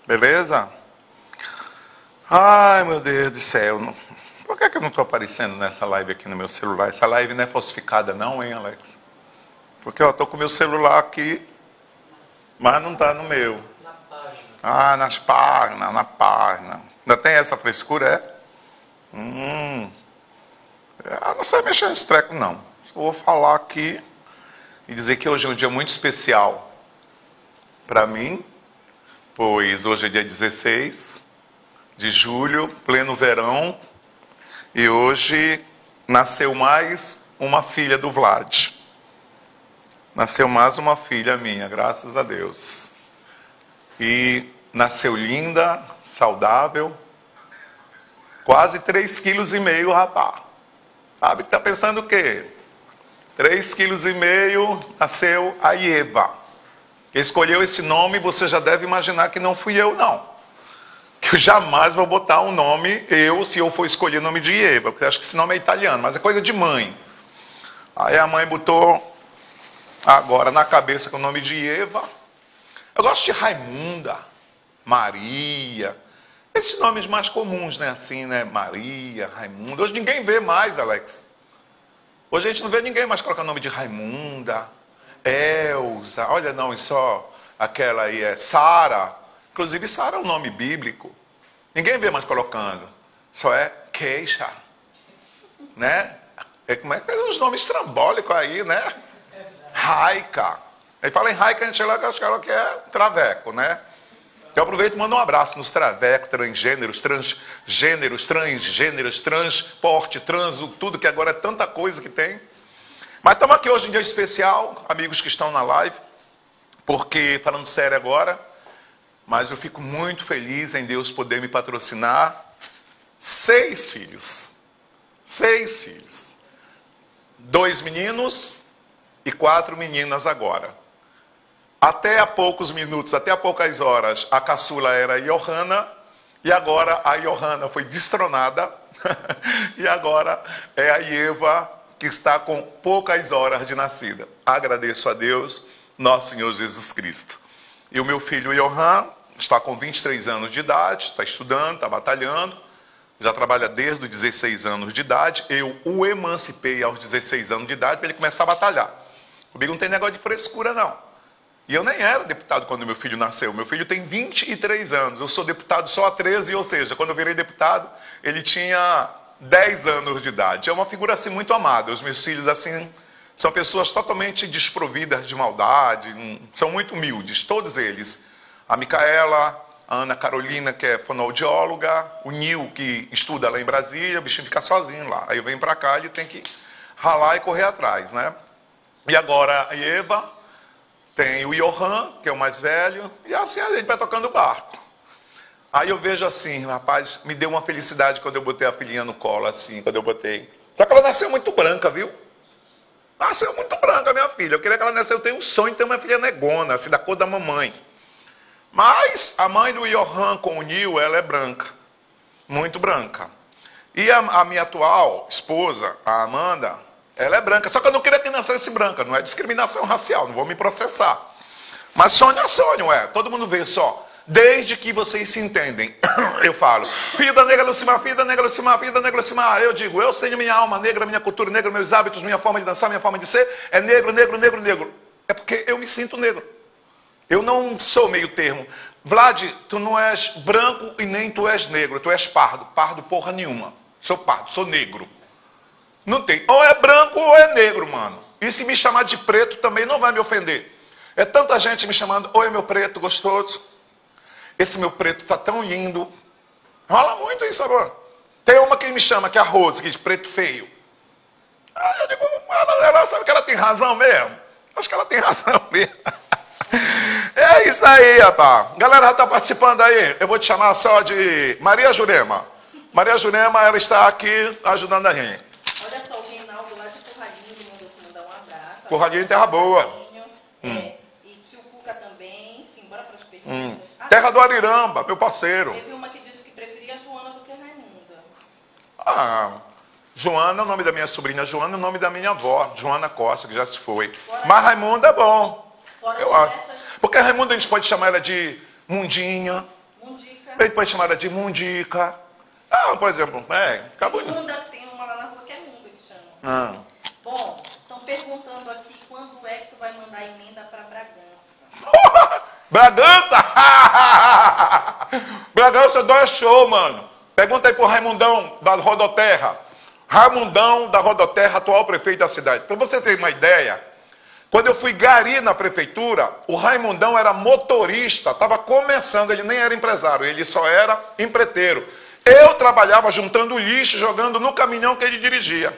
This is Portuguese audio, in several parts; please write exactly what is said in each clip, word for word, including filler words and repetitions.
Beleza? Ai, meu Deus do céu. Por que, que eu não estou aparecendo nessa live aqui no meu celular? Essa live não é falsificada não, hein, Alex? Porque eu estou com o meu celular aqui, mas não está no meu. Na página. Ah, nas páginas, na página. Ainda tem essa frescura, é? Hum. Eu não sei mexer nesse treco, não. Só vou falar aqui e dizer que hoje é um dia muito especial para mim, pois hoje é dia dezesseis de julho, pleno verão, e hoje nasceu mais uma filha do Vlad. Nasceu mais uma filha minha, graças a Deus. E nasceu linda, saudável, quase três quilos e meio, rapaz. Sabe que tá pensando o quê? três quilos e meio, nasceu a Eva. Quem escolheu esse nome, você já deve imaginar que não fui eu, não. Que eu jamais vou botar um nome, eu, se eu for escolher o nome de Eva, porque eu acho que esse nome é italiano, mas é coisa de mãe. Aí a mãe botou agora na cabeça com o nome de Eva. Eu gosto de Raimunda, Maria, esses nomes mais comuns, né? Assim, né? Maria, Raimunda. Hoje ninguém vê mais, Alex. Hoje a gente não vê ninguém mais colocar o nome de Raimunda, Elza. Olha, não, só aquela aí é Sara. Inclusive, Sara é um nome bíblico. Ninguém vê mais colocando. Só é Keisha. Né? É, como é que é os nomes trambólicos aí, né? Raika. Aí fala em Raika, a gente acha que é traveco, né? Eu aproveito e mando um abraço nos travecos, transgêneros, transgêneros, transgêneros, transporte, transo, tudo que agora é tanta coisa que tem. Mas estamos aqui hoje em dia especial, amigos que estão na live, porque, falando sério agora, mas eu fico muito feliz em Deus poder me patrocinar seis filhos. Seis filhos. Dois meninos e quatro meninas agora. Até há poucos minutos, até há poucas horas, a caçula era a Johanna, e agora a Johanna foi destronada, e agora é a Eva, que está com poucas horas de nascida. Agradeço a Deus, nosso Senhor Jesus Cristo. E o meu filho Johan está com vinte e três anos de idade, está estudando, está batalhando, já trabalha desde os dezesseis anos de idade. Eu o emancipei aos dezesseis anos de idade para ele começar a batalhar. Comigo não tem negócio de frescura, não. E eu nem era deputado quando meu filho nasceu. Meu filho tem vinte e três anos. Eu sou deputado só há treze, ou seja, quando eu virei deputado, ele tinha dez anos de idade. É uma figura assim muito amada. Os meus filhos assim são pessoas totalmente desprovidas de maldade, são muito humildes, todos eles. A Micaela, a Ana Carolina, que é fonoaudióloga, o Nil, que estuda lá em Brasília, o bichinho fica sozinho lá. Aí eu venho para cá, ele tem que ralar e correr atrás, né? E agora a Eva. Tem o Johan, que é o mais velho, e assim a gente vai tocando o barco. Aí eu vejo assim, rapaz, me deu uma felicidade quando eu botei a filhinha no colo, assim, quando eu botei. Só que ela nasceu muito branca, viu? Nasceu muito branca, minha filha. Eu queria que ela nascesse, eu tenho um sonho de ter uma filha negona, assim, da cor da mamãe. Mas a mãe do Johan com o Nil, ela é branca. Muito branca. E a, a minha atual esposa, a Amanda, ela é branca, só que eu não queria que nascesse branca, não é discriminação racial, não vou me processar. Mas sonho é sonho, é. Todo mundo vê só. Desde que vocês se entendem. Eu falo, filho da negra Lucimar, filho da negra Lucimar, filho da negra Lucimar. Eu digo, eu tenho minha alma negra, minha cultura negra, meus hábitos, minha forma de dançar, minha forma de ser. É negro, negro, negro, negro. É porque eu me sinto negro. Eu não sou meio termo. Vlad, tu não és branco e nem tu és negro, tu és pardo. Pardo porra nenhuma. Sou pardo, sou negro. Não tem. Ou é branco ou é negro, mano. E se me chamar de preto também não vai me ofender. É tanta gente me chamando, oi meu preto gostoso. Esse meu preto tá tão lindo. Rola muito isso agora. Tem uma que me chama, que é a Rose, que é de preto feio. Aí eu digo, ela, ela sabe que ela tem razão mesmo? Acho que ela tem razão mesmo. É isso aí, rapaz. Galera já tá participando aí. Eu vou te chamar só de Maria Jurema. Maria Jurema, ela está aqui ajudando a gente. Olha só, o Reinaldo lá de Corradinho mandou mandar um abraço. Corradinho, terra boa. É, hum. E tio Cuca também. Enfim, bora para as perguntas. Hum. Ah, terra do Ariramba, meu parceiro. Teve uma que disse que preferia a Joana do que a Raimunda. Ah, Joana é o nome da minha sobrinha. Joana é o nome da minha avó, Joana Costa, que já se foi. Fora Mas Raimunda é bom. Fora Eu acho. dessas... Porque a Raimunda a gente pode chamar ela de Mundinha. Mundinha. Depois chamaram de mundica. Ah, por exemplo, é, acabou. Munda, tem uma lá na rua que é Munda que chama. Ah. Bom, estão perguntando aqui quando é que tu vai mandar emenda para Bragança. Bragança! Bragança dói show, mano. Pergunta aí pro Raimundão da Rodoterra. Raimundão da Rodoterra, atual prefeito da cidade. Para você ter uma ideia, quando eu fui gari na prefeitura, o Raimundão era motorista, estava começando, ele nem era empresário, ele só era empreiteiro. Eu trabalhava juntando lixo, jogando no caminhão que ele dirigia.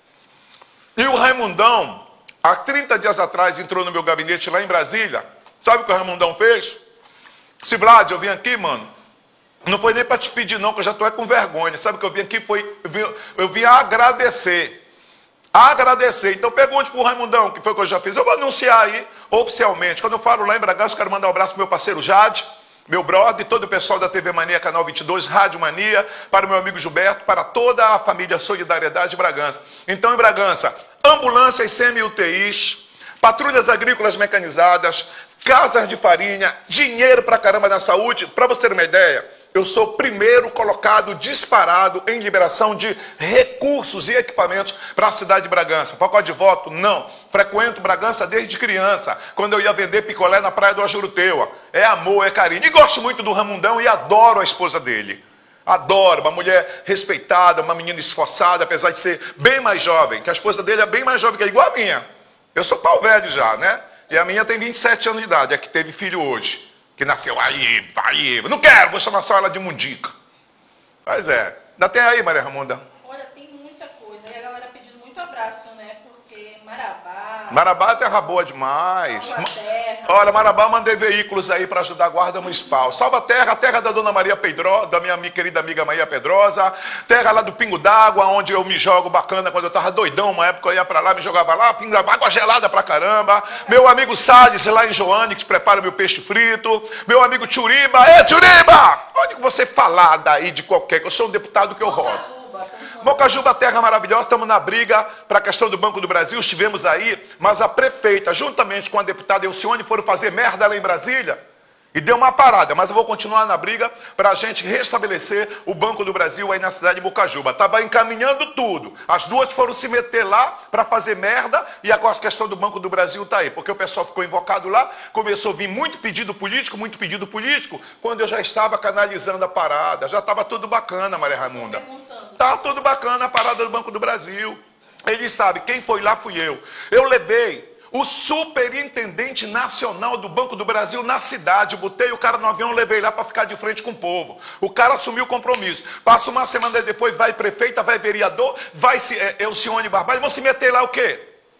E o Raimundão, há trinta dias atrás, entrou no meu gabinete lá em Brasília. Sabe o que o Raimundão fez? Se Vlad, eu vim aqui, mano, não foi nem para te pedir não, que eu já estou com vergonha. Sabe o que eu vim aqui? Foi, eu vim, eu vim agradecer. Agradecer. Então pergunte para o Raimundão, que foi o que eu já fiz. Eu vou anunciar aí, oficialmente. Quando eu falo lá em Bragança, eu quero mandar um abraço para o meu parceiro Jade, meu brother, todo o pessoal da T V Mania, Canal vinte e dois, Rádio Mania, para o meu amigo Gilberto, para toda a família Solidariedade Bragança. Então, em Bragança, ambulâncias semi-U T Is, patrulhas agrícolas mecanizadas, casas de farinha, dinheiro pra caramba na saúde. Para você ter uma ideia, eu sou o primeiro colocado disparado em liberação de recursos e equipamentos para a cidade de Bragança. Pacote de voto? Não. Frequento Bragança desde criança, quando eu ia vender picolé na praia do Ajuruteua. É amor, é carinho. E gosto muito do Raimundão e adoro a esposa dele. Adoro, uma mulher respeitada, uma menina esforçada, apesar de ser bem mais jovem, que a esposa dele é bem mais jovem que ele, igual a minha. Eu sou pau velho já, né? E a minha tem vinte e sete anos de idade, é que teve filho hoje. Que nasceu aí, aí. Não quero, vou chamar só ela de mundica. Mas é. Ainda tem aí, Maria Raimunda? Olha, tem muita coisa. E a galera pedindo muito abraço, né? Porque Marabá... Marabá é terra boa demais. Salvaterra. Olha, Marabá, mandei veículos aí para ajudar a guarda municipal. Salvaterra, terra da dona Maria Pedrosa, da minha querida amiga Maria Pedrosa. Terra lá do Pingo d'Água, onde eu me jogo bacana quando eu tava doidão. Uma época eu ia para lá, me jogava lá, pingo d'água, água gelada pra caramba. Meu amigo Salles, lá em Joane, que prepara meu peixe frito. Meu amigo Tchuriba. Ê, Tchuriba! Onde que você falar daí de qualquer, que eu sou um deputado que eu roço. Mocajuba, terra maravilhosa, estamos na briga para a questão do Banco do Brasil, estivemos aí, mas a prefeita, juntamente com a deputada Elcione, foram fazer merda lá em Brasília e deu uma parada, mas eu vou continuar na briga para a gente restabelecer o Banco do Brasil aí na cidade de Mocajuba. Estava encaminhando tudo, as duas foram se meter lá para fazer merda e agora a questão do Banco do Brasil está aí, porque o pessoal ficou invocado lá, começou a vir muito pedido político, muito pedido político, quando eu já estava canalizando a parada, já estava tudo bacana, Maria Raimunda. Tá tudo bacana a parada do Banco do Brasil. Eles sabem, quem foi lá fui eu. Eu levei o superintendente nacional do Banco do Brasil na cidade. Botei o cara no avião, levei lá para ficar de frente com o povo. O cara assumiu o compromisso. Passa uma semana depois, vai prefeita, vai vereador, vai é, Elcione Barbalho, vão se meter lá o quê?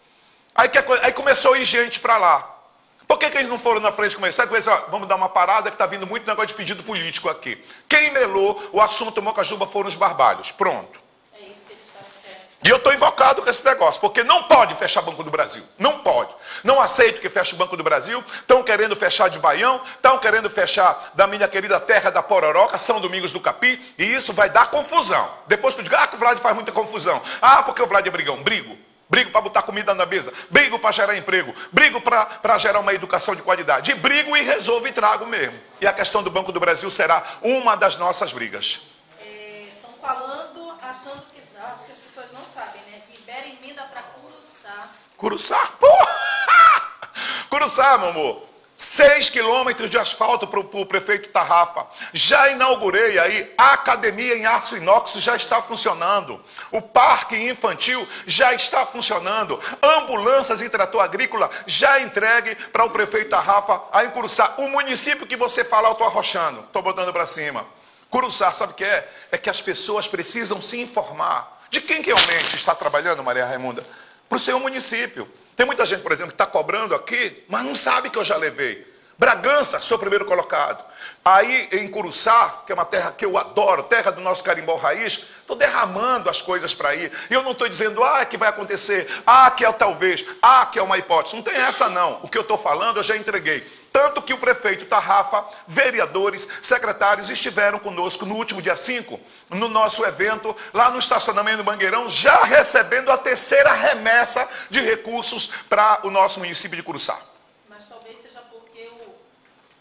Aí, que, aí começou a ir gente para lá. Por que, que eles não foram na frente começar? Vamos dar uma parada que está vindo muito negócio de pedido político aqui. Quem melou o assunto Mocajuba foram os Barbalhos. Pronto. É isso que eles fazem. E eu estou invocado com esse negócio, porque não pode fechar Banco do Brasil. Não pode. Não aceito que feche o Banco do Brasil. Estão querendo fechar de Baião, estão querendo fechar da minha querida terra da Pororoca, São Domingos do Capi, e isso vai dar confusão. Depois que eu digo, ah, que o Vlad faz muita confusão. Ah, porque o Vlad é brigão. Brigo. Brigo para botar comida na mesa, brigo para gerar emprego, brigo para gerar uma educação de qualidade. E brigo e resolvo e trago mesmo. E a questão do Banco do Brasil será uma das nossas brigas. Estão é, falando, achando que, acho que as pessoas não sabem, né? Libera emenda para Curuçá. Curuçá? Porra! Curuçá, meu amor. Seis quilômetros de asfalto para o prefeito Tarrafa. Já inaugurei aí, a academia em aço inox já está funcionando. O parque infantil já está funcionando. Ambulâncias e trator agrícola já entregue para o prefeito Tarrafa aí em Curuçá. O município que você fala, eu estou arrochando, estou botando para cima. Curuçá, sabe o que é? É que as pessoas precisam se informar. De quem que realmente está trabalhando, Maria Raimunda? Para o seu município. Tem muita gente, por exemplo, que está cobrando aqui, mas não sabe que eu já levei. Bragança, sou o primeiro colocado. Aí em Curuçá, que é uma terra que eu adoro, terra do nosso carimbó raiz, estou derramando as coisas para ir. E eu não estou dizendo, ah, que vai acontecer, ah, que é talvez, ah, que é uma hipótese. Não tem essa não. O que eu estou falando eu já entreguei. Tanto que o prefeito Tarrafa, vereadores, secretários estiveram conosco no último dia cinco, no nosso evento, lá no estacionamento do Mangueirão, já recebendo a terceira remessa de recursos para o nosso município de Curuçá. Mas talvez seja porque o Helder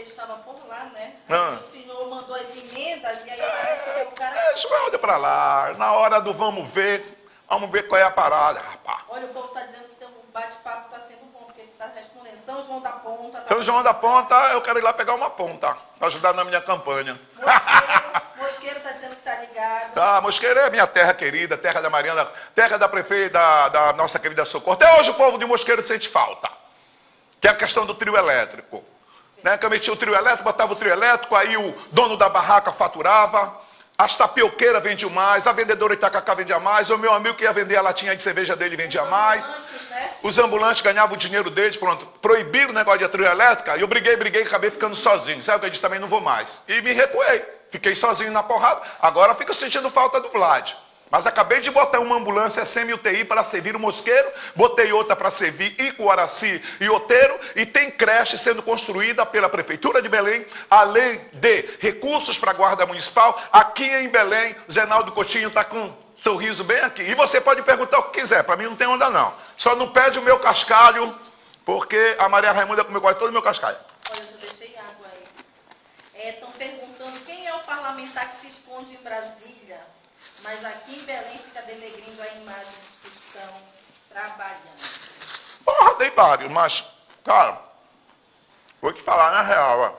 estava por lá, né? Ah. O senhor mandou as emendas e aí parece que o cara... É, olha pra lá. Na hora do vamos ver, vamos ver qual é a parada, rapaz. Olha, o povo está dizendo que o bate-papo está sendo bom, porque ele está respondendo. São João da Ponta... Tá... São João da Ponta, eu quero ir lá pegar uma ponta, para ajudar na minha campanha. Mosqueiro está dizendo que está ligado. Ah, Mosqueiro é minha terra querida, terra da Mariana, terra da prefeita, da, da nossa querida Socorro. Até hoje o povo de Mosqueiro sente falta. Que é a questão do trio elétrico. Né? Que eu metia o trio elétrico, botava o trio elétrico, aí o dono da barraca faturava, as tapioqueiras vendiam mais, a vendedora Itacacá vendia mais, o meu amigo que ia vender a latinha de cerveja dele vendia mais. Né? Os ambulantes ganhavam o dinheiro deles, pronto. Proibiram o negócio de trio elétrica, e eu briguei, briguei, acabei ficando sozinho. Sabe o que eu disse? Também não vou mais. E me recuei. Fiquei sozinho na porrada. Agora fico sentindo falta do Vlad. Mas acabei de botar uma ambulância semi-U T I para servir o Mosqueiro, botei outra para servir Icoaraci e Outeiro, e tem creche sendo construída pela Prefeitura de Belém, além de recursos para a Guarda Municipal. Aqui em Belém, Zenaldo Coutinho está com um sorriso bem aqui. E você pode perguntar o que quiser, para mim não tem onda não. Só não pede o meu cascalho, porque a Maria Raimunda comeu quase todo o meu cascalho. Olha, eu já deixei água aí. Estão é, perguntando quem é o parlamentar que se esconde em Brasília, mas aqui em Belém fica denegrindo a imagem dos que estão trabalhando. Porra, tem vários, mas, cara, vou te falar na real, ó.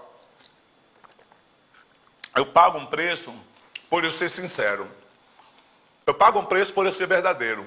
Eu pago um preço por eu ser sincero. Eu pago um preço por eu ser verdadeiro.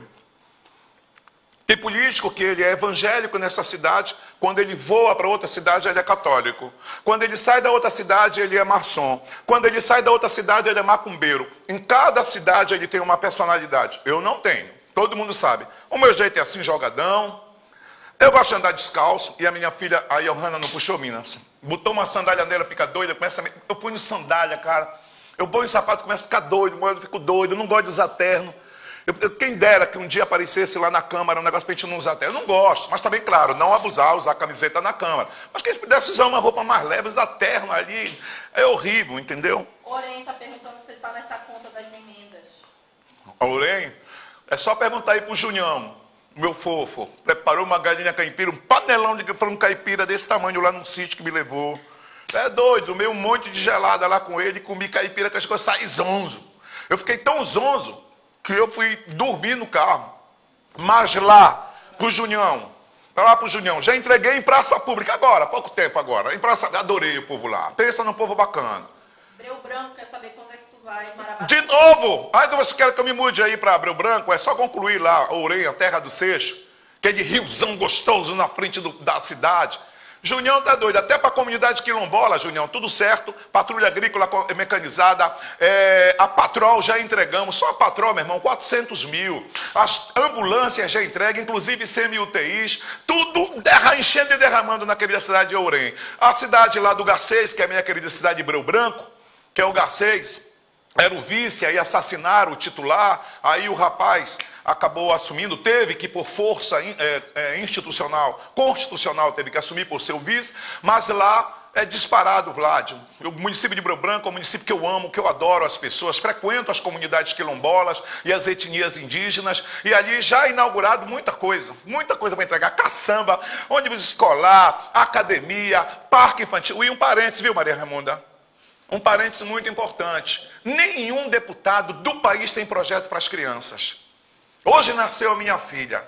Tem político que ele é evangélico nessa cidade, quando ele voa para outra cidade ele é católico. Quando ele sai da outra cidade ele é maçom. Quando ele sai da outra cidade ele é macumbeiro. Em cada cidade ele tem uma personalidade. Eu não tenho, todo mundo sabe. O meu jeito é assim, jogadão. Eu gosto de andar descalço, e a minha filha, a Johanna, não puxou Minas. Botou uma sandália nela, fica doida, começa a... Eu ponho sandália, cara. Eu ponho sapato, começo a ficar doido, eu fico doido, eu não gosto de usar terno. Eu, eu, quem dera que um dia aparecesse lá na Câmara um negócio para a gente não usar terno. Eu não gosto, mas também, claro, não abusar, usar camiseta na Câmara. Mas que a gente pudesse usar uma roupa mais leve, usar terno ali, é horrível, entendeu? Orem está perguntando se ele está nessa conta das emendas. Orem? É só perguntar aí pro Junião, meu fofo. Preparou uma galinha caipira, um panelão de frango caipira desse tamanho lá no sítio que me levou. É doido, meio um monte de gelada lá com ele, comi caipira que as coisas saem zonzo. Eu fiquei tão zonzo que eu fui dormir no carro. Mas lá, pro Junião, lá pro Junião, já entreguei em praça pública agora, há pouco tempo agora. Em praça, adorei o povo lá. Pensa num povo bacana. Breu Branco quer saber quando é que tu vai, Marabá. De novo! Ah, então você quer que eu me mude aí para Breu Branco? É só concluir lá, Ourenha, terra do Seixo, que é de riozão gostoso na frente do, da cidade. Junião tá doido, até para a comunidade quilombola, Junião, tudo certo. Patrulha agrícola mecanizada, é, a Patrol já entregamos, só a Patrol, meu irmão, quatrocentos mil. As ambulâncias já entregam, inclusive semi-U T Is, tudo derra, enchendo e derramando na querida cidade de Ourém. A cidade lá do Garcês, que é a minha querida cidade de Breu Branco, que é o Garcês, era o vice, aí assassinaram o titular, aí o rapaz acabou assumindo, teve que por força é, é, institucional, constitucional, teve que assumir por seu vice, mas lá é disparado, Vlad. O município de Breu Branco é um município que eu amo, que eu adoro as pessoas, frequento as comunidades quilombolas e as etnias indígenas, e ali já inaugurado muita coisa, muita coisa para entregar, caçamba, ônibus escolar, academia, parque infantil, e um parênteses, viu, Maria Raimunda? Um parênteses muito importante. Nenhum deputado do país tem projeto para as crianças. Hoje nasceu a minha filha.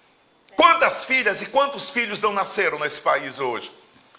Quantas filhas e quantos filhos não nasceram nesse país hoje?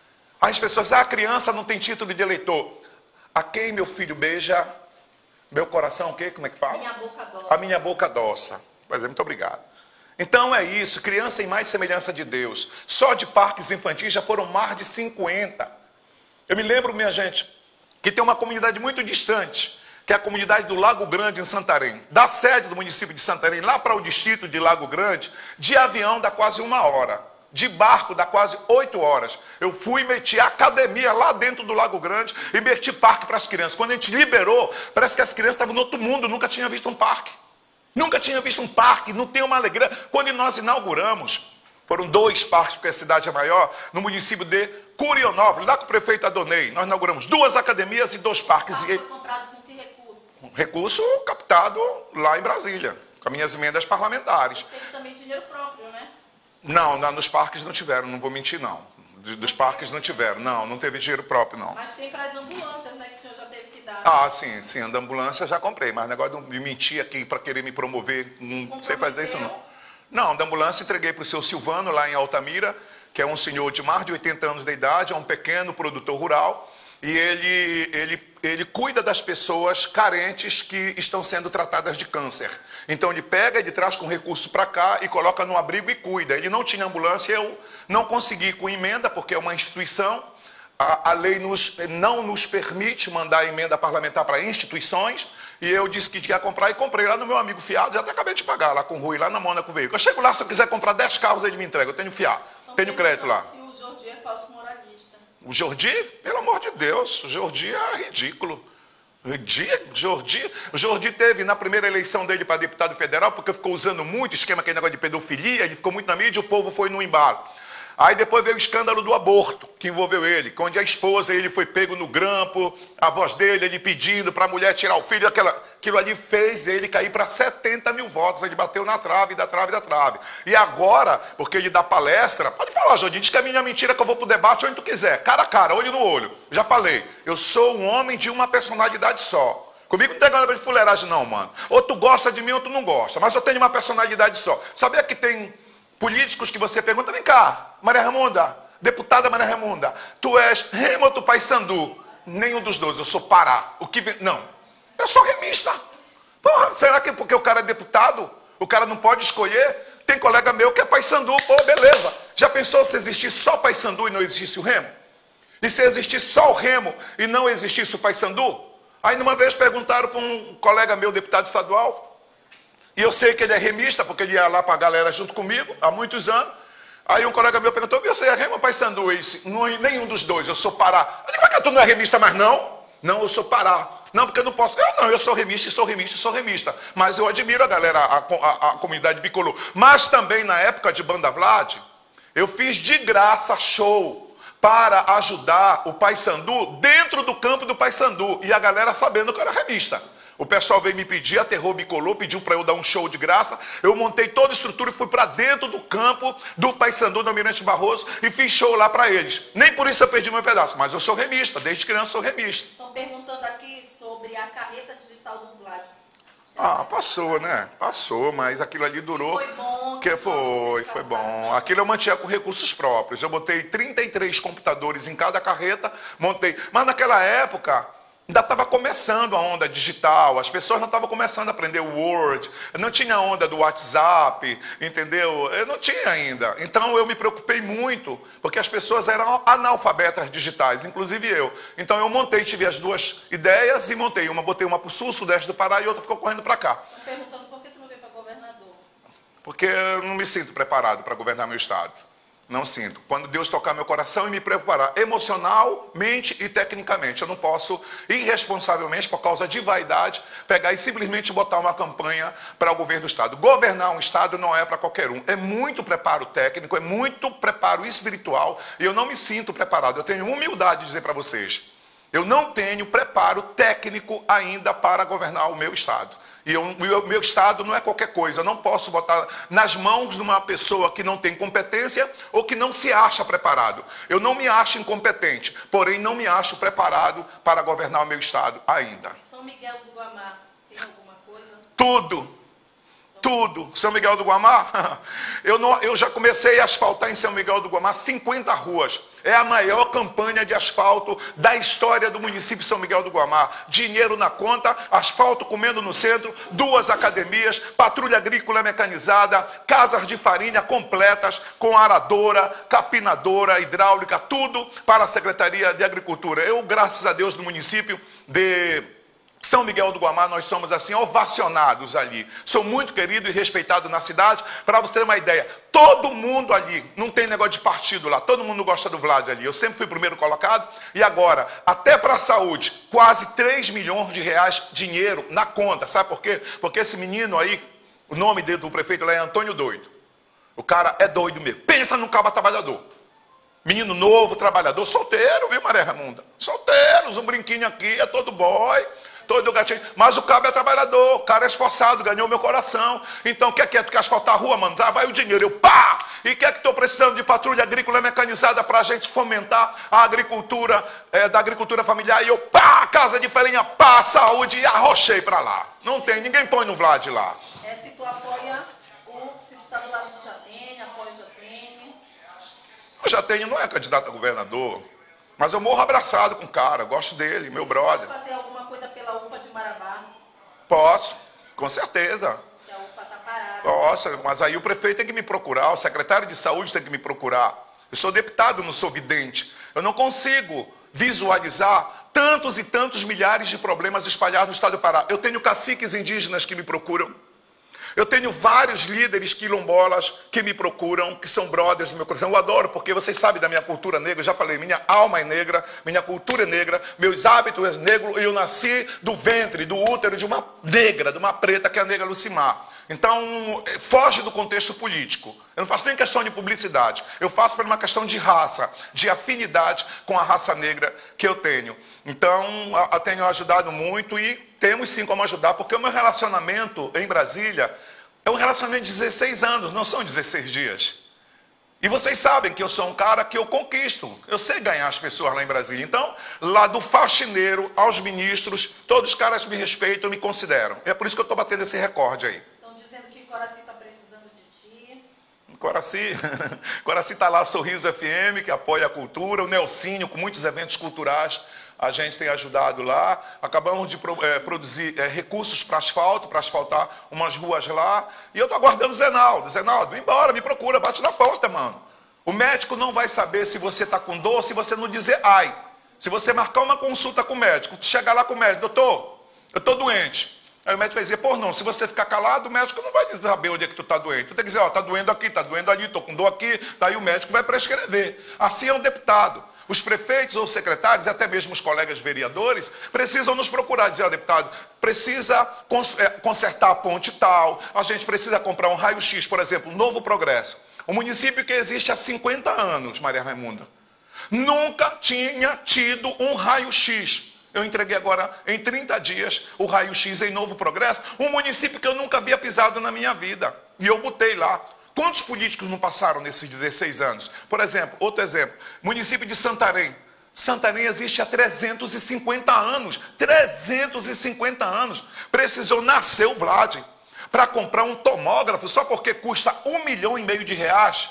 As pessoas, ah, a criança não tem título de eleitor. A quem meu filho beija, meu coração, o quê? Como é que fala? Minha boca doça. A minha boca doça. Pois é, muito obrigado. Então é isso, criança tem mais semelhança de Deus. Só de parques infantis já foram mais de cinquenta. Eu me lembro, minha gente, que tem uma comunidade muito distante, que é a comunidade do Lago Grande, em Santarém. Da sede do município de Santarém, lá para o distrito de Lago Grande, de avião dá quase uma hora. De barco dá quase oito horas. Eu fui e meti academia lá dentro do Lago Grande e meti parque para as crianças. Quando a gente liberou, parece que as crianças estavam no outro mundo, nunca tinham visto um parque. Nunca tinha visto um parque, não tem uma alegria. Quando nós inauguramos, foram dois parques, porque a cidade é maior, no município de Curionópolis, lá com o prefeito Adonei. Nós inauguramos duas academias e dois parques. Ah, foi comprado com que recurso? Um recurso captado lá em Brasília, com as minhas emendas parlamentares. Teve também dinheiro próprio, né? Não, não, nos parques não tiveram, não vou mentir não. De, dos parques não tiveram. Não, não teve dinheiro próprio, não. Mas tem para as ambulâncias, né? Que o senhor já teve que dar. Ah, sim, sim, da ambulância já comprei, mas negócio de mentir aqui para querer me promover, não sei fazer isso não. Não, da ambulância entreguei para o seu Silvano, lá em Altamira, que é um senhor de mais de oitenta anos de idade, é um pequeno produtor rural, e ele, ele, ele cuida das pessoas carentes que estão sendo tratadas de câncer. Então ele pega, ele traz com recurso para cá e coloca no abrigo e cuida. Ele não tinha ambulância, eu não consegui com emenda, porque é uma instituição. A, a lei nos, não nos permite mandar emenda parlamentar para instituições, e eu disse que ia comprar e comprei lá no meu amigo fiado, já até acabei de pagar lá com o Rui, lá na Mônaco Veículo. Eu chego lá, se eu quiser comprar dez carros, ele me entrega, eu tenho fiado, então, tenho crédito lá. Se o Jordi é falso moralista. O Jordi? Pelo amor de Deus, o Jordi é ridículo. Jordi, o Jordi teve na primeira eleição dele para deputado federal, porque ficou usando muito esquema, aquele negócio de pedofilia, ele ficou muito na mídia e o povo foi no embalo. Aí depois veio o escândalo do aborto, que envolveu ele, onde a esposa, ele foi pego no grampo, a voz dele, ele pedindo para a mulher tirar o filho, aquela, aquilo ali fez ele cair para setenta mil votos, ele bateu na trave, da trave, da trave. E agora, porque ele dá palestra, pode falar, Jordi, diz que é minha mentira, que eu vou para o debate onde tu quiser, cara a cara, olho no olho. Já falei, eu sou um homem de uma personalidade só. Comigo não tem negócio de fuleiragem não, mano. Ou tu gosta de mim ou tu não gosta, mas eu tenho uma personalidade só. Sabia que tem políticos que você pergunta, vem cá, Maria Raimunda, deputada Maria Raimunda, tu és Remo ou tu Paysandu? Nenhum dos dois, eu sou Pará. O que vem... Não, eu sou remista. Porra, será que porque o cara é deputado, o cara não pode escolher? Tem colega meu que é Paysandu, pô, beleza. Já pensou se existisse só Paysandu e não existisse o Remo? E se existisse só o Remo e não existisse o Paysandu? Aí uma vez perguntaram para um colega meu, deputado estadual, e eu sei que ele é remista, porque ele ia lá para a galera junto comigo, há muitos anos. Aí um colega meu perguntou, você é Remo ou Paysandu? Eu disse, não, nenhum dos dois, eu sou Pará. Eu disse, mas tu não é remista mais não? Não, eu sou Pará. Não, porque eu não posso. Eu não, eu sou remista, sou remista, sou remista. Mas eu admiro a galera, a, a, a comunidade bicolor. Mas também na época de Banda Vlad, eu fiz de graça show para ajudar o Paysandu dentro do campo do Paysandu. E a galera sabendo que eu era remista. O pessoal veio me pedir, aterrou, bicolou, pediu para eu dar um show de graça. Eu montei toda a estrutura e fui para dentro do campo do Paysandu, do Almirante Barroso, e fiz show lá para eles. Nem por isso eu perdi meu pedaço, mas eu sou remista, desde criança sou remista. Estão perguntando aqui sobre a carreta digital do Vlad. Ah, passou, né? Passou, mas aquilo ali durou. Foi bom. Que foi, foi bom. Aquilo eu mantinha com recursos próprios. Eu botei trinta e três computadores em cada carreta, montei. Mas naquela época ainda estava começando a onda digital, as pessoas não estavam começando a aprender o Word, não tinha a onda do WhatsApp, entendeu? Eu não tinha ainda. Então eu me preocupei muito, porque as pessoas eram analfabetas digitais, inclusive eu. Então eu montei, tive as duas ideias e montei. Uma, botei uma para o sul, sudeste do Pará, e outra ficou correndo para cá. Estou perguntando por que tu não veio para governador? Porque eu não me sinto preparado para governar meu estado. Não sinto. Quando Deus tocar meu coração e me preparar emocionalmente e tecnicamente. Eu não posso, irresponsavelmente, por causa de vaidade, pegar e simplesmente botar uma campanha para o governo do estado. Governar um estado não é para qualquer um. É muito preparo técnico, é muito preparo espiritual, e eu não me sinto preparado. Eu tenho humildade de dizer para vocês. Eu não tenho preparo técnico ainda para governar o meu estado. E o meu estado não é qualquer coisa. Eu não posso botar nas mãos de uma pessoa que não tem competência ou que não se acha preparado. Eu não me acho incompetente, porém não me acho preparado para governar o meu estado ainda. São Miguel do Guamá, tem alguma coisa? Tudo. Tudo. São Miguel do Guamá, eu, não, eu já comecei a asfaltar em São Miguel do Guamá cinquenta ruas. É a maior campanha de asfalto da história do município de São Miguel do Guamá. Dinheiro na conta, asfalto comendo no centro, duas academias, patrulha agrícola mecanizada, casas de farinha completas, com aradora, capinadora, hidráulica, tudo para a Secretaria de Agricultura. Eu, graças a Deus, no município de São Miguel do Guamá, nós somos assim ovacionados ali. Sou muito querido e respeitado na cidade. Para você ter uma ideia, todo mundo ali, não tem negócio de partido lá, todo mundo gosta do Vlad ali. Eu sempre fui primeiro colocado e agora, até para a saúde, quase três milhões de reais dinheiro na conta. Sabe por quê? Porque esse menino aí, o nome dele, do prefeito lá é Antônio Doido. O cara é doido mesmo. Pensa num cabo trabalhador. Menino novo, trabalhador, solteiro, viu, Maria Raimunda? Solteiro, um brinquinho aqui, é todo boy. todo o gatinho. Mas o cabo é trabalhador, o cara é esforçado, ganhou meu coração. Então, o que é que é? Tu quer asfaltar a rua, mano? Tá, vai o dinheiro. Eu, pá! E o que é que estou precisando de patrulha agrícola mecanizada para a gente fomentar a agricultura, é, da agricultura familiar? E eu, pá! Casa de feirinha, pá! Saúde, e arrochei para lá. Não tem, ninguém põe no Vlad lá. É, se tu apoia o, se tu está do lado do Jatene, apoia o Jatene. O Jatene não é candidato a governador. Mas eu morro abraçado com o cara, gosto dele, meu brother. Posso fazer alguma coisa pela U P A de Marabá? Posso, com certeza. Que a U P A está parada. Posso, mas aí o prefeito tem que me procurar, o secretário de saúde tem que me procurar. Eu sou deputado, não sou vidente. Eu não consigo visualizar tantos e tantos milhares de problemas espalhados no estado do Pará. Eu tenho caciques indígenas que me procuram. Eu tenho vários líderes quilombolas que me procuram, que são brothers do meu coração. Eu adoro, porque vocês sabem da minha cultura negra, eu já falei, minha alma é negra, minha cultura é negra, meus hábitos é negro, e eu nasci do ventre, do útero de uma negra, de uma preta, que é a negra Lucimar. Então, foge do contexto político. Eu não faço nem questão de publicidade. Eu faço por uma questão de raça, de afinidade com a raça negra que eu tenho. Então, eu tenho ajudado muito e temos sim como ajudar, porque o meu relacionamento em Brasília é um relacionamento de dezesseis anos, não são dezesseis dias. E vocês sabem que eu sou um cara que eu conquisto, eu sei ganhar as pessoas lá em Brasília. Então, lá do faxineiro aos ministros, todos os caras me respeitam e me consideram. É por isso que eu estou batendo esse recorde aí. Estão dizendo que Coraci está precisando de ti. Coraci, Coraci está lá, Sorriso F M, que apoia a cultura, o Nelsinho, com muitos eventos culturais. A gente tem ajudado lá, acabamos de é, produzir é, recursos para asfalto, para asfaltar umas ruas lá. E eu estou aguardando o Zenaldo. Zenaldo, vem embora, me procura, bate na porta, mano. O médico não vai saber se você está com dor, se você não dizer ai. Se você marcar uma consulta com o médico, chegar lá com o médico, doutor, eu estou doente. Aí o médico vai dizer, pô, não, se você ficar calado, o médico não vai saber onde é que tu está doente. Tu tem que dizer, ó, está doendo aqui, está doendo ali, estou com dor aqui. Daí o médico vai prescrever. Assim é um deputado. Os prefeitos ou secretários, e até mesmo os colegas vereadores, precisam nos procurar, dizer, ó, deputado, precisa consertar a ponte tal, a gente precisa comprar um raio-x, por exemplo, Novo Progresso. Um município que existe há cinquenta anos, Maria Raimunda, nunca tinha tido um raio-x. Eu entreguei agora, em trinta dias, o raio-x em Novo Progresso, um município que eu nunca havia pisado na minha vida. E eu botei lá. Quantos políticos não passaram nesses dezesseis anos? Por exemplo, outro exemplo, município de Santarém. Santarém existe há trezentos e cinquenta anos. trezentos e cinquenta anos. Precisou nascer o Vlad para comprar um tomógrafo só porque custa um milhão e meio de reais.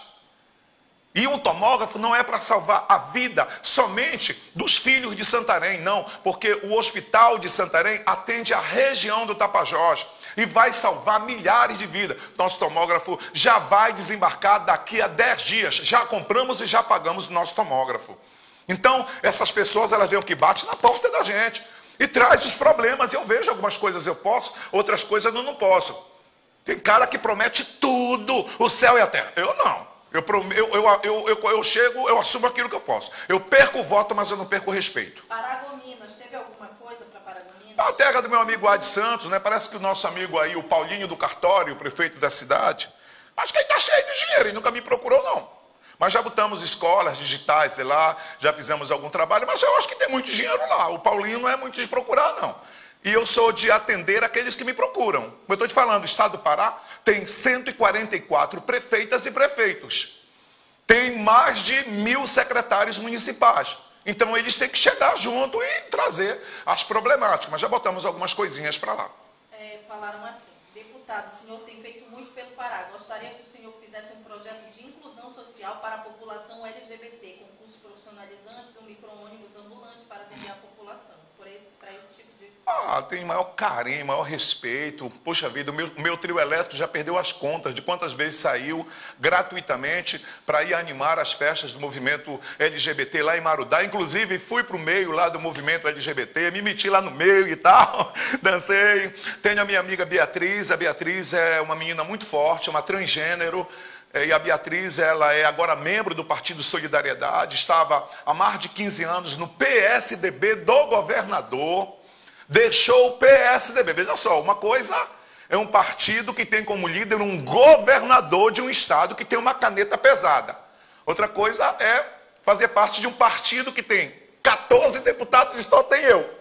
E um tomógrafo não é para salvar a vida somente dos filhos de Santarém, não. Porque o hospital de Santarém atende a região do Tapajós. E vai salvar milhares de vidas. Nosso tomógrafo já vai desembarcar daqui a dez dias. Já compramos e já pagamos o nosso tomógrafo. Então, essas pessoas, elas vêm que bate na porta da gente. E traz os problemas. Eu vejo algumas coisas eu posso, outras coisas eu não posso. Tem cara que promete tudo, o céu e a terra. Eu não. Eu, eu, eu, eu, eu, eu chego, eu assumo aquilo que eu posso. Eu perco o voto, mas eu não perco o respeito. Paragominas, teve alguma coisa para Paragominas? A terra do meu amigo Adi Santos, né? Parece que o nosso amigo aí, o Paulinho do Cartório, o prefeito da cidade, acho que ele está cheio de dinheiro e nunca me procurou, não. Mas já botamos escolas digitais, sei lá, já fizemos algum trabalho, mas eu acho que tem muito dinheiro lá. O Paulinho não é muito de procurar, não. E eu sou de atender aqueles que me procuram. Como eu estou te falando, o estado do Pará tem cento e quarenta e quatro prefeitas e prefeitos. Tem mais de mil secretários municipais. Então eles têm que chegar junto e trazer as problemáticas. Mas já botamos algumas coisinhas para lá. É, falaram assim, deputado, o senhor tem feito muito pelo Pará. Gostaria que o senhor fizesse um projeto de inclusão social para a população L G B T, com cursos profissionalizantes, um micro-ônibus ambulante para atender a população, por esse, para esse tipo de... Ah, tem maior carinho, maior respeito. Poxa vida, o meu, meu trio elétrico já perdeu as contas de quantas vezes saiu gratuitamente para ir animar as festas do movimento L G B T lá em Marudá. Inclusive, fui para o meio lá do movimento L G B T, me meti lá no meio e tal, dancei. Tenho a minha amiga Beatriz. A Beatriz é uma menina muito forte, uma transgênero. E a Beatriz, ela é agora membro do Partido Solidariedade. Estava há mais de quinze anos no P S D B do governador. Deixou o P S D B. Veja só, uma coisa é um partido que tem como líder um governador de um estado que tem uma caneta pesada. Outra coisa é fazer parte de um partido que tem quatorze deputados e só tem eu.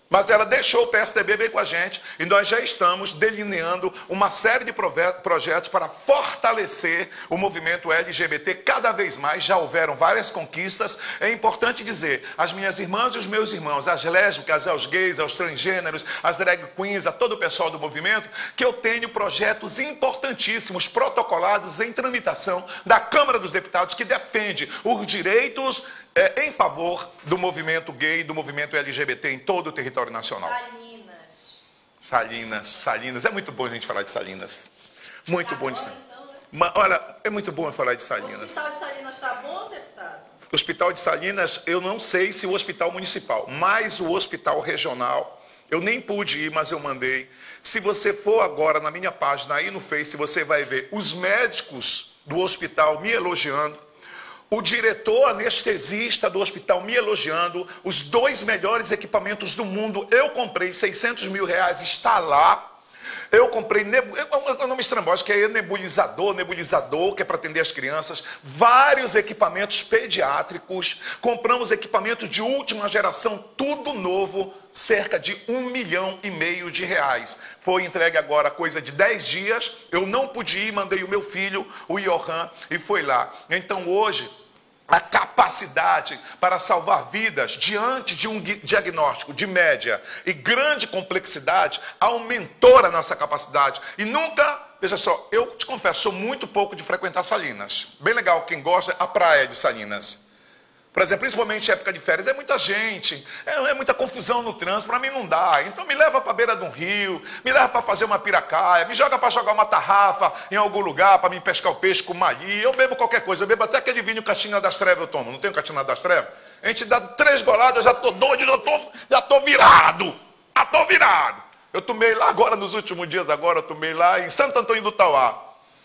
Mas ela deixou o P S D B bem com a gente e nós já estamos delineando uma série de projetos para fortalecer o movimento L G B T cada vez mais. Já houveram várias conquistas. É importante dizer, as minhas irmãs e os meus irmãos, as lésbicas, aos gays, aos transgêneros, as drag queens, a todo o pessoal do movimento, que eu tenho projetos importantíssimos, protocolados em tramitação da Câmara dos Deputados, que defende os direitos É, em favor do movimento gay, do movimento L G B T em todo o território nacional. Salinas. Salinas, Salinas. É muito bom a gente falar de Salinas. Muito Agora, bom de Salinas. então, né? Mas, olha, é muito bom falar de O Salinas. hospital de Salinas está bom, deputado? O Hospital de Salinas, eu não sei se o hospital municipal, mas o hospital regional, eu nem pude ir, mas eu mandei. Se você for agora na minha página aí no Face, você vai ver os médicos do hospital me elogiando. O diretor anestesista do hospital me elogiando, os dois melhores equipamentos do mundo, eu comprei seiscentos mil reais, está lá. Eu comprei, é um nome estrambólico, que é nebulizador, nebulizador, que é para atender as crianças, vários equipamentos pediátricos, compramos equipamentos de última geração, tudo novo, cerca de um milhão e meio de reais. Foi entregue agora coisa de dez dias, eu não pude ir, mandei o meu filho, o Johan, e foi lá. Então hoje, a capacidade para salvar vidas diante de um diagnóstico de média e grande complexidade aumentou a nossa capacidade. E nunca, veja só, eu te confesso, sou muito pouco de frequentar Salinas. Bem legal, quem gosta, a praia de Salinas. Por exemplo, principalmente em época de férias, é muita gente, é, é muita confusão no trânsito, para mim não dá. Então me leva para a beira de um rio, me leva para fazer uma piracaia, me joga para jogar uma tarrafa em algum lugar, para me pescar o peixe com mali. Eu bebo qualquer coisa, eu bebo até aquele vinho Catina das Trevas, eu tomo. Não tem Catina das Trevas? A gente dá três goladas, eu já estou doido, já estou já tô virado, já estou virado. Eu tomei lá agora, nos últimos dias agora, eu tomei lá em Santo Antônio do Tauá.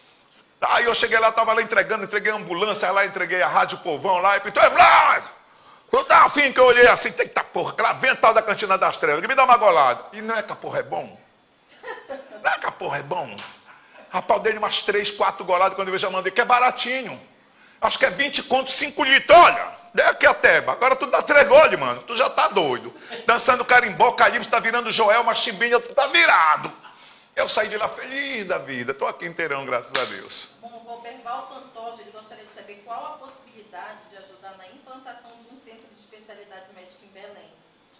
Aí eu cheguei lá, estava lá entregando, entreguei a ambulância lá, entreguei a Rádio Povão lá, e pintou, é Blas! Tu tá afim que eu olhei assim, tem que tá porra, aquela vental da Cantina das Trevas, que me dá uma golada. E não é que a porra é bom? Não é que a porra é bom? Rapaz, eu dei umas três, quatro goladas quando eu já mandei, que é baratinho. Acho que é vinte contos, cinco litros, olha, daqui até, agora tu dá três goles, mano, tu já tá doido. Dançando carimbó, calypso, tá virando Joel, uma chimbinha, tu tá virado. Eu saí de lá feliz da vida, estou aqui inteirão, graças a Deus. Bom, o Roberval Pantoja, ele gostaria de saber qual a possibilidade de ajudar na implantação de um centro de especialidade médica em Belém.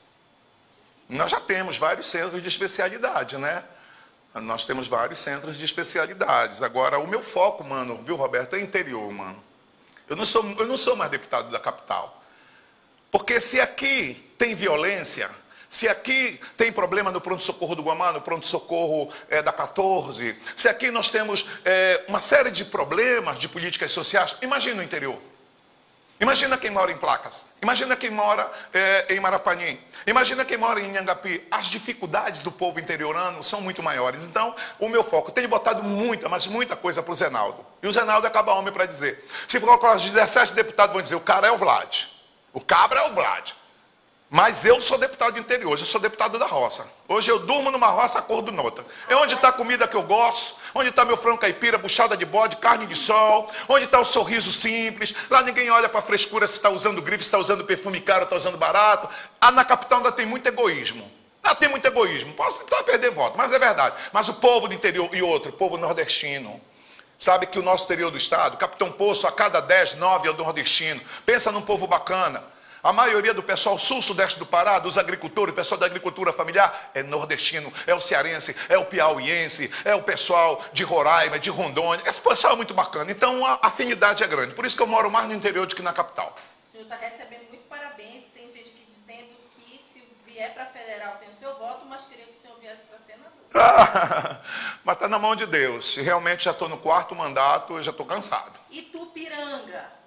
Nós já temos vários centros de especialidade, né? Nós temos vários centros de especialidades. Agora, o meu foco, mano, viu, Roberto, é interior, mano. Eu não sou, eu não sou mais deputado da capital. Porque se aqui tem violência, se aqui tem problema no pronto-socorro do Guamá, no pronto-socorro é, da quatorze, se aqui nós temos é, uma série de problemas de políticas sociais, imagina o interior. Imagina quem mora em Placas, imagina quem mora é, em Marapanim, imagina quem mora em Inhangapi. As dificuldades do povo interiorano são muito maiores. Então, o meu foco, eu tenho botado muita, mas muita coisa para o Zenaldo. E o Zenaldo acaba homem para dizer. Se for colocar os dezessete deputados, vão dizer, o cara é o Vlad, o cabra é o Vlad. Mas eu sou deputado do interior, hoje eu sou deputado da roça. Hoje eu durmo numa roça, acordo noutra. É onde está a comida que eu gosto, onde está meu frango caipira, buchada de bode, carne de sol, onde está o sorriso simples. Lá ninguém olha para a frescura se está usando grife, se está usando perfume caro, está usando barato. Ah, na capital ainda tem muito egoísmo. Lá tem muito egoísmo. Posso tentar perder voto, mas é verdade. Mas o povo do interior e outro, o povo nordestino, sabe que o nosso interior do estado, Capitão Poço, a cada dez, nove é o nordestino. Pensa num povo bacana. A maioria do pessoal sul-sudeste do Pará, dos agricultores, o pessoal da agricultura familiar, é nordestino, é o cearense, é o piauiense, é o pessoal de Roraima, de Rondônia. Esse pessoal é muito bacana. Então a afinidade é grande. Por isso que eu moro mais no interior do que na capital. O senhor está recebendo muito parabéns. Tem gente aqui dizendo que se vier para federal tem o seu voto, mas queria que o senhor viesse para senador. Ah, mas está na mão de Deus. Se realmente já estou no quarto mandato, eu já estou cansado. Itupiranga.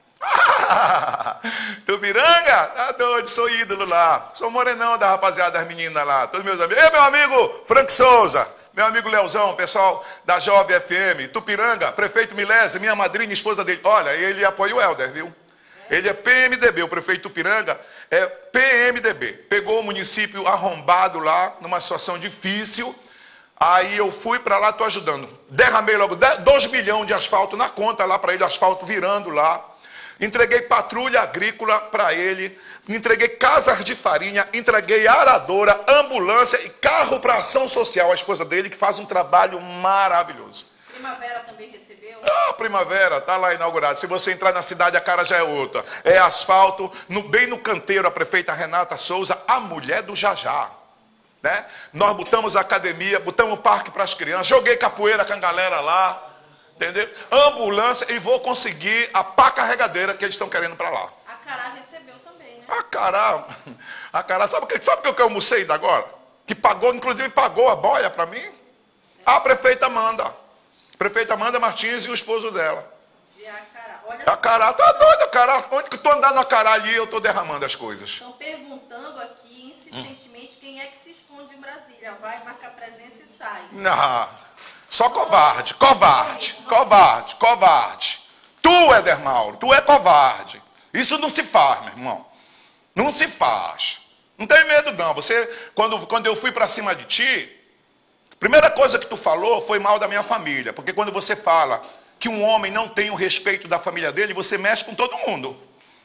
Ah, Tupiranga? Tá doido, sou ídolo lá. Sou morenão da rapaziada, das meninas lá. Todos meus amigos. E meu amigo Frank Souza, meu amigo Leozão, pessoal da Jovem F M. Tupiranga, prefeito Milese, minha madrinha, esposa dele. Olha, ele apoia o Helder, viu? Ele é P M D B, o prefeito Tupiranga é P M D B. Pegou o município arrombado lá, numa situação difícil. Aí eu fui para lá, estou ajudando. Derramei logo dois milhões de asfalto na conta lá para ele, asfalto virando lá. entreguei patrulha agrícola para ele, entreguei casas de farinha, entreguei aradora, ambulância e carro para ação social. A esposa dele que faz um trabalho maravilhoso. Primavera também recebeu? Ah, Primavera, está lá inaugurado. Se você entrar na cidade, a cara já é outra. É asfalto, no, bem no canteiro, a prefeita Renata Souza, a mulher do Jajá. Né? Nós botamos academia, botamos parque para as crianças, joguei capoeira com a galera lá, entendeu? Ambulância e vou conseguir a pá carregadeira que eles estão querendo para lá. A Cará recebeu também, né? A Cará, a Cará, sabe o que, sabe o que eu almocei ainda agora? Que pagou, inclusive pagou a boia para mim? A prefeita Amanda. A prefeita Amanda Martins e o esposo dela. De Acará. Olha A Cará tá doida, a Cará. Onde que eu estou andando a Cará ali, eu estou derramando as coisas. Estão perguntando aqui insistentemente hum. quem é que se esconde em Brasília. Vai marcar presença e sai. Não, só covarde, covarde, covarde, covarde. Tu, Éder Mauro, tu é covarde. Isso não se faz, meu irmão. Não se faz. Não tem medo, não. Você, quando, quando eu fui para cima de ti, a primeira coisa que tu falou foi mal da minha família. Porque quando você fala que um homem não tem o respeito da família dele, você mexe com todo mundo.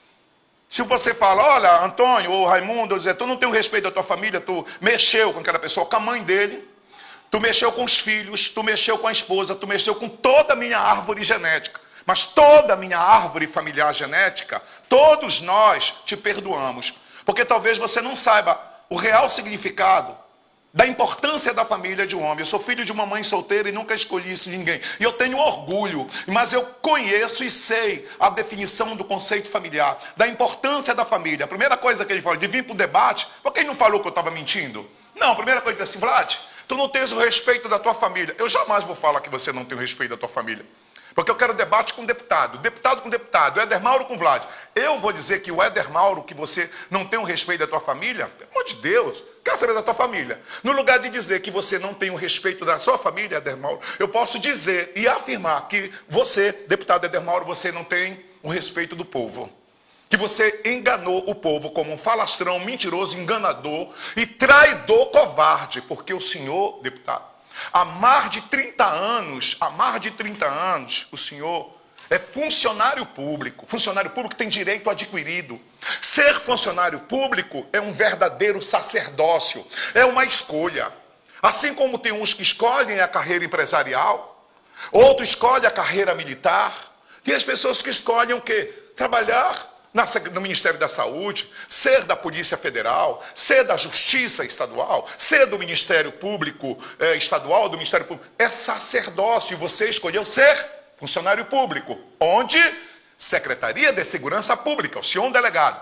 Se você fala, olha, Antônio ou Raimundo, eu dizer, tu não tem o respeito da tua família, tu mexeu com aquela pessoa, com a mãe dele, tu mexeu com os filhos, tu mexeu com a esposa, tu mexeu com toda a minha árvore genética. Mas toda a minha árvore familiar genética, todos nós te perdoamos. Porque talvez você não saiba o real significado da importância da família de um homem. Eu sou filho de uma mãe solteira e nunca escolhi isso de ninguém. E eu tenho orgulho, mas eu conheço e sei a definição do conceito familiar, da importância da família. A primeira coisa que ele falou, de vir para o debate, porque ele não falou que eu estava mentindo? Não, a primeira coisa é assim, Vlad, tu não tens o respeito da tua família. Eu jamais vou falar que você não tem o respeito da tua família. Porque eu quero debate com deputado, deputado com deputado, Éder Mauro com Vlad. Eu vou dizer que o Éder Mauro, que você não tem o respeito da tua família, pelo amor de Deus, quero saber da tua família. No lugar de dizer que você não tem o respeito da sua família, Éder Mauro, eu posso dizer e afirmar que você, deputado Éder Mauro, você não tem o respeito do povo. Que você enganou o povo como um falastrão, mentiroso, enganador e traidor covarde. Porque o senhor, deputado, há mais de trinta anos, há mais de trinta anos, o senhor é funcionário público. Funcionário público tem direito adquirido. Ser funcionário público é um verdadeiro sacerdócio, é uma escolha. Assim como tem uns que escolhem a carreira empresarial, outros escolhem a carreira militar, tem as pessoas que escolhem o quê? Trabalhar no Ministério da Saúde, ser da Polícia Federal, ser da Justiça Estadual, ser do Ministério Público eh, Estadual, do Ministério Público. É sacerdócio e você escolheu ser funcionário público. Onde? Secretaria de Segurança Pública, o senhor é um delegado.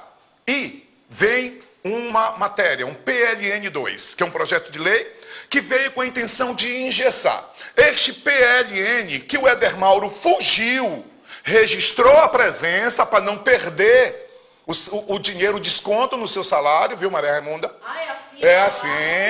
E vem uma matéria, um P L N dois, que é um projeto de lei que veio com a intenção de engessar. Este P L N que o Éder Mauro fugiu, registrou a presença para não perder o, o, o dinheiro, o desconto no seu salário, viu, Maria Raimunda? Ah, é assim? É assim.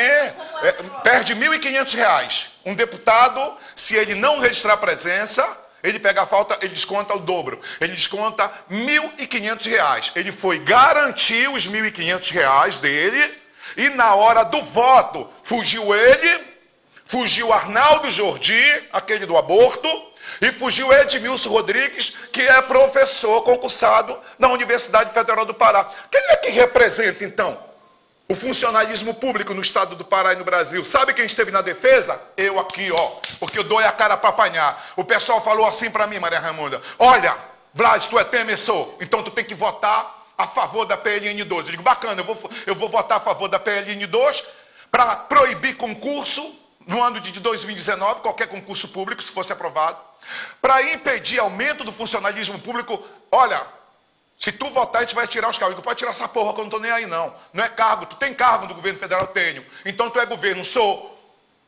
É, perde mil e quinhentos reais. Um deputado, se ele não registrar a presença, ele pega a falta, ele desconta o dobro. Ele desconta mil e quinhentos reais. Ele foi garantir os mil e quinhentos reais dele e na hora do voto fugiu ele, fugiu Arnaldo Jordi, aquele do aborto, e fugiu Edmilson Rodrigues, que é professor concursado na Universidade Federal do Pará. Quem é que representa, então, o funcionalismo público no estado do Pará e no Brasil? Sabe quem esteve na defesa? Eu aqui, ó, porque eu dou a cara para apanhar. O pessoal falou assim para mim, Maria Raimunda, olha, Vlad, tu é Temer, sou, então tu tem que votar a favor da P L N dois. Eu digo, bacana, eu vou, eu vou votar a favor da P L N dois para proibir concurso no ano de dois mil e dezenove, qualquer concurso público, se fosse aprovado, para impedir aumento do funcionalismo público. Olha, se tu votar, a gente vai tirar os cargos. Tu pode tirar essa porra que eu não estou nem aí, não. Não é cargo. Tu tem cargo do governo federal? Eu tenho. Então tu é governo? Sou.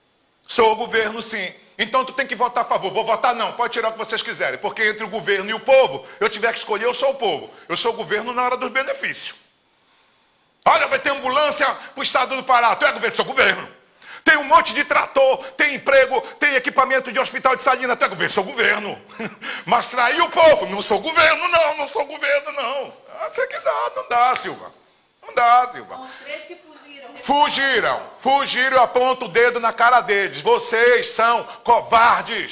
Sou governo, sim. Então tu tem que votar a favor. Vou votar não. Pode tirar o que vocês quiserem. Porque entre o governo e o povo, eu tiver que escolher, eu sou o povo. Eu sou o governo na hora dos benefícios. Olha, vai ter ambulância para o estado do Pará. Tu é governo? Sou governo. Tem um monte de trator, tem emprego, tem equipamento de hospital de Salina, até governo, sou governo. Mas trair o povo, não sou governo, não, não sou governo, não. Ah, sei que dá, não dá, Silva. Não dá, Silva. São os três que fugiram. Fugiram, fugiram, eu aponto o dedo na cara deles. Vocês são covardes.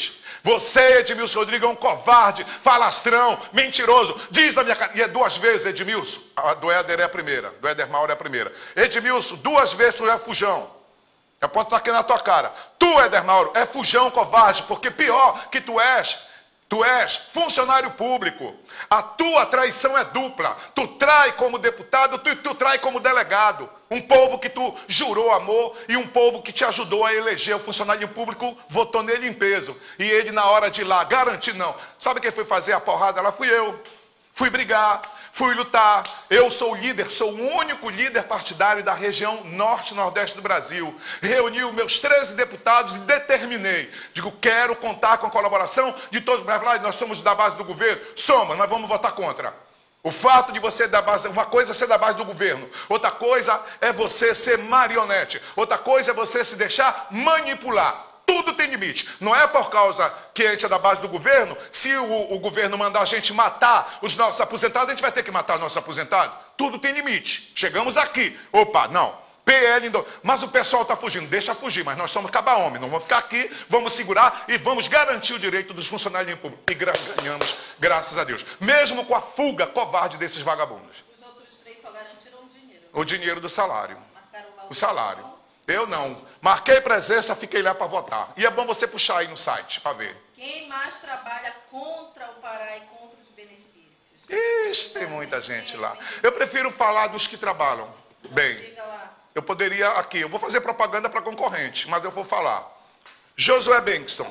Você, Edmilson Rodrigues, é um covarde, falastrão, mentiroso. Diz na minha cara. E é duas vezes, Edmilson. A do Éder é a primeira. Do Éder Mauro é a primeira. Edmilson, duas vezes tu é fujão. Eu posso estar aqui na tua cara. Tu, Éder Mauro, é fujão, covarde. Porque pior que tu és, tu és funcionário público. A tua traição é dupla. Tu trai como deputado, tu, tu trai como delegado. Um povo que tu jurou amor e um povo que te ajudou a eleger o funcionário público, votou nele em peso. E ele, na hora de ir lá, garantir não. Sabe quem foi fazer a porrada lá? Fui eu. Fui brigar, fui lutar. Eu sou o líder, sou o único líder partidário da região norte e nordeste do Brasil. Reuni os meus treze deputados e determinei. Digo, quero contar com a colaboração de todos. Nós somos da base do governo? Somos, nós vamos votar contra. O fato de você da base, uma coisa é ser da base do governo, outra coisa é você ser marionete, outra coisa é você se deixar manipular. Tudo tem limite. Não é por causa que a gente é da base do governo, se o, o governo mandar a gente matar os nossos aposentados, a gente vai ter que matar os nossos aposentados. Tudo tem limite. Chegamos aqui. Opa, não. P L, mas o pessoal está fugindo, deixa fugir, mas nós somos caba-homem, não vamos ficar aqui, vamos segurar e vamos garantir o direito dos funcionários públicos. E ganhamos, graças a Deus, mesmo com a fuga covarde desses vagabundos. Os outros três só garantiram o dinheiro. O dinheiro do salário. Marcaram lá o, o salário. Eu não. Marquei presença, fiquei lá para votar. E é bom você puxar aí no site para ver. Quem mais trabalha contra o Pará e contra os benefícios? Ixi, tem muita gente lá. Eu prefiro falar dos que trabalham bem. Diga lá. Eu poderia aqui, eu vou fazer propaganda para concorrente, mas eu vou falar. Josué Benkston,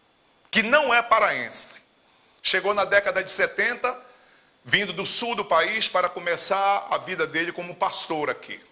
que não é paraense, chegou na década de setenta, vindo do sul do país para começar a vida dele como pastor aqui.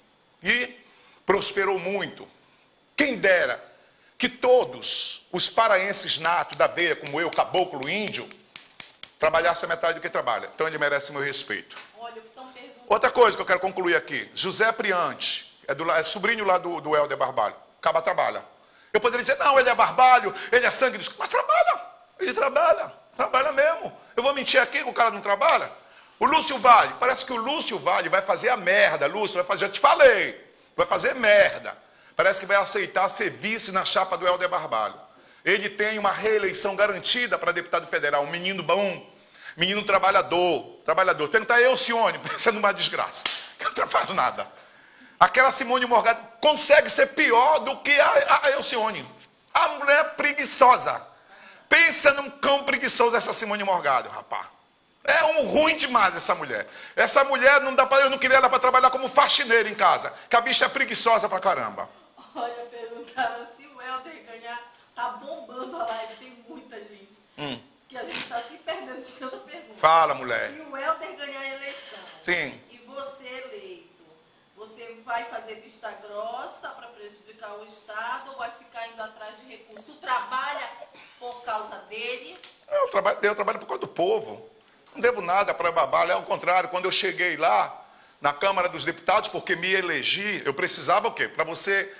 E prosperou muito. Quem dera que todos os paraenses natos da veia, como eu, caboclo, índio, trabalhassem a metade do que trabalha. Então ele merece meu respeito. Olha o que estão perguntando. Outra coisa que eu quero concluir aqui. José Priante. É, do, é sobrinho lá do, do Helder Barbalho. Acaba trabalha. Eu poderia dizer, não, ele é Barbalho, ele é sangue dos... Mas trabalha. Ele trabalha. Trabalha mesmo. Eu vou mentir aqui que o cara não trabalha? O Lúcio Vale. Parece que o Lúcio Vale vai fazer a merda. Lúcio vai fazer... Eu te falei. Vai fazer merda. Parece que vai aceitar ser vice na chapa do Helder Barbalho. Ele tem uma reeleição garantida para deputado federal. Um menino bom. Menino trabalhador. Trabalhador. Tenta eu, Cione. Pensando numa desgraça. Eu não faço nada. Aquela Simone Morgado consegue ser pior do que a, a Elcione. A mulher preguiçosa. Pensa num cão preguiçoso essa Simone Morgado, rapaz. É um ruim demais essa mulher. Essa mulher não dá para eu não queria ela para trabalhar como faxineira em casa. Que a bicha é preguiçosa pra caramba. Olha, perguntaram se o Helder ganhar, tá bombando a live, tem muita gente. Hum. Que a gente está se perdendo de tanta pergunta. Fala, mulher. Se o Helder ganhar a eleição. Sim. E você eleito. Você vai fazer vista grossa para prejudicar o Estado ou vai ficar indo atrás de recursos? Tu trabalha por causa dele? Eu trabalho, eu trabalho por causa do povo. Não devo nada para Barbalho. É ao contrário, quando eu cheguei lá na Câmara dos Deputados, porque me elegi, eu precisava o quê? Para você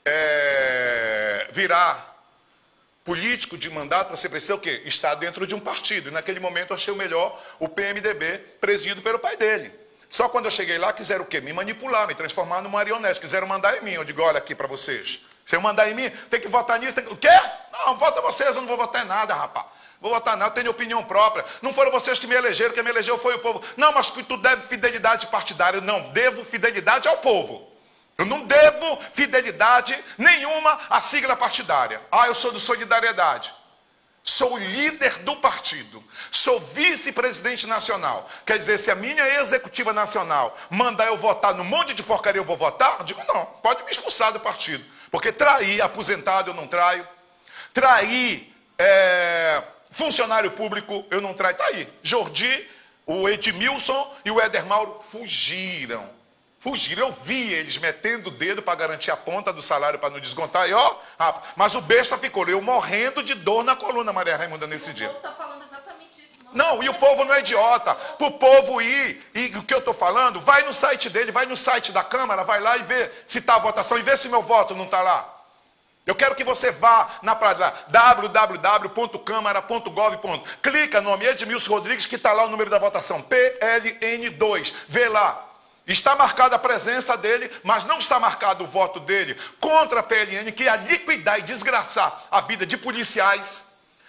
é, virar político de mandato, você precisa o quê? Estar dentro de um partido. E naquele momento eu achei o melhor o P M D B, presidido pelo pai dele. Só quando eu cheguei lá, quiseram o quê? Me manipular, me transformar numa marionete. Quiseram mandar em mim. Eu digo, olha aqui para vocês. Se eu mandar em mim, tem que votar nisso. Tem que... O quê? Não, vota vocês, eu não vou votar em nada, rapaz. Vou votar nada, eu tenho opinião própria. Não foram vocês que me elegeram, quem me elegeu foi o povo. Não, mas tu deve fidelidade partidária. Eu não, devo fidelidade ao povo. Eu não devo fidelidade nenhuma à sigla partidária. Ah, eu sou do Solidariedade. Sou líder do partido, sou vice-presidente nacional. Quer dizer, se a minha executiva nacional mandar eu votar no monte de porcaria, eu vou votar? Eu digo, não, pode me expulsar do partido. Porque trair aposentado, eu não traio. Trair é, funcionário público, eu não traio. Está aí, Jordi, o Edmilson e o Éder Mauro fugiram. Fugiram, eu vi eles metendo o dedo para garantir a ponta do salário para não descontar. E ó, rapaz, mas o besta ficou, eu morrendo de dor na coluna, Maria Raimunda, nesse dia. O povo está falando exatamente isso. Não, não e o povo não é idiota. Para o povo ir, e o que eu estou falando, vai no site dele, vai no site da Câmara, vai lá e vê se está a votação, e vê se meu voto não está lá. Eu quero que você vá na praia, w w w ponto câmara ponto gov ponto br. Clica no nome Edmilson Rodrigues, que está lá o número da votação, P L N dois. Vê lá. Está marcada a presença dele, mas não está marcado o voto dele contra a P L N, que ia liquidar e desgraçar a vida de policiais,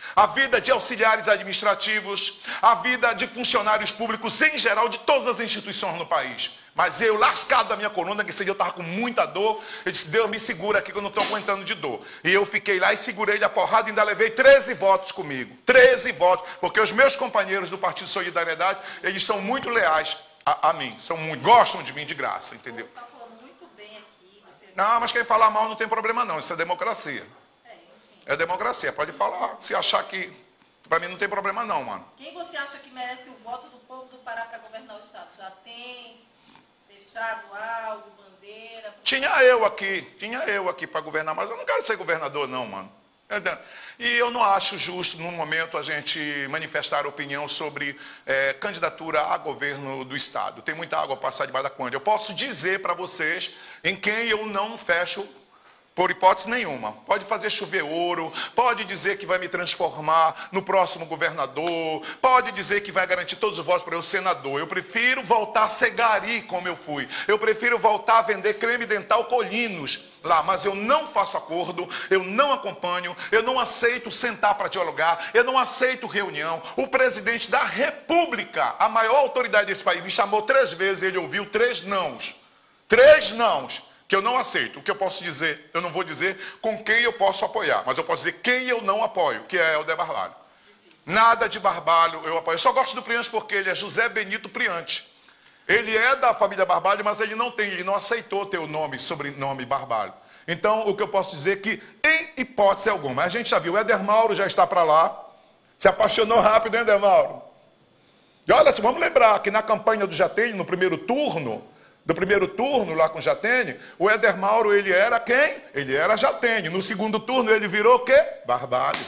a vida de auxiliares administrativos, a vida de funcionários públicos em geral, de todas as instituições no país. Mas eu, lascado da minha coluna, que esse dia eu estava com muita dor, eu disse, Deus, me segura aqui que eu não estou aguentando de dor. E eu fiquei lá e segurei a porrada e ainda levei treze votos comigo. treze votos, porque os meus companheiros do Partido Solidariedade, eles são muito leais a, a mim, são muito, gostam de mim de graça, entendeu? Você está falando muito bem aqui. Você... Não, mas quem falar mal não tem problema não, isso é democracia. É, enfim. É democracia, pode falar, se achar que... Para mim não tem problema não, mano. Quem você acha que merece o voto do povo do Pará para governar o Estado? Já tem fechado algo, bandeira? Tinha eu aqui, tinha eu aqui para governar, mas eu não quero ser governador não, mano. E eu não acho justo, num momento, a gente manifestar opinião sobre é, candidatura a governo do Estado. Tem muita água a passar debaixo da ponte. Eu posso dizer para vocês em quem eu não fecho por hipótese nenhuma. Pode fazer chover ouro, pode dizer que vai me transformar no próximo governador, pode dizer que vai garantir todos os votos para eu senador. Eu prefiro voltar a ser gari como eu fui. Eu prefiro voltar a vender creme dental Colinos lá, mas eu não faço acordo, eu não acompanho, eu não aceito sentar para dialogar, eu não aceito reunião. O presidente da República, a maior autoridade desse país, me chamou três vezes, ele ouviu três nãos. Três nãos. Que eu não aceito. O que eu posso dizer, eu não vou dizer com quem eu posso apoiar, mas eu posso dizer quem eu não apoio, que é Helder Barbalho. Nada de Barbalho eu apoio. Eu só gosto do Priante porque ele é José Benito Priante. Ele é da família Barbalho, mas ele não tem, ele não aceitou ter o nome, sobrenome Barbalho. Então, o que eu posso dizer é que, em hipótese alguma, a gente já viu, o Éder Mauro já está para lá, se apaixonou rápido, hein, Éder Mauro? E olha, vamos lembrar que na campanha do Jatene, no primeiro turno, do primeiro turno lá com Jatene, o Éder Mauro, ele era quem? Ele era Jatene. No segundo turno, ele virou o quê? Barbalho.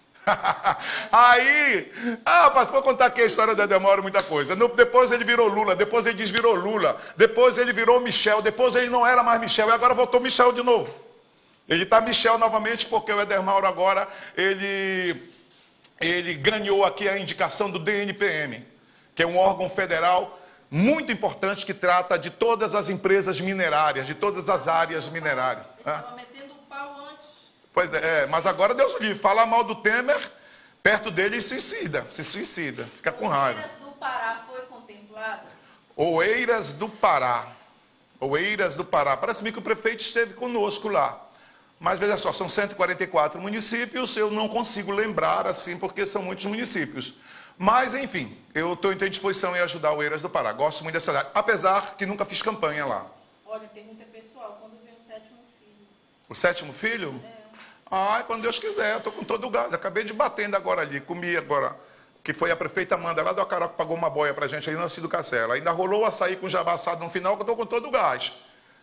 Aí, ah, rapaz, vou contar aqui a história do Éder Mauro, muita coisa. No, depois ele virou Lula, depois ele desvirou Lula, depois ele virou Michel, depois ele não era mais Michel, e agora voltou Michel de novo. Ele está Michel novamente porque o Éder Mauro agora, ele, ele ganhou aqui a indicação do D N P M, que é um órgão federal muito importante que trata de todas as empresas minerárias, de todas as áreas minerárias. Ele estava metendo o pau antes. Pois é, mas agora Deus o livre. Falar mal do Temer, perto dele e suicida, se suicida, fica com raiva. Oeiras do Pará foi contemplada? Oeiras do Pará. Oeiras do Pará. Parece-me que o prefeito esteve conosco lá. Mas veja só, são cento e quarenta e quatro municípios, eu não consigo lembrar assim, porque são muitos municípios. Mas, enfim, eu estou em disposição em ajudar o Oeiras do Pará. Gosto muito dessa cidade, apesar que nunca fiz campanha lá. Olha, pergunta pessoal, quando vem o sétimo filho? O sétimo filho? É. Ai, quando Deus quiser, eu estou com todo o gás. Acabei de bater ainda agora ali, comi agora, que foi a prefeita Amanda lá do Acaró que pagou uma boia pra gente aí no Cido Cacela. Ainda rolou o açaí com jabá assado no final, que eu estou com todo o gás.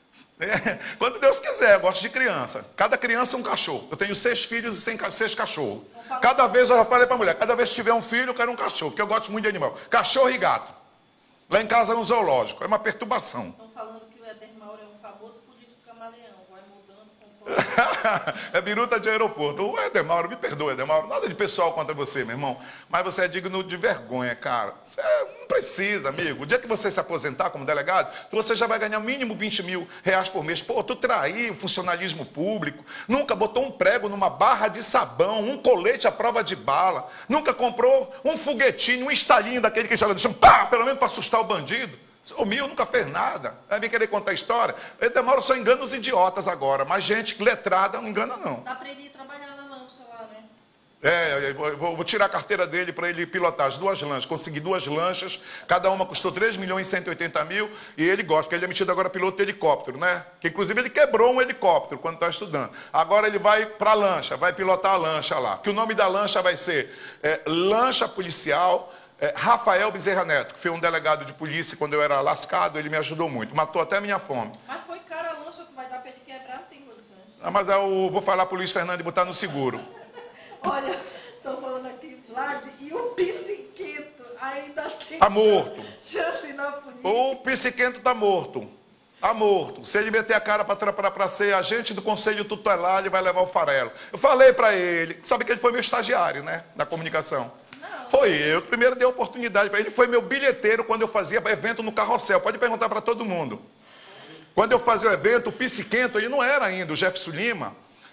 É. Quando Deus quiser, eu gosto de criança. Cada criança é um cachorro. Eu tenho seis filhos e seis cachorros. Cada vez eu já falei para a mulher, cada vez que tiver um filho, eu quero um cachorro, porque eu gosto muito de animal. Cachorro e gato. Lá em casa é um zoológico, é uma perturbação. Estão falando que o Éder Mauro é um famoso político camaleão, vai mudando conforme... É biruta de aeroporto. O Éder Mauro, me perdoa, Éder Mauro, nada de pessoal contra você, meu irmão, mas você é digno de vergonha, cara. Você não precisa, amigo. O dia que você se aposentar como delegado, você já vai ganhar mínimo vinte mil reais por mês. Pô, tu traiu o funcionalismo público, nunca botou um prego numa barra de sabão, um colete à prova de bala, nunca comprou um foguetinho, um estalinho daquele que joga no chão, pá, pelo menos para assustar o bandido. O Mil nunca fez nada. Vai vir querer contar a história. Ele demora, só engana os idiotas agora. Mas gente letrada não engana, não. Dá para ele ir trabalhar na lancha lá, né? É, eu vou, vou tirar a carteira dele para ele pilotar as duas lanchas. Consegui duas lanchas. Cada uma custou três milhões e cento e oitenta mil. E ele gosta, porque ele é metido agora piloto de helicóptero, né? Que inclusive ele quebrou um helicóptero quando estava estudando. Agora ele vai para a lancha, vai pilotar a lancha lá. Que o nome da lancha vai ser é, Lancha Policial... É, Rafael Bezerra Neto, que foi um delegado de polícia quando eu era lascado, ele me ajudou muito, matou até a minha fome. Mas foi cara a lancha, tu vai dar para ele quebrar, não tem condições. Ah, mas eu vou falar para o Luiz Fernando e botar no seguro. Olha, estão falando aqui, Vlad, e o psiquento ainda tem Tá morto. chance na polícia. O psiquento tá morto. Tá morto. Se ele meter a cara para ser agente do Conselho Tutelar, ele vai levar o farelo. Eu falei para ele, sabe que ele foi meu estagiário, né, da comunicação. Foi eu que primeiro dei oportunidade para ele. Foi meu bilheteiro quando eu fazia evento no Carrossel. Pode perguntar para todo mundo. Quando eu fazia o evento, o psiquento, ele não era ainda o Jefferson Lima.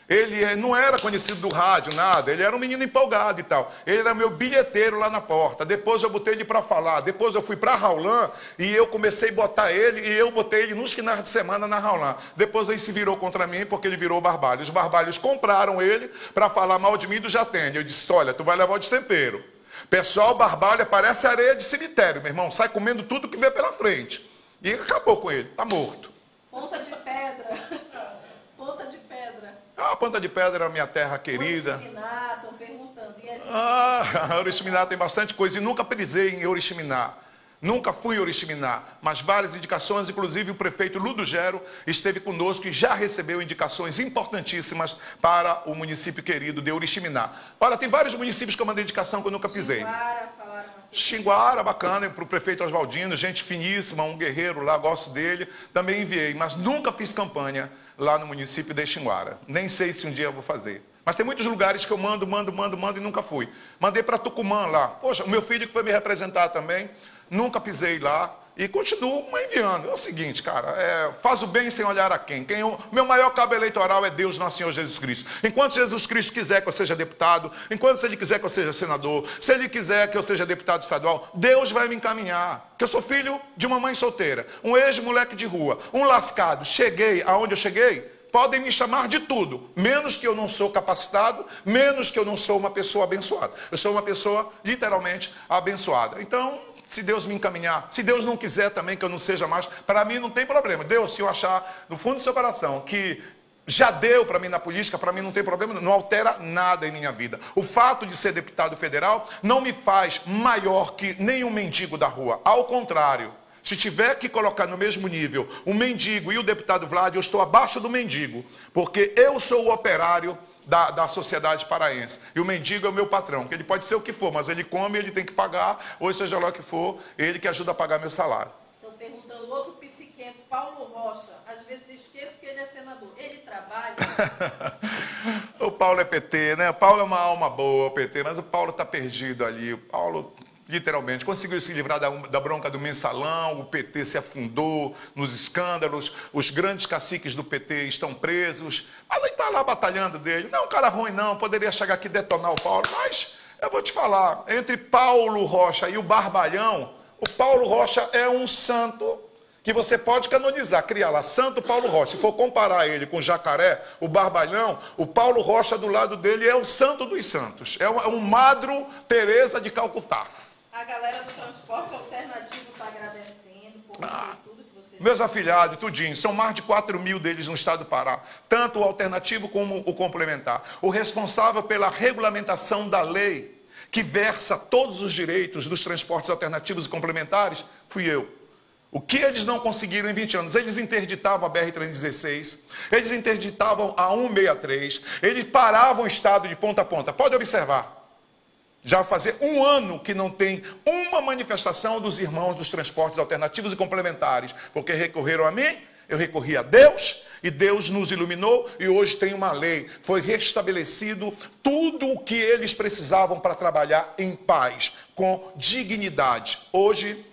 Ele não era conhecido do rádio, nada. Ele era um menino empolgado e tal. Ele era meu bilheteiro lá na porta. Depois eu botei ele para falar. Depois eu fui para Raulan e eu comecei a botar ele. E eu botei ele nos finais de semana na Raulan. Depois ele se virou contra mim porque ele virou Barbalho. Os Barbalhos compraram ele para falar mal de mim do Jatene. Eu disse, olha, tu vai levar o destempero. Pessoal, Barbalho parece areia de cemitério, meu irmão. Sai comendo tudo que vê pela frente. E acabou com ele. Está morto. Ponta de pedra. Ponta de pedra. Ah, a Ponta de Pedra era minha terra querida. Oriximiná, estão perguntando. E esse... Ah, Oriximiná tem bastante coisa. E nunca pisei em Oriximiná. Nunca fui em Oriximiná. Mas várias indicações, inclusive o prefeito Ludogero esteve conosco e já recebeu indicações importantíssimas para o município querido de Oriximiná. Olha, tem vários municípios que eu mandei indicação que eu nunca pisei. Xinguara, falaram aqui. Xinguara, bacana, para o prefeito Oswaldino, gente finíssima, um guerreiro lá, gosto dele. Também enviei, mas nunca fiz campanha lá no município de Xinguara. Nem sei se um dia eu vou fazer. Mas tem muitos lugares que eu mando, mando, mando, mando e nunca fui. Mandei para Tucumã lá. Poxa, o meu filho que foi me representar também, nunca pisei lá e continuo enviando. É o seguinte, cara, é, faz o bem sem olhar a quem. quem eu, meu maior cabo eleitoral é Deus, nosso Senhor Jesus Cristo. Enquanto Jesus Cristo quiser que eu seja deputado, enquanto se Ele quiser que eu seja senador, se Ele quiser que eu seja deputado estadual, Deus vai me encaminhar. Que eu sou filho de uma mãe solteira, um ex-moleque de rua, um lascado. Cheguei aonde eu cheguei, podem me chamar de tudo, menos que eu não sou capacitado, menos que eu não sou uma pessoa abençoada. Eu sou uma pessoa literalmente abençoada. Então, se Deus me encaminhar, se Deus não quiser também que eu não seja mais, para mim não tem problema. Deus, se eu achar no fundo do seu coração que já deu para mim na política, para mim não tem problema, não altera nada em minha vida. O fato de ser deputado federal não me faz maior que nenhum mendigo da rua. Ao contrário, se tiver que colocar no mesmo nível o mendigo e o deputado Vlad, eu estou abaixo do mendigo, porque eu sou o operário Da, da sociedade paraense. E o mendigo é o meu patrão, que ele pode ser o que for, mas ele come, ele tem que pagar, ou seja lá o que for, ele que ajuda a pagar meu salário. Estão perguntando, outro psiquento, Paulo Rocha, às vezes esqueço que ele é senador. Ele trabalha? O Paulo é P T, né? O Paulo é uma alma boa, P T, mas o Paulo está perdido ali. O Paulo, literalmente, conseguiu se livrar da, da bronca do mensalão, o P T se afundou nos escândalos, os grandes caciques do P T estão presos, mas ele está lá batalhando dele. Não é um cara ruim não, poderia chegar aqui e detonar o Paulo, mas eu vou te falar, entre Paulo Rocha e o Barbalhão, o Paulo Rocha é um santo que você pode canonizar, criar lá, Santo Paulo Rocha. Se for comparar ele com o Jacaré, o Barbalhão, o Paulo Rocha do lado dele é o santo dos santos, é um, é um Madro Teresa de Calcutá. A galera do transporte alternativo está agradecendo por Ah, tudo que você... Meus afilhados, tudinho, são mais de quatro mil deles no estado do Pará, tanto o alternativo como o complementar. O responsável pela regulamentação da lei, que versa todos os direitos dos transportes alternativos e complementares, fui eu. O que eles não conseguiram em vinte anos? Eles interditavam a B R trezentos e dezesseis, eles interditavam a cento e sessenta e três, eles paravam o estado de ponta a ponta. Pode observar. Já vai fazer um ano que não tem uma manifestação dos irmãos dos transportes alternativos e complementares, porque recorreram a mim, eu recorri a Deus, e Deus nos iluminou, e hoje tem uma lei. Foi restabelecido tudo o que eles precisavam para trabalhar em paz, com dignidade. Hoje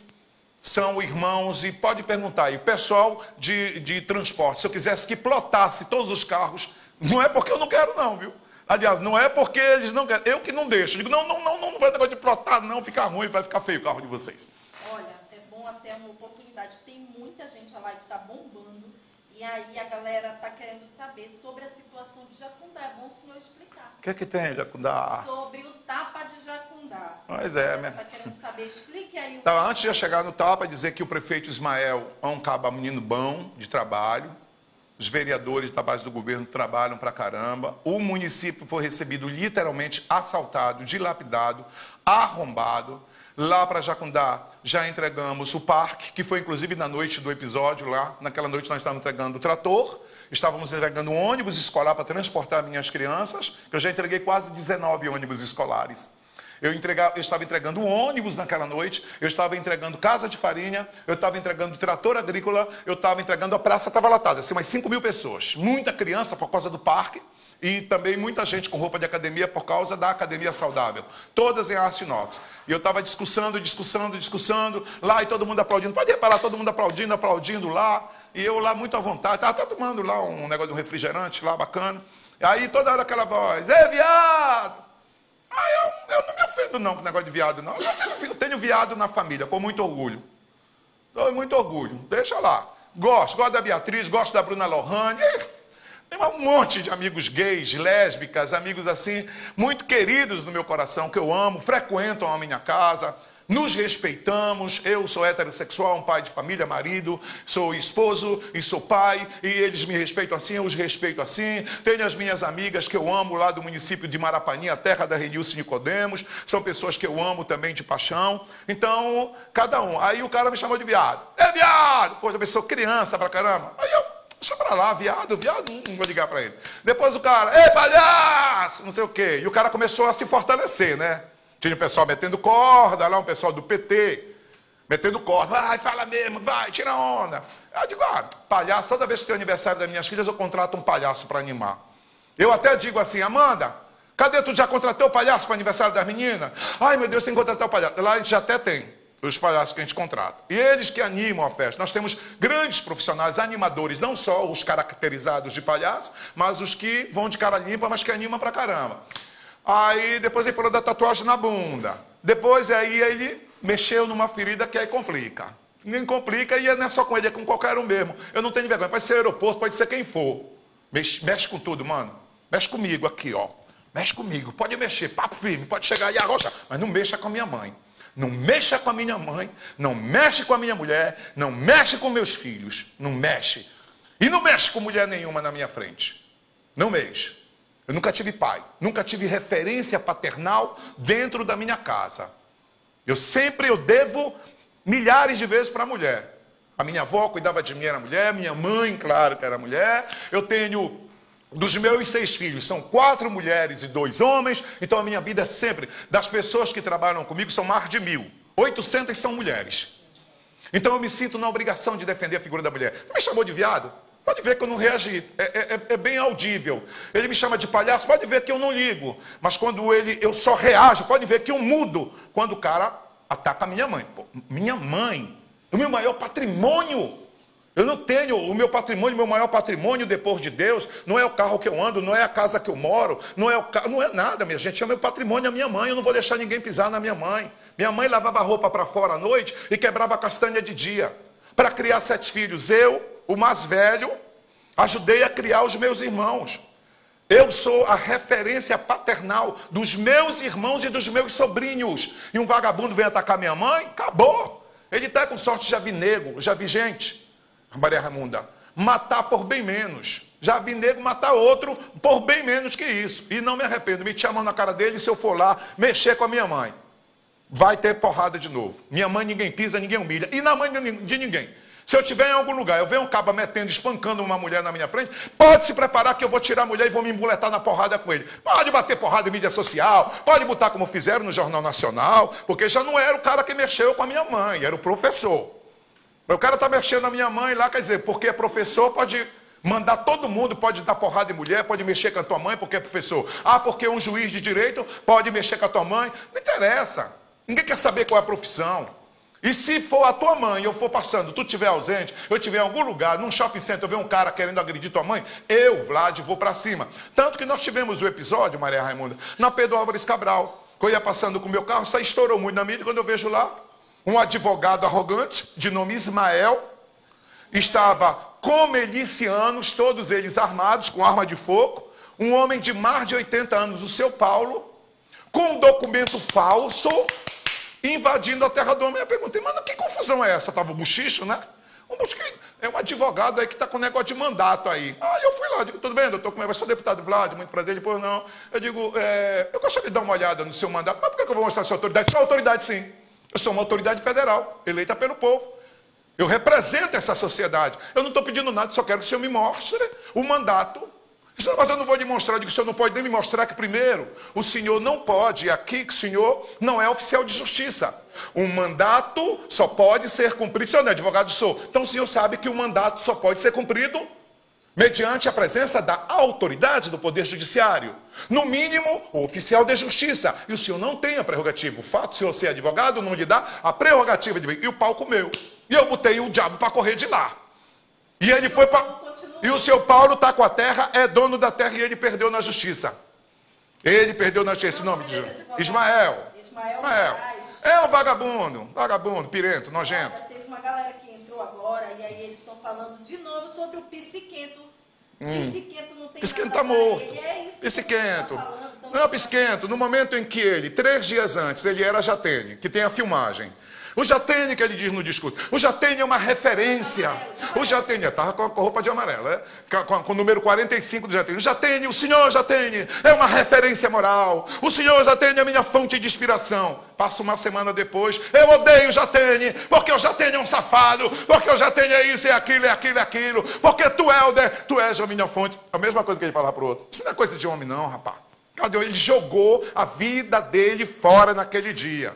são irmãos, e pode perguntar aí, pessoal de, de transporte, se eu quisesse que plotasse todos os carros, não é porque eu não quero não, viu? Aliás, não é porque eles não querem, eu que não deixo. Eu digo, não, não, não, não vai negócio de plotar, não, fica ruim, vai ficar feio o carro de vocês. Olha, é bom até uma oportunidade. Tem muita gente, a live está bombando, e aí a galera está querendo saber sobre a situação de Jacundá. É bom o senhor explicar. O que é que tem, Jacundá? Sobre o tapa de Jacundá. Pois é, né? né? Está querendo saber, explique aí. O... Então, antes de eu chegar no tapa, dizer que o prefeito Ismael é um caba menino bom de trabalho. Os vereadores da base do governo trabalham pra caramba. O município foi recebido literalmente assaltado, dilapidado, arrombado. Lá para Jacundá já entregamos o parque, que foi inclusive na noite do episódio lá. Naquela noite nós estávamos entregando o trator, estávamos entregando um ônibus escolar para transportar minhas crianças. Eu já entreguei quase dezenove ônibus escolares. Eu, entregava, eu estava entregando um ônibus naquela noite, eu estava entregando casa de farinha, eu estava entregando trator agrícola, eu estava entregando a praça, estava latada, assim, umas cinco mil pessoas. Muita criança por causa do parque e também muita gente com roupa de academia por causa da academia saudável. Todas em aço inox. E eu estava discussando, discussando, discussando, lá e todo mundo aplaudindo. Pode reparar, todo mundo aplaudindo, aplaudindo lá. E eu lá muito à vontade, estava tomando lá um negócio de um refrigerante lá bacana. Aí toda hora aquela voz, ei, viado! Aí eu, eu não me ofendo não com o negócio de viado, não. Eu tenho, eu tenho viado na família, com muito orgulho. Com muito orgulho, deixa lá. Gosto, gosto da Beatriz, gosto da Bruna Lohane. Tem um monte de amigos gays, lésbicas, amigos assim, muito queridos no meu coração, que eu amo, frequentam a minha casa. Nos respeitamos, eu sou heterossexual, um pai de família, marido, sou esposo e sou pai, e eles me respeitam assim, eu os respeito assim. Tenho as minhas amigas que eu amo lá do município de Marapaninha, terra da Renilce Nicodemos, são pessoas que eu amo também de paixão. Então, cada um. Aí o cara me chamou de viado. É viado! Pô, eu sou criança pra caramba. Aí eu, deixa pra lá, viado, viado, não vou ligar pra ele. Depois o cara, ei, palhaço, não sei o quê. E o cara começou a se fortalecer, né? Tinha o pessoal metendo corda, lá um pessoal do P T, metendo corda, vai, fala mesmo, vai, tira onda. Eu digo, ah, palhaço, toda vez que tem o aniversário das minhas filhas, eu contrato um palhaço para animar. Eu até digo assim, Amanda, cadê tu já contratou o palhaço para o aniversário das meninas? Ai, meu Deus, tem que contratar o palhaço. Lá a gente já até tem os palhaços que a gente contrata. E eles que animam a festa. Nós temos grandes profissionais, animadores, não só os caracterizados de palhaço, mas os que vão de cara limpa, mas que animam pra caramba. Aí depois ele falou da tatuagem na bunda. Depois aí ele mexeu numa ferida que aí complica. Nem complica e não é só com ele, é com qualquer um mesmo. Eu não tenho vergonha, pode ser aeroporto, pode ser quem for. Mexe, mexe com tudo, mano. Mexe comigo aqui, ó. Mexe comigo, pode mexer, papo firme, pode chegar aí e arrochar. Mas não mexa com a minha mãe. Não mexa com a minha mãe, não mexe com a minha mulher, não mexe com meus filhos. Não mexe. E não mexe com mulher nenhuma na minha frente. Não mexe. Eu nunca tive pai, nunca tive referência paternal dentro da minha casa. Eu sempre, eu devo milhares de vezes para a mulher. A minha avó cuidava de mim, era mulher, minha mãe, claro que era mulher. Eu tenho, dos meus seis filhos, são quatro mulheres e dois homens. Então a minha vida é sempre, das pessoas que trabalham comigo, são mais de mil. oitocentas são mulheres. Então eu me sinto na obrigação de defender a figura da mulher. Você me chamou de viado? Pode ver que eu não reagi, é, é, é bem audível. Ele me chama de palhaço, pode ver que eu não ligo. Mas quando ele, eu só reajo, pode ver que eu mudo. Quando o cara ataca a minha mãe. Pô, minha mãe, o meu maior patrimônio. Eu não tenho o meu patrimônio, o meu maior patrimônio depois de Deus. Não é o carro que eu ando, não é a casa que eu moro, não é, o ca... não é nada, minha gente. É o meu patrimônio, a minha mãe. Eu não vou deixar ninguém pisar na minha mãe. Minha mãe lavava roupa para fora à noite e quebrava castanha de dia. Para criar sete filhos. Eu... o mais velho, ajudei a criar os meus irmãos. Eu sou a referência paternal dos meus irmãos e dos meus sobrinhos. E um vagabundo vem atacar minha mãe, acabou. Ele está com sorte, já vi nego, já vi gente, Maria Raimunda, matar por bem menos. Já vi nego matar outro por bem menos que isso. E não me arrependo, me chamam na cara dele, se eu for lá mexer com a minha mãe. Vai ter porrada de novo. Minha mãe ninguém pisa, ninguém humilha. E na mãe de ninguém. Se eu estiver em algum lugar, eu vejo um caba metendo, espancando uma mulher na minha frente, pode se preparar que eu vou tirar a mulher e vou me emboletar na porrada com ele. Pode bater porrada em mídia social, pode botar como fizeram no Jornal Nacional, porque já não era o cara que mexeu com a minha mãe, era o professor. O cara está mexendo na minha mãe lá, quer dizer, porque é professor, pode mandar todo mundo, pode dar porrada em mulher, pode mexer com a tua mãe porque é professor. Ah, porque um juiz de direito pode mexer com a tua mãe. Não interessa. Ninguém quer saber qual é a profissão. E se for a tua mãe, eu for passando, tu estiver ausente, eu estiver em algum lugar, num shopping center, eu ver um cara querendo agredir tua mãe, eu, Vlad, vou para cima. Tanto que nós tivemos o episódio, Maria Raimunda, na Pedro Álvares Cabral, que eu ia passando com o meu carro, isso aí estourou muito na mídia, quando eu vejo lá, um advogado arrogante, de nome Ismael, estava com milicianos, todos eles armados, com arma de fogo, um homem de mais de oitenta anos, o seu Paulo, com um documento falso, invadindo a terra do homem. Eu perguntei, mano, que confusão é essa? Estava o buchicho, né? Um buchicho, é um advogado aí que está com um negócio de mandato aí. Ah, eu fui lá, digo, tudo bem, doutor, como é? Eu sou deputado Vlad, muito prazer. Depois, não. Eu digo, é, eu gostaria de dar uma olhada no seu mandato. Mas por que eu vou mostrar a sua autoridade? Sua autoridade, sim. Eu sou uma autoridade federal, eleita pelo povo. Eu represento essa sociedade. Eu não estou pedindo nada, só quero que o senhor me mostre o mandato. Mas eu não vou demonstrar, eu digo, o senhor não pode nem me mostrar que primeiro, o senhor não pode, aqui que o senhor não é oficial de justiça. Um mandato só pode ser cumprido, o senhor não é advogado, sou. Então o senhor sabe que o mandato só pode ser cumprido mediante a presença da autoridade do Poder Judiciário. No mínimo, o oficial de justiça. E o senhor não tem a prerrogativa. O fato de o senhor ser advogado não lhe dá a prerrogativa de vir. E o pau comeu. E eu botei o diabo para correr de lá. E ele foi para... continua. E o seu Paulo está com a terra, é dono da terra e ele perdeu na justiça. Ele perdeu na justiça. Esse nome de Ismael. Ismael. Ismael. É um vagabundo, vagabundo, pirento, nojento. Olha, teve uma galera que entrou agora e aí eles estão falando de novo sobre o psiquento. Hum. Psiquento não tem Psiquento nada está morto. ele. É isso que Psiquento. tá falando, então Não, Psiquento, no momento em que ele, três dias antes, ele era Jatene, que tem a filmagem. O Jatene que ele diz no discurso. O Jatene é uma referência. O Jatene, estava com a roupa de amarelo, é? com, com o número quarenta e cinco do Jatene. O Jatene, o senhor Jatene é uma referência moral. O senhor Jatene é minha fonte de inspiração. Passa uma semana depois, eu odeio o Jatene, porque o Jatene é um safado, porque o Jatene é isso, é aquilo, é aquilo, é aquilo, porque tu, Helder, tu és a minha fonte. A mesma coisa que ele falar para o outro. Isso não é coisa de homem não, rapaz. Cadê? Ele jogou a vida dele fora naquele dia.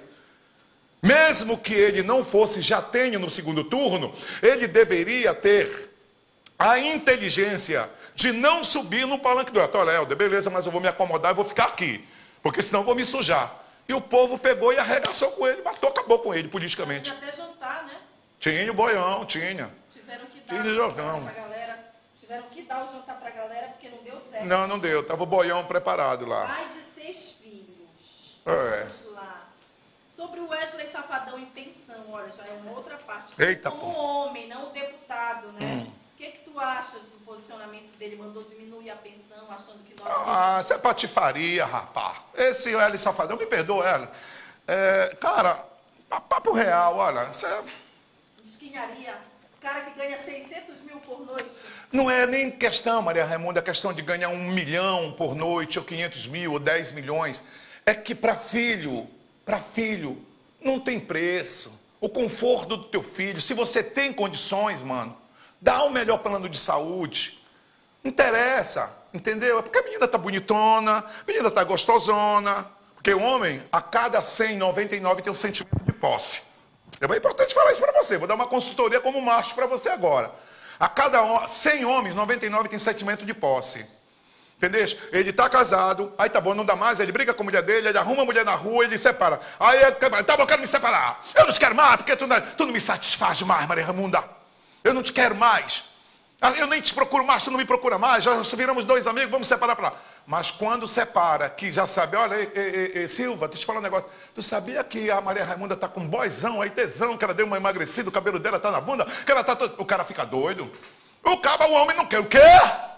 Mesmo que ele não fosse Jatene no segundo turno, ele deveria ter a inteligência de não subir no palanque do outro. Olha, Helder, beleza, mas eu vou me acomodar e vou ficar aqui, porque senão eu vou me sujar. E o povo pegou e arregaçou com ele, matou, acabou com ele politicamente. Tinha até jantar, né? Tinha o boião, tinha. Tiveram que dar Tinha o jantar jogão. pra galera. Tiveram que dar o jantar pra galera porque não deu certo. Não, não deu, estava o boião preparado lá. Pai de seis filhos. É. Vamos lá. Sobre o Wesley Safadão e pensão, olha, já é uma outra parte. Eita, Como pô. homem, não o deputado, né? Hum. O que, que tu achas do posicionamento dele? Mandou diminuir a pensão, achando que nós... Ah, isso é patifaria, rapaz. Esse L Safadão, me perdoa, ela. É, cara, papo real, olha, isso é... Esquinharia. Cara que ganha seiscentos mil por noite. Não é nem questão, Maria Raimunda, é questão de ganhar um milhão por noite, ou quinhentos mil, ou dez milhões. É que para filho, para filho, não tem preço. O conforto do teu filho, se você tem condições, mano, dá o melhor plano de saúde. Não interessa, entendeu? É porque a menina tá bonitona, a menina tá gostosona. Porque o homem, a cada cem, noventa e nove tem um sentimento de posse. É bem importante falar isso para você. Vou dar uma consultoria como macho para você agora. A cada cem homens, noventa e nove tem sentimento de posse. Entendeu? Ele está casado, aí tá bom, não dá mais, ele briga com a mulher dele, ele arruma a mulher na rua, ele separa. Aí, tá bom, eu quero me separar. Eu não te quero mais, porque tu não, tu não me satisfaz mais, Maria Ramunda. Eu não te quero mais. Eu nem te procuro mais, tu não me procura mais, já viramos dois amigos, vamos separar para lá. Mas quando separa, que já sabe, olha, e, e, e, Silva, deixa eu te falar um negócio. Tu sabia que a Maria Raimunda está com um boizão aí, tesão, que ela deu uma emagrecida, o cabelo dela tá na bunda, que ela tá... O cara fica doido. O cara, o homem não quer. O quê?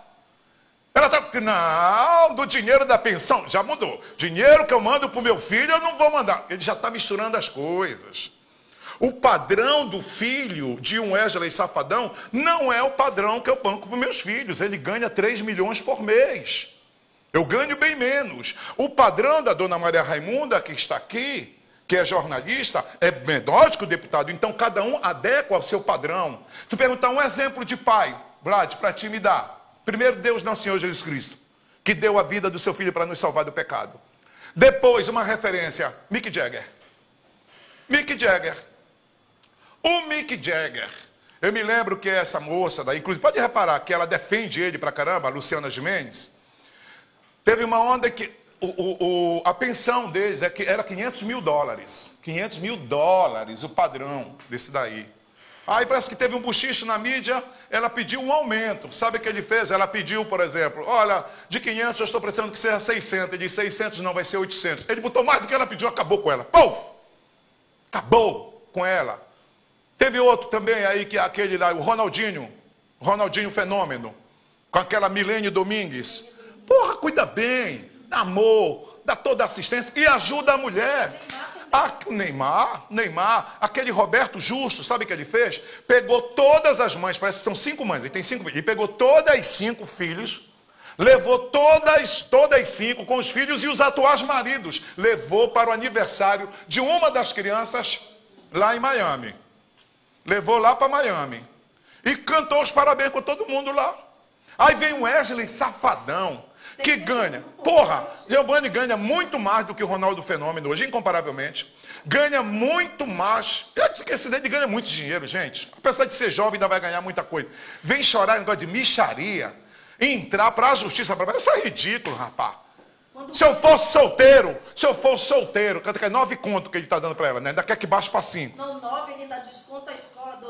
Ela tá... Não, do dinheiro da pensão, já mudou. Dinheiro que eu mando pro meu filho, eu não vou mandar. Ele já está misturando as coisas. O padrão do filho de um Wesley Safadão não é o padrão que eu banco para meus filhos. Ele ganha três milhões por mês. Eu ganho bem menos. O padrão da dona Maria Raimunda, que está aqui, que é jornalista, é menor que o deputado. Então, cada um adequa ao seu padrão. Tu perguntar um exemplo de pai, Vlad, para ti me dá. Primeiro, Deus não, Senhor Jesus Cristo, que deu a vida do seu filho para nos salvar do pecado. Depois, uma referência, Mick Jagger. Mick Jagger. O Mick Jagger, eu me lembro que essa moça, daí, inclusive, pode reparar que ela defende ele pra caramba, a Luciana Gimenez. Teve uma onda que o, o, o, a pensão deles é que era quinhentos mil dólares. quinhentos mil dólares, o padrão desse daí. Aí parece que teve um buchicho na mídia, ela pediu um aumento. Sabe o que ele fez? Ela pediu, por exemplo, olha, de quinhentos eu estou precisando que seja seiscentos. Ele disse, seiscentos não, vai ser oitocentos. Ele botou mais do que ela pediu, acabou com ela. Pum! Acabou com ela. Teve outro também aí, que é aquele lá, o Ronaldinho, Ronaldinho Fenômeno, com aquela Milene Domingues. Porra, cuida bem, dá amor, dá toda assistência e ajuda a mulher. Ah, Neymar, Neymar, aquele Roberto Justo, sabe o que ele fez? Pegou todas as mães, parece que são cinco mães, ele tem cinco filhos, ele pegou todas as cinco filhos, levou todas, todas as cinco com os filhos e os atuais maridos, levou para o aniversário de uma das crianças lá em Miami. Levou lá para Miami. E cantou os parabéns com todo mundo lá. Aí vem o Wesley Safadão, que ganha. Porra, Giovanni ganha muito mais do que o Ronaldo Fenômeno hoje, incomparavelmente. Ganha muito mais. Porque esse dele ganha muito dinheiro, gente. Apesar de ser jovem, ainda vai ganhar muita coisa. Vem chorar em negócio de micharia. E entrar para a justiça. Isso é ridículo, rapaz. Se eu fosse solteiro, se eu fosse solteiro, que é nove conto que ele está dando para ela, né? Ainda quer que baixe para cinco. Não, nove, ele ainda desconta a escola, dois mil e pouco.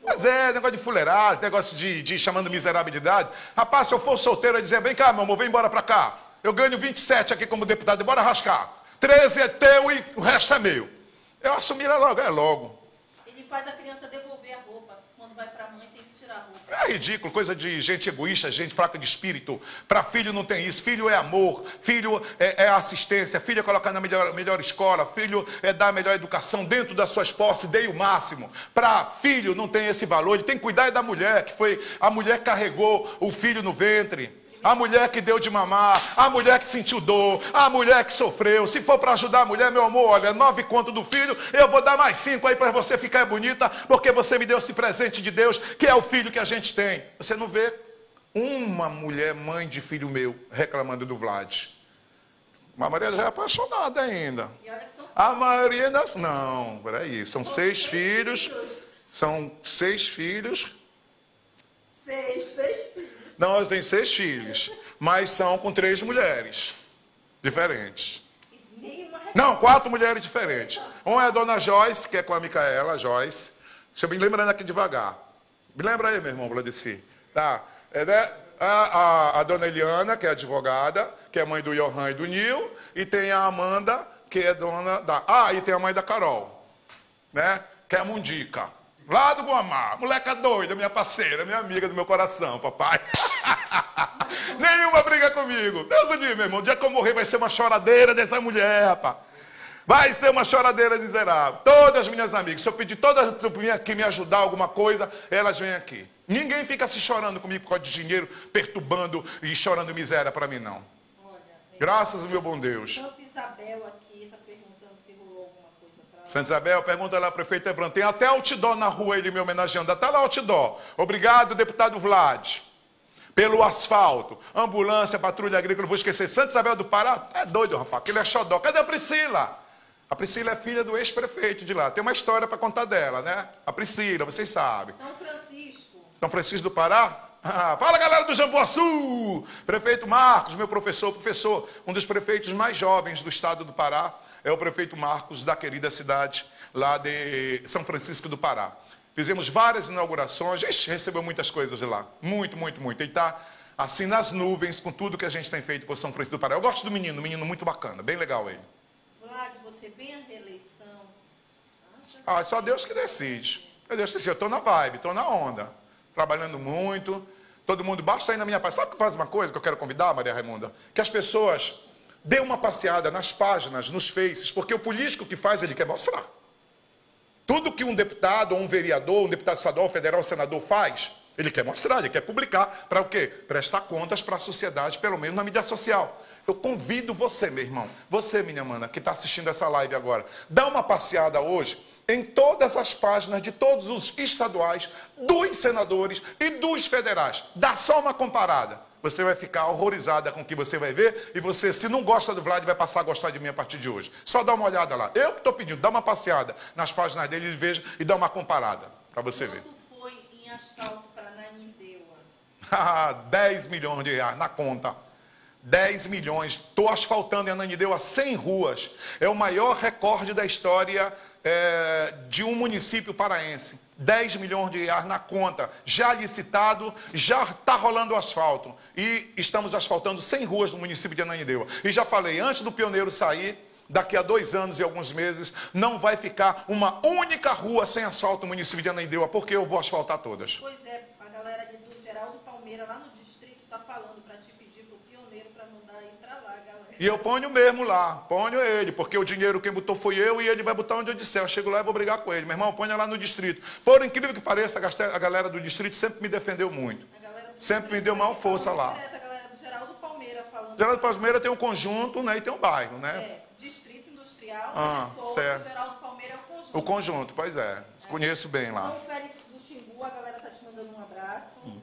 Mas é, negócio de fuleiragem, negócio de, de chamando miserabilidade. Rapaz, se eu for solteiro, eu ia dizer, vem cá, meu amor, vem embora pra cá. Eu ganho vinte e sete aqui como deputado, bora rascar. treze é teu e o resto é meu. Eu assumiria logo, é logo. Ele faz a criança devolver a roupa. Quando vai pra mãe, tem que tirar a roupa. É ridículo, coisa de gente egoísta, gente fraca de espírito. Para filho não tem isso. Filho é amor, filho é, é assistência, filho é colocar na melhor, melhor escola, filho é dar a melhor educação dentro das suas posses, dei o máximo. Para filho não tem esse valor, ele tem que cuidar da mulher, que foi a mulher que carregou o filho no ventre. A mulher que deu de mamar, a mulher que sentiu dor, a mulher que sofreu. Se for para ajudar a mulher, meu amor, olha, nove contos do filho, eu vou dar mais cinco aí para você ficar bonita, porque você me deu esse presente de Deus, que é o filho que a gente tem. Você não vê uma mulher, mãe de filho meu, reclamando do Vlad. A Maria já é apaixonada ainda. E olha que são A maioria das... Não, peraí, são seis filhos, são seis filhos. Seis, seis filhos. Não, eu tenho seis filhos, mas são com três mulheres diferentes. Não, quatro mulheres diferentes. Uma é a dona Joyce, que é com a Micaela, a Joyce. Deixa eu me lembrando aqui devagar. Me lembra aí, meu irmão, Vladeci. Tá. É, né? a, a, a dona Eliana, que é advogada, que é mãe do Johan e do Nil. E tem a Amanda, que é dona da... Ah, e tem a mãe da Carol, né? Que é a Mundica. Lá do Guamá, moleca doida, minha parceira, minha amiga do meu coração, papai. Nenhuma briga comigo. Deus o diga, meu irmão, o dia que eu morrer vai ser uma choradeira dessa mulher, rapaz. Vai ser uma choradeira miserável. Todas as minhas amigas, se eu pedir todas que me ajudar alguma coisa, elas vêm aqui. Ninguém fica se chorando comigo por causa de dinheiro, perturbando e chorando miséria para mim, não. Olha, graças ao meu bom Deus. Santa Isabel aqui está perguntando se rolou alguma coisa para ela. Santa Isabel, pergunta lá, prefeito Hebron. Tem até outdoor na rua ele me homenageando. Até lá outdoor. Obrigado, deputado Vlad, pelo asfalto. Ambulância, patrulha agrícola, não vou esquecer. Santa Isabel do Pará, é doido, rapaz. Aquele é xodó. Cadê a Priscila? A Priscila é filha do ex-prefeito de lá. Tem uma história para contar dela, né? A Priscila, vocês sabem. São Francisco. São Francisco do Pará? Ah, fala, galera do Jambuaçu! Prefeito Marcos, meu professor, professor, um dos prefeitos mais jovens do estado do Pará, é o prefeito Marcos, da querida cidade lá de São Francisco do Pará. Fizemos várias inaugurações, ixi, recebeu muitas coisas de lá. Muito, muito, muito. Ele está assim nas nuvens com tudo que a gente tem feito por São Francisco do Pará. Eu gosto do menino, um menino muito bacana, bem legal ele. Vlad, você vem à reeleição? Ah, é só Deus que decide. É Deus que decide. Eu estou na vibe, estou na onda. Trabalhando muito. Todo mundo, basta sair na minha paz. Sabe que faz uma coisa que eu quero convidar, Maria Raimunda? Que as pessoas dêem uma passeada nas páginas, nos faces, porque o político que faz, ele quer mostrar. Tudo que um deputado, ou um vereador, um deputado estadual, federal, senador faz, ele quer mostrar, ele quer publicar. Para o quê? Prestar contas para a sociedade, pelo menos na mídia social. Eu convido você, meu irmão, você, minha mana, que está assistindo essa live agora, dá uma passeada hoje em todas as páginas de todos os estaduais, dos senadores e dos federais. Dá só uma comparada. Você vai ficar horrorizada com o que você vai ver e você, se não gosta do Vlad, vai passar a gostar de mim a partir de hoje. Só dá uma olhada lá. Eu que estou pedindo, dá uma passeada nas páginas dele e veja e dá uma comparada para você ver. Quanto foi em asfalto para Nanindeua? Ah, dez milhões de reais na conta. dez milhões. Estou asfaltando em Ananindeua cem ruas. É o maior recorde da história é, de um município paraense. dez milhões de reais na conta. Já licitado, já está rolando o asfalto. E estamos asfaltando cem ruas no município de Ananindeua. E já falei, antes do pioneiro sair, daqui a dois anos e alguns meses, não vai ficar uma única rua sem asfalto no município de Ananindeua, porque eu vou asfaltar todas. Pois é, a galera de, do Geraldo Palmeira, lá no distrito, está falando para te pedir para o pioneiro para mandar ir para lá, galera. E eu ponho mesmo lá, ponho ele, porque o dinheiro quem botou foi eu e ele vai botar onde eu disser. Eu chego lá e vou brigar com ele. Meu irmão, ponha lá no distrito. Por incrível que pareça, a galera do distrito sempre me defendeu muito. Sempre me deu maior força lá. A galera do Geraldo Palmeira falando. Geraldo Palmeira tem um conjunto, né, e tem um bairro, né? É, distrito industrial, Ah, né, todo, certo. Geraldo Palmeira é o conjunto. O conjunto, pois é. É. Conheço bem lá. São Félix do Xingu, a galera tá te mandando um abraço. Hum.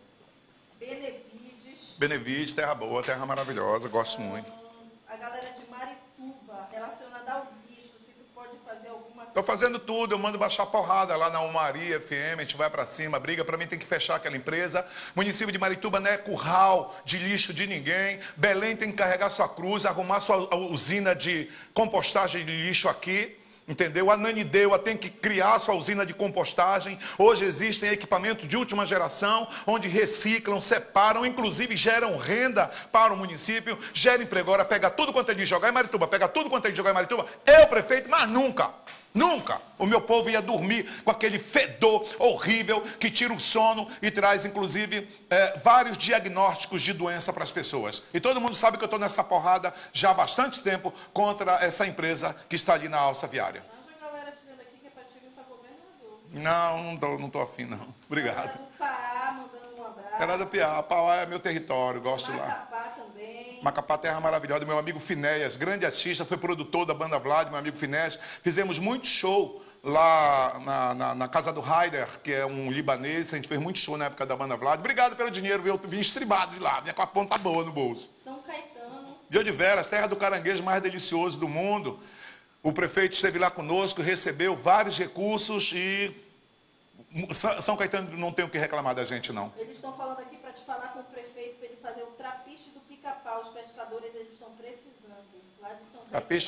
Benevides. Benevides, terra boa, terra maravilhosa, gosto hum, muito. A galera de Marituba, relacionada ao lixo, se tu pode fazer alguma coisa. Estou fazendo tudo, eu mando baixar porrada lá na Umaria F M, a gente vai para cima, briga, para mim tem que fechar aquela empresa. Município de Marituba não é curral de lixo de ninguém. Belém tem que carregar sua cruz, arrumar sua usina de compostagem de lixo aqui. Entendeu? A Nanideua tem que criar sua usina de compostagem. Hoje existem equipamentos de última geração, onde reciclam, separam, inclusive geram renda para o município, geram emprego. Agora pega tudo quanto é de jogar em Marituba, pega tudo quanto é de jogar em Marituba. Eu, prefeito, mas nunca, nunca o meu povo ia dormir com aquele fedor horrível que tira o sono e traz, inclusive, é, vários diagnósticos de doença para as pessoas. E todo mundo sabe que eu estou nessa porrada já há bastante tempo contra essa empresa que está ali na alça viária. Mas a galera dizendo aqui que é para Tirinho para governador. Não, não estou não tô afim, não. Obrigado. Galera do Pá, mandando um abraço. Galera do Piá, Pá é meu território, gosto lá. Macapá também. Macapá, terra maravilhosa, meu amigo Finéias, grande artista, foi produtor da banda Vlad, meu amigo Finéias. Fizemos muito show lá na, na, na casa do Haider, que é um libanês. A gente fez muito show na época da banda Vlad. Obrigado pelo dinheiro, viu? Eu vim estribado de lá, vinha com a ponta boa no bolso. São Caetano. De Odivelas, terra do caranguejo mais delicioso do mundo. O prefeito esteve lá conosco, recebeu vários recursos e São Caetano não tem o que reclamar da gente, não. Eles estão falando aqui para te falar com o prefeito para ele fazer o trapiche do pica-pau. Os pescadores eles estão precisando. Lá de São Trapiche.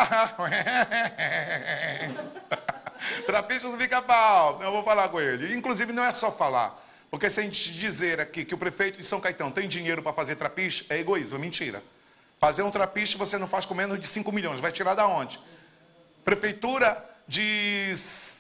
Trapiche do pica-pau. Eu vou falar com ele. Inclusive, não é só falar. Porque se a gente dizer aqui que o prefeito de São Caetano tem dinheiro para fazer trapiche, é egoísmo, é mentira. Fazer um trapiche você não faz com menos de cinco milhões. Vai tirar da onde? Prefeitura de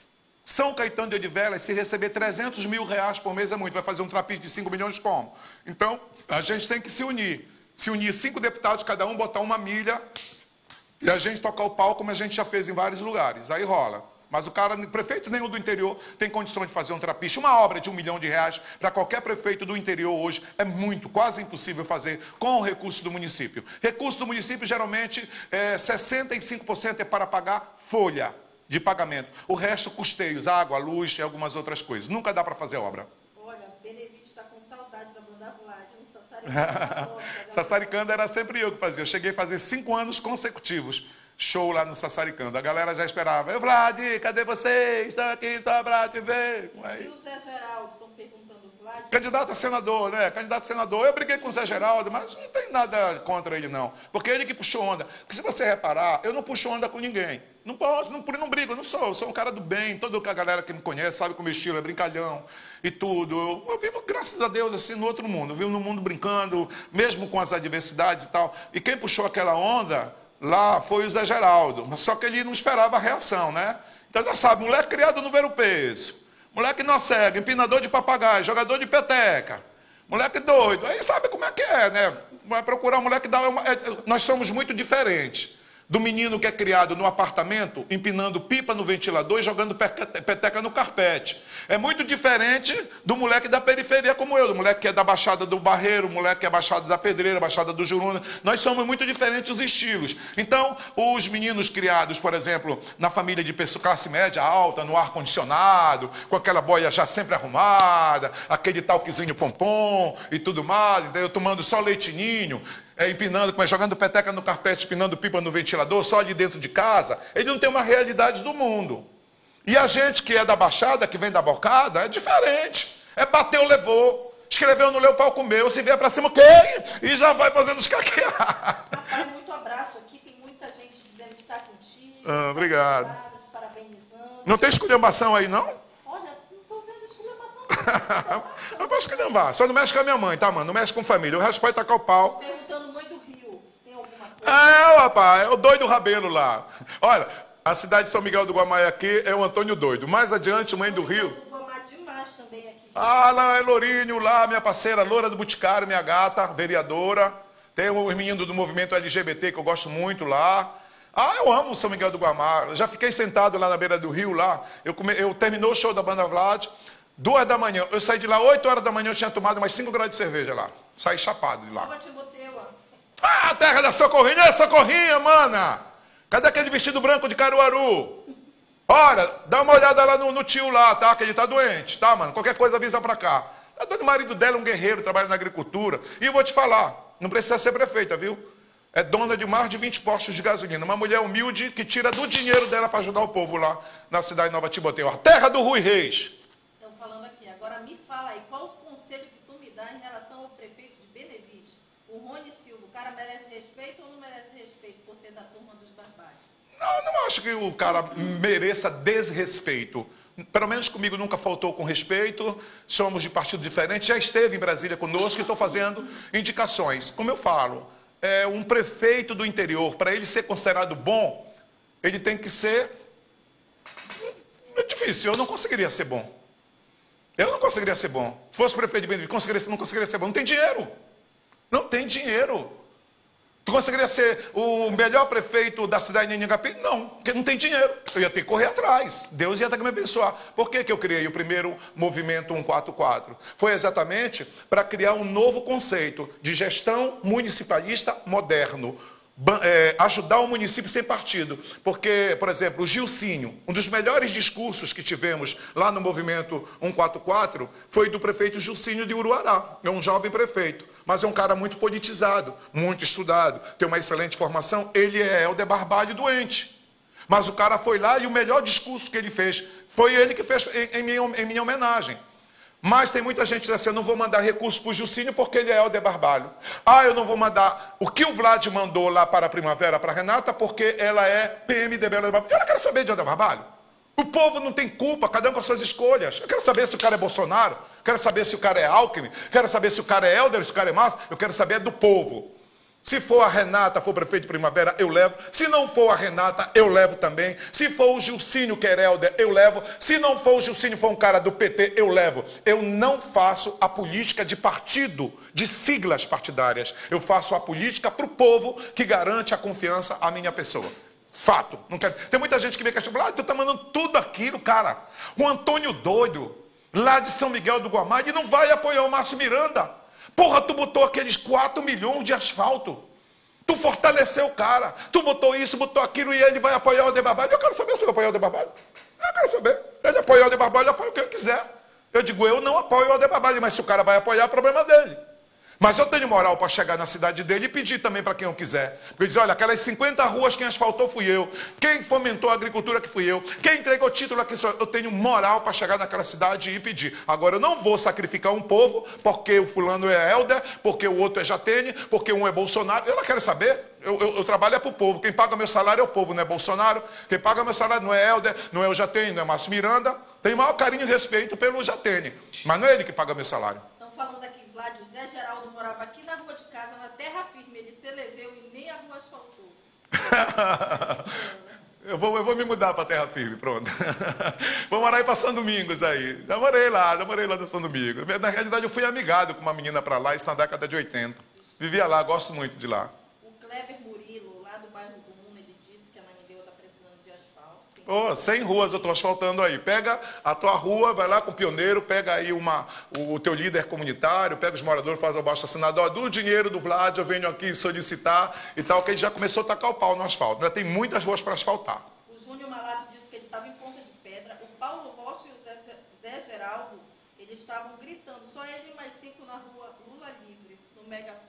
São Caetano de Odivelas, se receber trezentos mil reais por mês é muito. Vai fazer um trapiche de cinco milhões como? Então, a gente tem que se unir. Se unir cinco deputados, cada um botar uma milha e a gente tocar o pau como a gente já fez em vários lugares. Aí rola. Mas o cara, prefeito nenhum do interior, tem condições de fazer um trapiche. Uma obra de um milhão de reais, para qualquer prefeito do interior hoje, é muito, quase impossível fazer com o recurso do município. Recurso do município, geralmente, é, sessenta e cinco por cento é para pagar folha de pagamento. O resto, custeios, água, luz e algumas outras coisas. Nunca dá para fazer obra. Olha, Benevides está com saudade da banda Vlad, um Sassaricanda. Sassaricanda era sempre eu que fazia. Eu cheguei a fazer cinco anos consecutivos. Show lá no Sassaricando. A galera já esperava. Eu, Vlad, cadê vocês? Estou aqui, estou para te ver. Aí. E o Zé Geraldo, estão perguntando o Vlad? Candidato a senador, né? Candidato a senador. Eu briguei com o Zé Geraldo, mas não tem nada contra ele, não. Porque ele que puxou onda. Porque se você reparar, eu não puxo onda com ninguém. Não posso, não, não brigo, eu não sou. Eu sou um cara do bem. Toda a galera que me conhece sabe que o meu estilo é brincalhão e tudo. Eu, eu vivo, graças a Deus, assim, no outro mundo. Eu vivo no mundo brincando, mesmo com as adversidades e tal. E quem puxou aquela onda lá foi o Zé Geraldo, só que ele não esperava a reação, né? Então já sabe, moleque criado no ver o peso, moleque não cega, empinador de papagaio, jogador de peteca, moleque doido, aí sabe como é que é, né? Vai procurar um moleque que dá uma... é, nós somos muito diferentes do menino que é criado no apartamento, empinando pipa no ventilador e jogando peteca no carpete. É muito diferente do moleque da periferia como eu, do moleque que é da Baixada do Barreiro, o moleque que é Baixada da Pedreira, Baixada do Juruna. Nós somos muito diferentes os estilos. Então, os meninos criados, por exemplo, na família de pessoa, classe média alta, no ar-condicionado, com aquela boia já sempre arrumada, aquele talquezinho pompom e tudo mais, entendeu? Tomando só leitinho, É, empinando, jogando peteca no carpete, empinando pipa no ventilador, só ali dentro de casa, ele não tem uma realidade do mundo. E a gente que é da Baixada, que vem da Bocada, é diferente. É bateu, levou. Escreveu, não leu, pau comeu. Se vier pra cima, o quê? E já vai fazendo escaquear. Rapaz, muito abraço aqui. Tem muita gente dizendo que está contigo. Ah, obrigado. Te parabenizando. Não tem esculhambação aí, não? Olha, não estou vendo esculhambação. Não pode esculhambar. Só não mexe com a minha mãe, tá, mano? Não mexe com família. O resto pode tacar o pau. Perguntando mãe do Rio, se tem alguma coisa. É, rapaz, é o doido Rabelo lá. Olha, a cidade de São Miguel do Guamá aqui é o Antônio Doido. Mais adiante, mãe do Rio. Demais também aqui. Ah, lá é Lourinho, lá, minha parceira, Loura do Boticário, minha gata, vereadora. Tem os meninos do movimento L G B T que eu gosto muito lá. Ah, eu amo São Miguel do Guamá. Já fiquei sentado lá na beira do rio, lá. Eu, come... eu terminou o show da banda Vlad, duas da manhã. Eu saí de lá, oito horas da manhã, eu tinha tomado mais cinco graus de cerveja lá. Saí chapado de lá. Ah, terra da Socorrinha, é Socorrinha, mana! Cadê aquele vestido branco de Caruaru? Olha, dá uma olhada lá no, no tio lá, tá? Que ele tá doente, tá, mano? Qualquer coisa avisa pra cá. A dona do marido dela é um guerreiro, trabalha na agricultura. E eu vou te falar, não precisa ser prefeita, viu? É dona de mais de vinte postos de gasolina. Uma mulher humilde que tira do dinheiro dela para ajudar o povo lá na cidade de Nova Tiboteio. A terra do Rui Reis. Estão falando aqui. Agora me fala aí, qual o conselho que tu me dá em relação ao prefeito de Benevides? O Rony Silva, o cara merece respeito ou não merece respeito por ser da turma dos barbados? Não, não acho que o cara mereça desrespeito. Pelo menos comigo nunca faltou com respeito. Somos de partido diferente. Já esteve em Brasília conosco e estou fazendo indicações. Como eu falo, é um prefeito do interior, para ele ser considerado bom, ele tem que ser... É difícil, eu não conseguiria ser bom. Eu não conseguiria ser bom. Se fosse prefeito de Benedito, não conseguiria ser bom. Não tem dinheiro. Não tem dinheiro. Tu conseguiria ser o melhor prefeito da cidade de Ninhangapi? Não, porque não tem dinheiro. Eu ia ter que correr atrás. Deus ia ter que me abençoar. Por que que eu criei o primeiro movimento cento e quarenta e quatro? Foi exatamente para criar um novo conceito de gestão municipalista moderno. É, ajudar o município sem partido. Porque, por exemplo, o Gilcinho, um dos melhores discursos que tivemos lá no movimento cento e quarenta e quatro foi do prefeito Gilcinho de Uruará. É um jovem prefeito, mas é um cara muito politizado, muito estudado, tem uma excelente formação. Ele é Helder Barbalho doente. Mas o cara foi lá e o melhor discurso que ele fez foi ele que fez em, em, minha, em minha homenagem. Mas tem muita gente que diz assim, eu não vou mandar recurso para o Gilcinho porque ele é Helder Barbalho. Ah, eu não vou mandar o que o Vlad mandou lá para a Primavera, para a Renata, porque ela é P M D B Helder Barbalho. Eu não quero saber de Helder Barbalho. O povo não tem culpa, cada um com as suas escolhas. Eu quero saber se o cara é Bolsonaro, quero saber se o cara é Alckmin, quero saber se o cara é Helder, se o cara é Márcio, eu quero saber do povo. Se for a Renata, for prefeito de Primavera, eu levo. Se não for a Renata, eu levo também. Se for o Gilcinho, que é Helder, eu levo. Se não for o Gilcinho, for um cara do P T, eu levo. Eu não faço a política de partido, de siglas partidárias. Eu faço a política para o povo que garante a confiança à minha pessoa. Fato. Não quero... Tem muita gente que vem questionar, ah, tu tá mandando tudo aquilo, cara. O Antônio Doido, lá de São Miguel do Guamá, ele não vai apoiar o Márcio Miranda. Porra, tu botou aqueles quatro milhões de asfalto. Tu fortaleceu o cara. Tu botou isso, botou aquilo e ele vai apoiar o Helder Barbalho. Eu quero saber se ele apoia o Helder Barbalho. Eu quero saber. Ele apoia o Helder Barbalho, ele apoia o que ele quiser. Eu digo, eu não apoio o Helder Barbalho, mas se o cara vai apoiar, é problema dele. Mas eu tenho moral para chegar na cidade dele e pedir também para quem eu quiser. Porque dizer, olha, aquelas cinquenta ruas quem asfaltou fui eu. Quem fomentou a agricultura que fui eu. Quem entregou título aqui sou eu. Eu tenho moral para chegar naquela cidade e pedir. Agora, eu não vou sacrificar um povo porque o fulano é Helder, porque o outro é Jatene, porque um é Bolsonaro. Eu não quero saber. Eu, eu, eu trabalho é para o povo. Quem paga meu salário é o povo, não é Bolsonaro. Quem paga meu salário não é Helder, não é o Jatene, não é Márcio Miranda. Tenho maior carinho e respeito pelo Jatene. Mas não é ele que paga meu salário. Estão falando aqui, Vlad, o Zé Geraldo morava aqui na rua de casa, na terra firme. Ele se elegeu e nem a rua asfaltou. eu, vou, eu vou me mudar para terra firme, pronto. Vou morar aí para São Domingos aí. Já morei lá, já morei lá no São Domingos. Na realidade, eu fui amigado com uma menina para lá, isso na década de oitenta. Vivia lá, gosto muito de lá. O Kleber Murilo, lá do bairro do Mundo, ele disse que a Ananindeua está precisando de asfalto. Tem... Oh, cem ruas eu estou asfaltando aí. Pega a tua rua, vai lá com o pioneiro, pega aí uma, o teu líder comunitário, pega os moradores, faz o abaixo assinado, ó, do dinheiro do Vlad, eu venho aqui solicitar e tal, que ele já começou a tacar o pau no asfalto. Ainda tem muitas ruas para asfaltar. O Júnior Malato disse que ele estava em Ponta de Pedra. O Paulo Rocha e o Zé, Zé Geraldo, eles estavam gritando, só ele e mais cinco na rua Lula Livre, no megafone.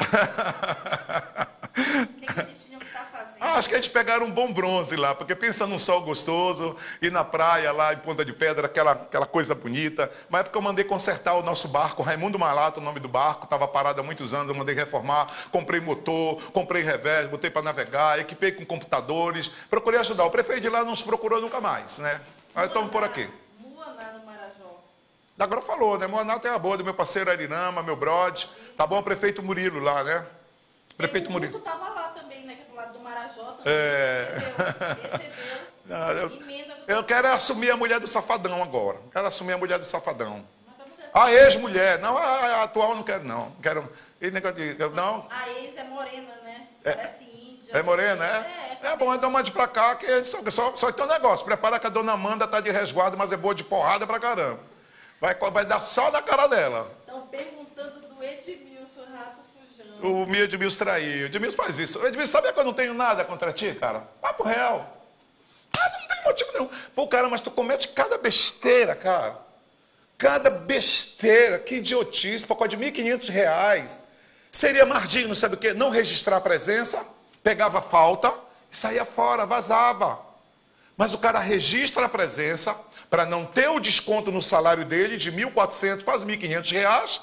O que, que eles tinham que estar fazendo? Ah, acho que eles pegaram um bom bronze lá, porque pensa num sol gostoso, e na praia lá em Ponta de Pedra, aquela, aquela coisa bonita. Uma época eu mandei consertar o nosso barco, Raimundo Malato, o nome do barco, estava parado há muitos anos, eu mandei reformar, comprei motor, comprei revés, botei para navegar, equipei com computadores, procurei ajudar. O prefeito de lá não se procurou nunca mais, né? Aí estamos por aqui. Muaná, no Marajó. Agora falou, né? Moaná tem a boa do meu parceiro Arinama, meu brode. Tá bom, o prefeito Murilo lá, né? Prefeito Murilo. O estava lá também, né? Que é do lado do Marajó também. É. Recebeu, recebeu Não, eu, emenda do... eu quero assumir a mulher do Safadão agora. Quero assumir a mulher do Safadão. Mas a mulher- A ex-mulher. Não, a, a atual eu não quero, não. Quero. Esse negócio de, eu, não. A ex é morena, né? É. Parece índia. É morena, é? É, É bom, então mande pra cá, que só, só, só tem um negócio. Prepara que a dona Amanda tá de resguardo, mas é boa de porrada pra caramba. Vai, vai dar só na cara dela. Estão perguntando do Edmilson, Rato Fujão. O meu Edmilson traiu. O Edmilson faz isso. O Edmilson, sabia que eu não tenho nada contra ti, cara? Papo real. Ah, não tem motivo nenhum. Pô, cara, mas tu comete cada besteira, cara. Cada besteira. Que idiotice. Pacote de mil e quinhentos reais. Seria mais digno, sabe o quê? Não registrar a presença, pegava falta e saía fora, vazava. Mas o cara registra a presença para não ter o desconto no salário dele de mil e quatrocentos, quase mil e quinhentos reais.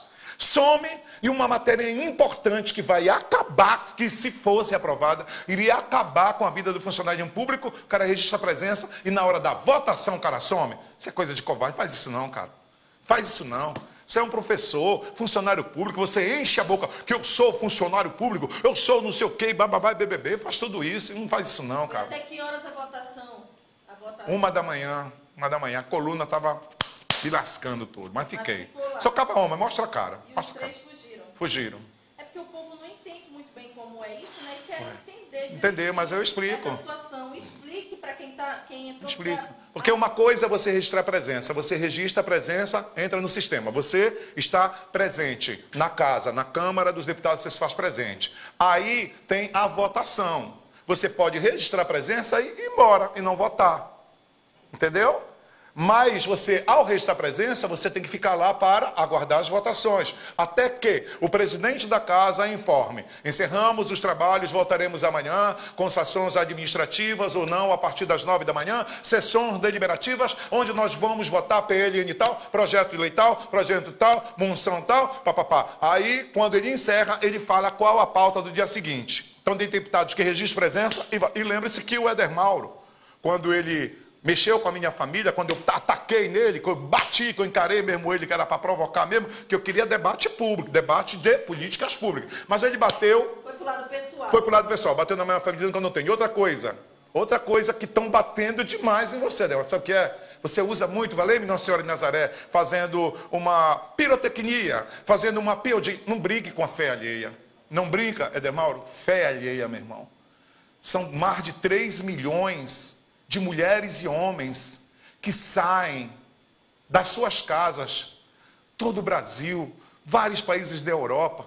some, e uma matéria importante que vai acabar, que se fosse aprovada, iria acabar com a vida do funcionário público, o cara registra a presença e na hora da votação o cara some. Isso é coisa de covarde, faz isso não, cara. Faz isso não. Você é um professor, funcionário público, você enche a boca que eu sou funcionário público, eu sou não sei o quê, bababá, B B B, faz tudo isso, não faz isso não, cara. E até que horas a votação? A votação? Uma da manhã, uma da manhã, a coluna estava me lascando tudo, mas fiquei. Mas Só acaba homem, mostra a cara. E os Mostra a três cara. fugiram? Fugiram. É porque o povo não entende muito bem como é isso, né? E quer entender. Entender, mas eu explico. Essa situação. Explique para quem, tá, quem entrou. Explico. Pra... Porque uma coisa é você registrar a presença. Você registra a presença, entra no sistema. Você está presente na casa, na Câmara dos Deputados, você se faz presente. Aí tem a votação. Você pode registrar a presença e ir embora e não votar. Entendeu? Mas você, ao registrar a presença, você tem que ficar lá para aguardar as votações. Até que o presidente da casa informe. Encerramos os trabalhos, voltaremos amanhã, com sessões administrativas ou não, a partir das nove da manhã, sessões deliberativas, onde nós vamos votar P L N tal, projeto de lei tal, projeto tal, monção tal, papapá. Aí, quando ele encerra, ele fala qual a pauta do dia seguinte. Então, tem deputados que registram presença e, e lembre-se que o Éder Mauro, quando ele mexeu com a minha família, quando eu ataquei nele, que eu bati, que eu encarei mesmo ele, que era para provocar mesmo, que eu queria debate público, debate de políticas públicas. Mas ele bateu... Foi pro lado pessoal. Foi pro lado pessoal, bateu na minha família dizendo que eu não tenho. E outra coisa, outra coisa que estão batendo demais em você, Débora, sabe o que é? Você usa muito, valeu-me Nossa Senhora de Nazaré, fazendo uma pirotecnia, fazendo uma piodi... Não brigue com a fé alheia. Não brinca, Éder Mauro? Fé alheia, meu irmão. São mais de três milhões de mulheres e homens que saem das suas casas, todo o Brasil, vários países da Europa,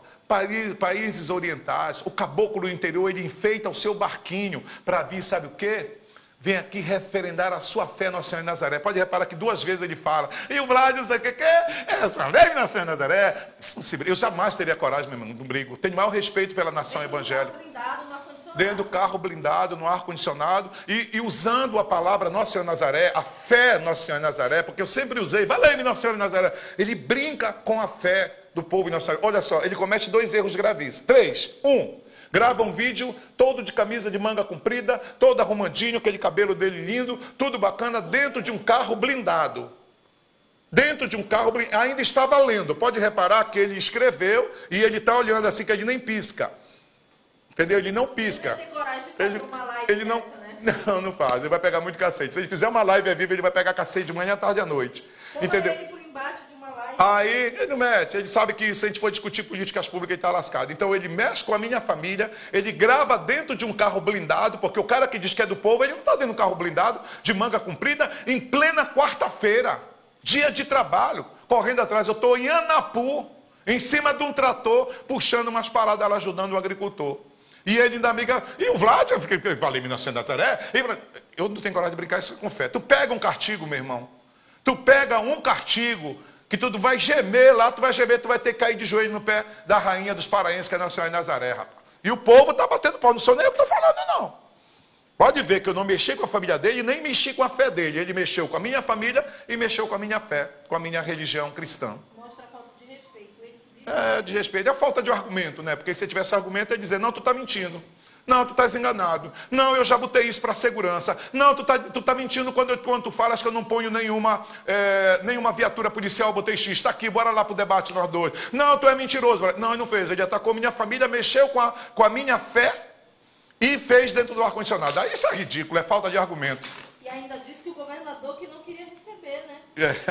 países orientais. O caboclo do interior, ele enfeita o seu barquinho para vir, sabe o quê? Vem aqui referendar a sua fé Nossa Senhora de Nazaré. Pode reparar que duas vezes ele fala, e o Vlad, não sei o que, que é essa lei Nossa Senhora de Nazaré. Eu jamais teria coragem, meu irmão, não brigo. Tenho maior respeito pela nação evangélica. Dentro do carro blindado, no ar-condicionado, e, e usando a palavra Nossa Senhora de Nazaré, a fé Nossa Senhora de Nazaré, porque eu sempre usei, valeu-me Nossa Senhora de Nazaré. Ele brinca com a fé do povo de Nossa Senhora. Olha só, ele comete dois erros gravíssimos. Três. Um, grava um vídeo todo de camisa de manga comprida, todo arrumandinho, aquele cabelo dele lindo, tudo bacana, dentro de um carro blindado. Dentro de um carro blindado, ainda estava lendo. Pode reparar que ele escreveu e ele está olhando assim, que ele nem pisca. Entendeu? Ele não pisca. Ele tem coragem de fazer Ele, uma live ele não, dessa, né? não, não faz. Ele vai pegar muito cacete. Se ele fizer uma live ao vivo, ele vai pegar cacete de manhã, à tarde e à noite. Como entendeu? ele por embate de uma live. Aí ele não mete. Ele sabe que se a gente for discutir políticas públicas, ele está lascado. Então ele mexe com a minha família, ele grava dentro de um carro blindado, porque o cara que diz que é do povo, ele não está dentro de um carro blindado, de manga comprida, em plena quarta-feira, dia de trabalho, correndo atrás. Eu estou em Anapu, em cima de um trator, puxando umas paradas lá, ajudando o agricultor. E ele ainda amiga, e o Vlad, eu fiquei, falei, Minas de Nazaré, eu não tenho coragem de brincar isso com fé. Tu pega um castigo, meu irmão, tu pega um castigo, que tu vai gemer lá, tu vai gemer, tu vai ter que cair de joelho no pé da rainha dos paraenses, que é Nossa Senhora de Nazaré, rapaz. E o povo tá batendo pau, não sou nem eu que estou falando, não. Pode ver que eu não mexi com a família dele, nem mexi com a fé dele. Ele mexeu com a minha família e mexeu com a minha fé, com a minha religião cristã. É, de respeito. É a falta de argumento, né? Porque se você tivesse argumento, é dizer, não, tu está mentindo. Não, tu estás enganado. Não, eu já botei isso para segurança. Não, tu está tu tá mentindo quando, eu, quando tu falas que eu não ponho nenhuma, é, nenhuma viatura policial, eu botei X. Está aqui, bora lá para o debate nós dois. Não, tu é mentiroso. Não, ele não fez. Ele atacou minha família, mexeu com a, com a minha fé e fez dentro do ar-condicionado. Aí isso é ridículo, é falta de argumento. E ainda disse que o governador que não queria receber, né?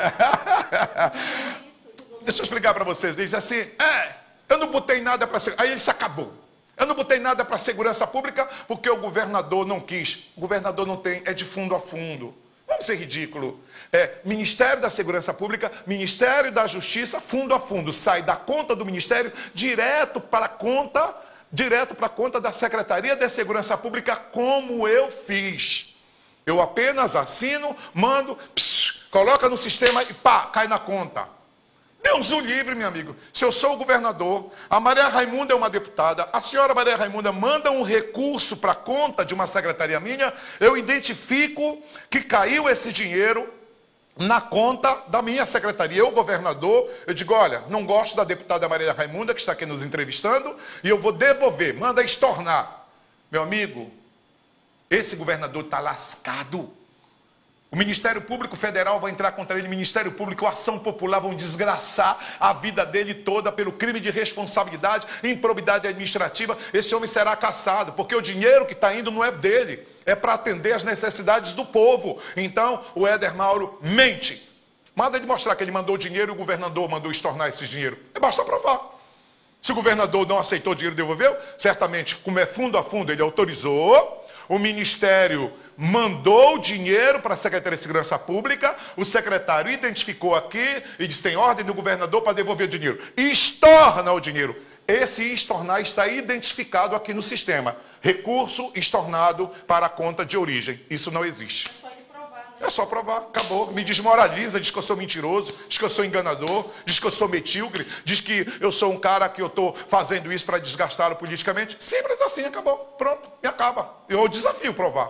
É. Deixa eu explicar para vocês. Ele diz assim, é, eu não botei nada para segurança. Aí ele se acabou. Eu não botei nada para segurança pública porque o governador não quis. O governador não tem, é de fundo a fundo. Vamos ser ridículo. É Ministério da Segurança Pública, Ministério da Justiça, fundo a fundo. Sai da conta do Ministério direto para a conta, direto para a conta da Secretaria de Segurança Pública, como eu fiz. Eu apenas assino, mando, pss, coloca no sistema e pá, cai na conta. Deus o livre, meu amigo. Se eu sou o governador, a Maria Raimunda é uma deputada, a senhora Maria Raimunda manda um recurso para a conta de uma secretaria minha, eu identifico que caiu esse dinheiro na conta da minha secretaria. Eu, governador, eu digo, olha, não gosto da deputada Maria Raimunda, que está aqui nos entrevistando, e eu vou devolver, manda estornar. Meu amigo, esse governador está lascado. O Ministério Público Federal vai entrar contra ele, o Ministério Público, a Ação Popular vão desgraçar a vida dele toda pelo crime de responsabilidade e improbidade administrativa. Esse homem será cassado, porque o dinheiro que está indo não é dele, é para atender as necessidades do povo. Então, o Éder Mauro mente. Manda ele mostrar que ele mandou dinheiro e o governador mandou estornar esse dinheiro. É basta provar. Se o governador não aceitou o dinheiro e devolveu, certamente, como é fundo a fundo, ele autorizou. O Ministério mandou o dinheiro para a Secretaria de Segurança Pública, o secretário identificou aqui e disse, tem ordem do governador para devolver o dinheiro. Estorna o dinheiro. Esse estornar está identificado aqui no sistema. Recurso estornado para a conta de origem. Isso não existe. É só ele provar, né? É só provar, acabou. Me desmoraliza, diz que eu sou mentiroso, diz que eu sou enganador, diz que eu sou metíocre, diz que eu sou um cara que eu estou fazendo isso para desgastá-lo politicamente. Simples assim, acabou. Pronto, e acaba. Eu desafio provar.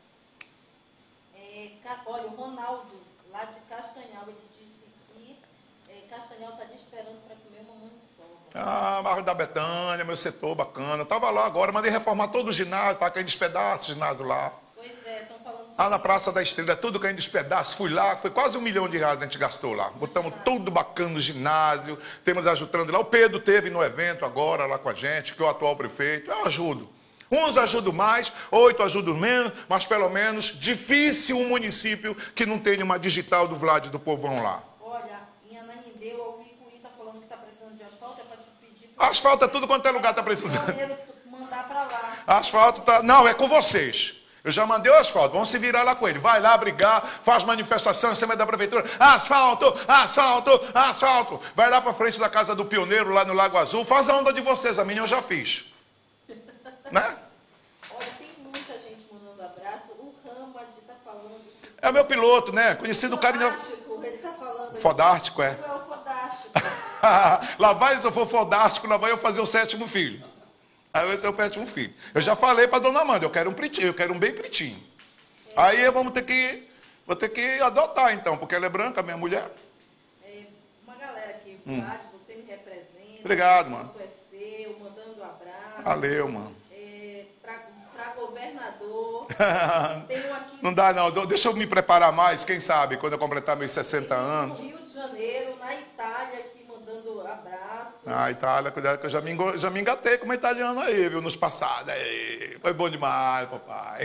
É, olha, o Ronaldo, lá de Castanhal, ele disse que é, Castanhal está ali esperando para comer uma maniçoba. Ah, bairro da Betânia, meu setor bacana. Eu estava lá agora, mandei reformar todo o ginásio, estava caindo despedaço o ginásio lá. Pois é, estão falando sobre... Lá na Praça da Estrela, tudo caindo despedaço. Fui lá, foi quase um milhão de reais a gente gastou lá. Botamos tudo bacana no ginásio, temos ajudando lá. O Pedro teve no evento agora lá com a gente, que é o atual prefeito. Eu ajudo. Uns ajudam mais, oito ajudam menos, mas pelo menos difícil um município que não tenha uma digital do Vlad do Povão lá. Olha, em Ananindeua, o Icuí está falando que está precisando de asfalto, é para te pedir... Asfalto é tudo quanto é lugar está precisando. Mandar para lá. Asfalto tá... Não, é com vocês. Eu já mandei o asfalto, vamos se virar lá com ele. Vai lá brigar, faz manifestação em cima da prefeitura. Asfalto, asfalto, asfalto. Vai lá para frente da casa do pioneiro, lá no Lago Azul. Faz a onda de vocês, a minha eu já fiz. Né? Olha, tem muita gente mandando abraço. O Ramad está falando... Que... É o meu piloto, né? Conhecido carinho... Fodástico, ele está falando... Fodástico, é. É o Fodástico. Lá vai, se eu for fodástico, lá vai eu fazer o sétimo filho. Aí vai ser o sétimo filho. Eu já falei para dona Amanda, eu quero um pretinho, eu quero um bem pretinho. É. Aí vamos ter que... Vou ter que adotar, então, porque ela é branca, minha mulher. É, uma galera aqui, hum. Vlad, você me representa. Obrigado, mano. É seu, mandando abraço. Valeu, mano. É, para governador. Tem um aqui... Não dá, não. Deixa eu me preparar mais, quem sabe, quando eu completar meus sessenta anos. No Rio de Janeiro, na Itália, aqui mandando abraço. Ah, Itália, cuidado que eu já me, engo... já me engatei como italiano aí, viu, nos passados. Aí. Foi bom demais, papai.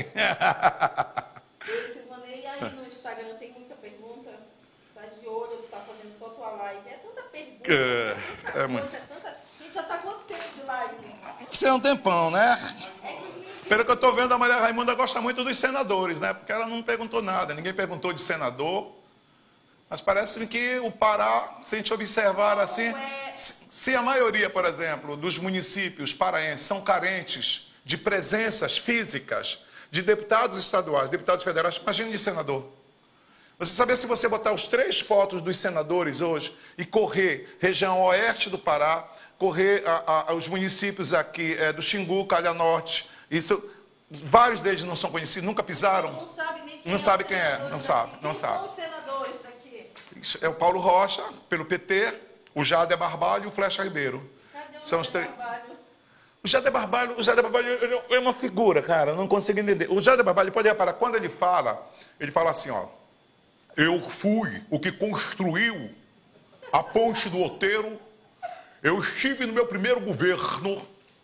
Eu, Silvanei, aí no Instagram tem muita pergunta. Tá de olho, tu tá fazendo só tua live. É tanta pergunta, é, tanta é, coisa, é tanta... A gente já tá quanto tempo de live? Isso é um tempão, né? É que... Pelo que eu estou vendo, a Maria Raimunda gosta muito dos senadores, né? Porque ela não perguntou nada, ninguém perguntou de senador. Mas parece que o Pará, se a gente observar assim, se a maioria, por exemplo, dos municípios paraenses são carentes de presenças físicas de deputados estaduais, deputados federais, imagine de senador. Você sabia, se você botar os três fotos dos senadores hoje e correr região oeste do Pará, correr a, a, os municípios aqui é, do Xingu, Calha Norte, isso, vários deles não são conhecidos, nunca pisaram. Não sabe nem quem não é sabe quem é, não sabe, não quem sabe. São os senadores daqui? É o Paulo Rocha, pelo P T, o Jader Barbalho e o Flecha Ribeiro. Cadê o São os três. Barbalho? O Jader Barbalho, o Jader Barbalho é uma figura, cara, não consigo entender. O Jader Barbalho, pode reparar, quando ele fala, ele fala assim, ó, eu fui o que construiu a ponte do Outeiro, eu estive no meu primeiro governo,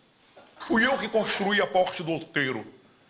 fui eu que construí a ponte do Outeiro,